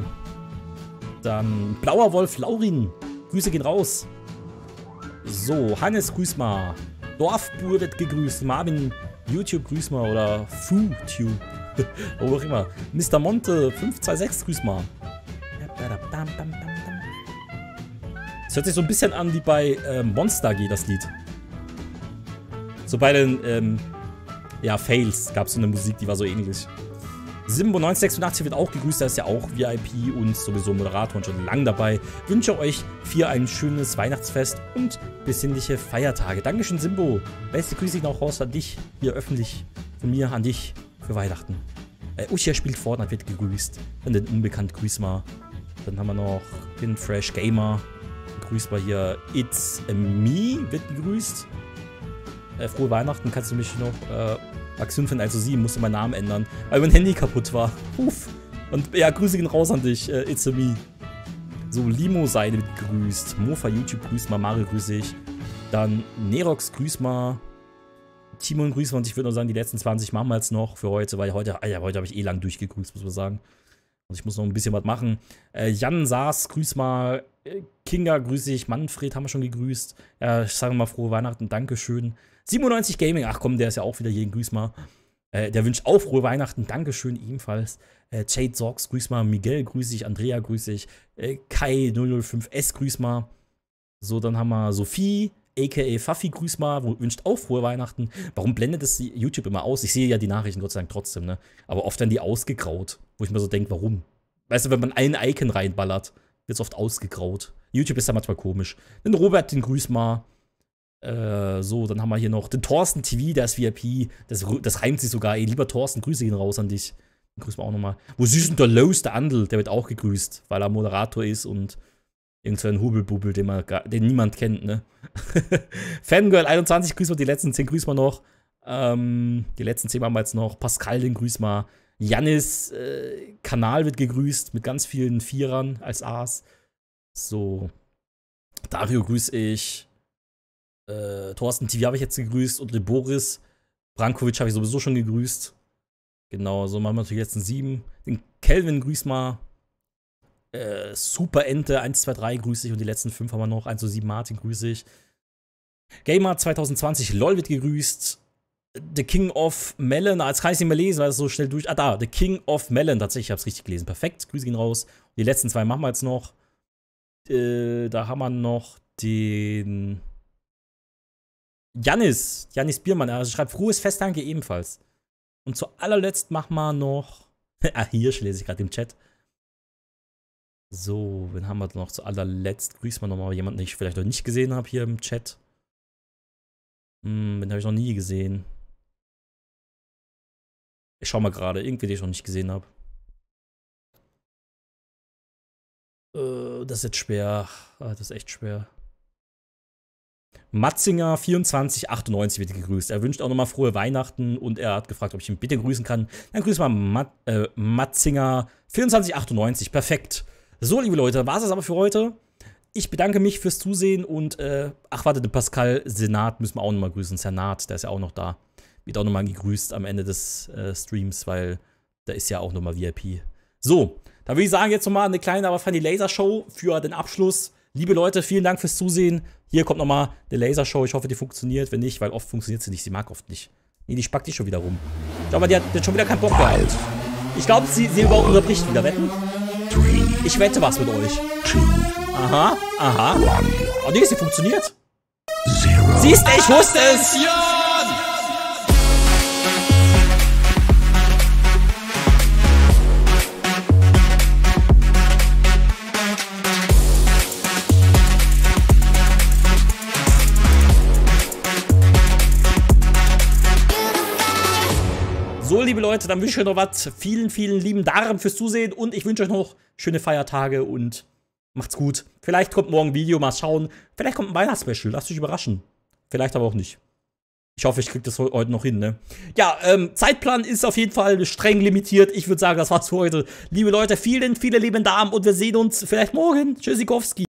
S1: dann Blauer Wolf Laurin, Grüße gehen raus, so, Hannes grüß mal, Dorfbur wird gegrüßt. Marvin, YouTube grüß mal. Oder FuTube. Wo auch immer. Mister Monte, fünf zwei sechs grüß mal. Das hört sich so ein bisschen an wie bei äh, Monster G, das Lied. So bei den, ähm, ja, Fails gab es so eine Musik, die war so ähnlich. Simbo neunzehnhundertsechsundachtzig wird auch gegrüßt, der ist ja auch V I P und sowieso Moderator und schon lange dabei. Wünsche euch für ein schönes Weihnachtsfest und besinnliche Feiertage. Dankeschön, Simbo. Beste Grüße noch raus an dich, hier öffentlich, von mir an dich für Weihnachten. Äh, Uschia spielt Fortnite, wird gegrüßt. Dann den Unbekannt grüß mal. Dann haben wir noch den Fresh Gamer. Grüß mal hier It's Me, wird gegrüßt. Äh, frohe Weihnachten, kannst du mich noch... Äh, Axun von eins zu sieben musste meinen Namen ändern, weil mein Handy kaputt war. Uff. Und ja, Grüße gehen raus an dich, äh, It's a Me. So, Limo-Seide wird gegrüßt. Mofa YouTube grüßt mal, Mario grüße ich. Dann Nerox grüß mal. Timon grüß mal und ich würde nur sagen, die letzten zwanzig machen wir jetzt noch für heute, weil heute, ah ja, heute habe ich eh lang durchgegrüßt, muss man sagen. Also ich muss noch ein bisschen was machen. Äh, Jan Saas, grüß mal. Äh, Kinga grüße ich. Manfred haben wir schon gegrüßt. Ja, ich sage mal frohe Weihnachten, Dankeschön. siebenundneunzig Gaming, ach komm, der ist ja auch wieder hier, grüß mal. Äh, der wünscht auch frohe Weihnachten, Dankeschön ebenfalls. Äh, Jade Sorgs, grüß mal. Miguel, grüß ich. Andrea, grüß ich. Äh, Kai null null fünf S, grüß mal. So, dann haben wir Sophie, aka Fafi, grüß mal, wünscht auch frohe Weihnachten. Warum blendet das YouTube immer aus? Ich sehe ja die Nachrichten Gott sei Dank trotzdem, ne? Aber oft werden die ausgegraut, wo ich mir so denke, warum? Weißt du, wenn man ein Icon reinballert, wird es oft ausgegraut. YouTube ist ja manchmal komisch. Den Robert, den grüß mal. Äh, so, dann haben wir hier noch den Thorsten T V, der ist V I P. Das, das reimt sich sogar. Ey, lieber Thorsten, Grüße gehen raus an dich. Den grüßen wir auch nochmal. Wo süß denn der Los, der Andel, der wird auch gegrüßt, weil er Moderator ist und irgendein Hubelbubbel, den, man, den niemand kennt, ne? Fangirl einundzwanzig, grüßen wir die letzten zehn, grüßen wir noch. Ähm, die letzten zehn haben wir jetzt noch. Pascal, den grüßen wir. Jannis äh, Kanal wird gegrüßt mit ganz vielen Vierern als A's. So. Dario grüße ich. Äh, Thorsten T V habe ich jetzt gegrüßt. Und den Boris. Brankovic habe ich sowieso schon gegrüßt. Genau, so machen wir natürlich jetzt einen sieben. Den Kelvin grüß mal. Äh, Super Ente eins, zwei, drei grüße ich. Und die letzten fünf haben wir noch. eins zu sieben Martin grüße ich. Gamer zwanzig zwanzig, LOL wird gegrüßt. The King of Melon, ah, jetzt kann ich es nicht mehr lesen, weil es so schnell durch. Ah, da, The King of Melon, tatsächlich, ich habe es richtig gelesen. Perfekt, Grüße gehen raus. Die letzten zwei machen wir jetzt noch. Äh, da haben wir noch den Jannis, Jannis Biermann, also schreibt frohes Fest, danke ebenfalls. Und zu allerletzt machen wir noch. Ah, hier lese ich gerade im Chat. So, wen haben wir noch zu allerletzt? Grüßen wir nochmal jemanden, den ich vielleicht noch nicht gesehen habe hier im Chat. Hm, den habe ich noch nie gesehen. Ich schau mal gerade, irgendwie, den ich noch nicht gesehen habe. Äh, das ist jetzt schwer. Ah, das ist echt schwer. Matzinger vierundzwanzig achtundneunzig wird gegrüßt. Er wünscht auch nochmal frohe Weihnachten und er hat gefragt, ob ich ihn bitte grüßen kann. Dann grüßen wir Mat äh, Matzinger vierundzwanzig achtundneunzig. Perfekt. So, liebe Leute, war es aber für heute. Ich bedanke mich fürs Zusehen und, äh, ach warte, den Pascal Senat müssen wir auch nochmal grüßen. Senat, der ist ja auch noch da. Wird auch nochmal gegrüßt am Ende des äh, Streams, weil der ist ja auch nochmal V I P. So, da würde ich sagen, jetzt nochmal eine kleine, aber funny Lasershow für den Abschluss. Liebe Leute, vielen Dank fürs Zusehen. Hier kommt nochmal eine Lasershow. Ich hoffe, die funktioniert. Wenn nicht, weil oft funktioniert sie nicht. Sie mag oft nicht. Nee, die spackt die schon wieder rum. Ich glaube, die hat, die hat schon wieder keinen Bock gehabt. Ich glaube, sie, sie überhaupt unterbricht wieder. Wetten? Ich wette was mit euch. Aha, aha. Oh nee, sie funktioniert. Siehst du, ich wusste es. So, liebe Leute, dann wünsche ich euch noch was. Vielen, vielen lieben Dank fürs Zusehen und ich wünsche euch noch schöne Feiertage und macht's gut. Vielleicht kommt morgen ein Video, mal schauen. Vielleicht kommt ein Weihnachtsspecial, lasst euch überraschen. Vielleicht aber auch nicht. Ich hoffe, ich kriege das heute noch hin, ne? Ja, ähm, Zeitplan ist auf jeden Fall streng limitiert. Ich würde sagen, das war's für heute. Liebe Leute, vielen, vielen lieben Dank und wir sehen uns vielleicht morgen. Tschüssikowski.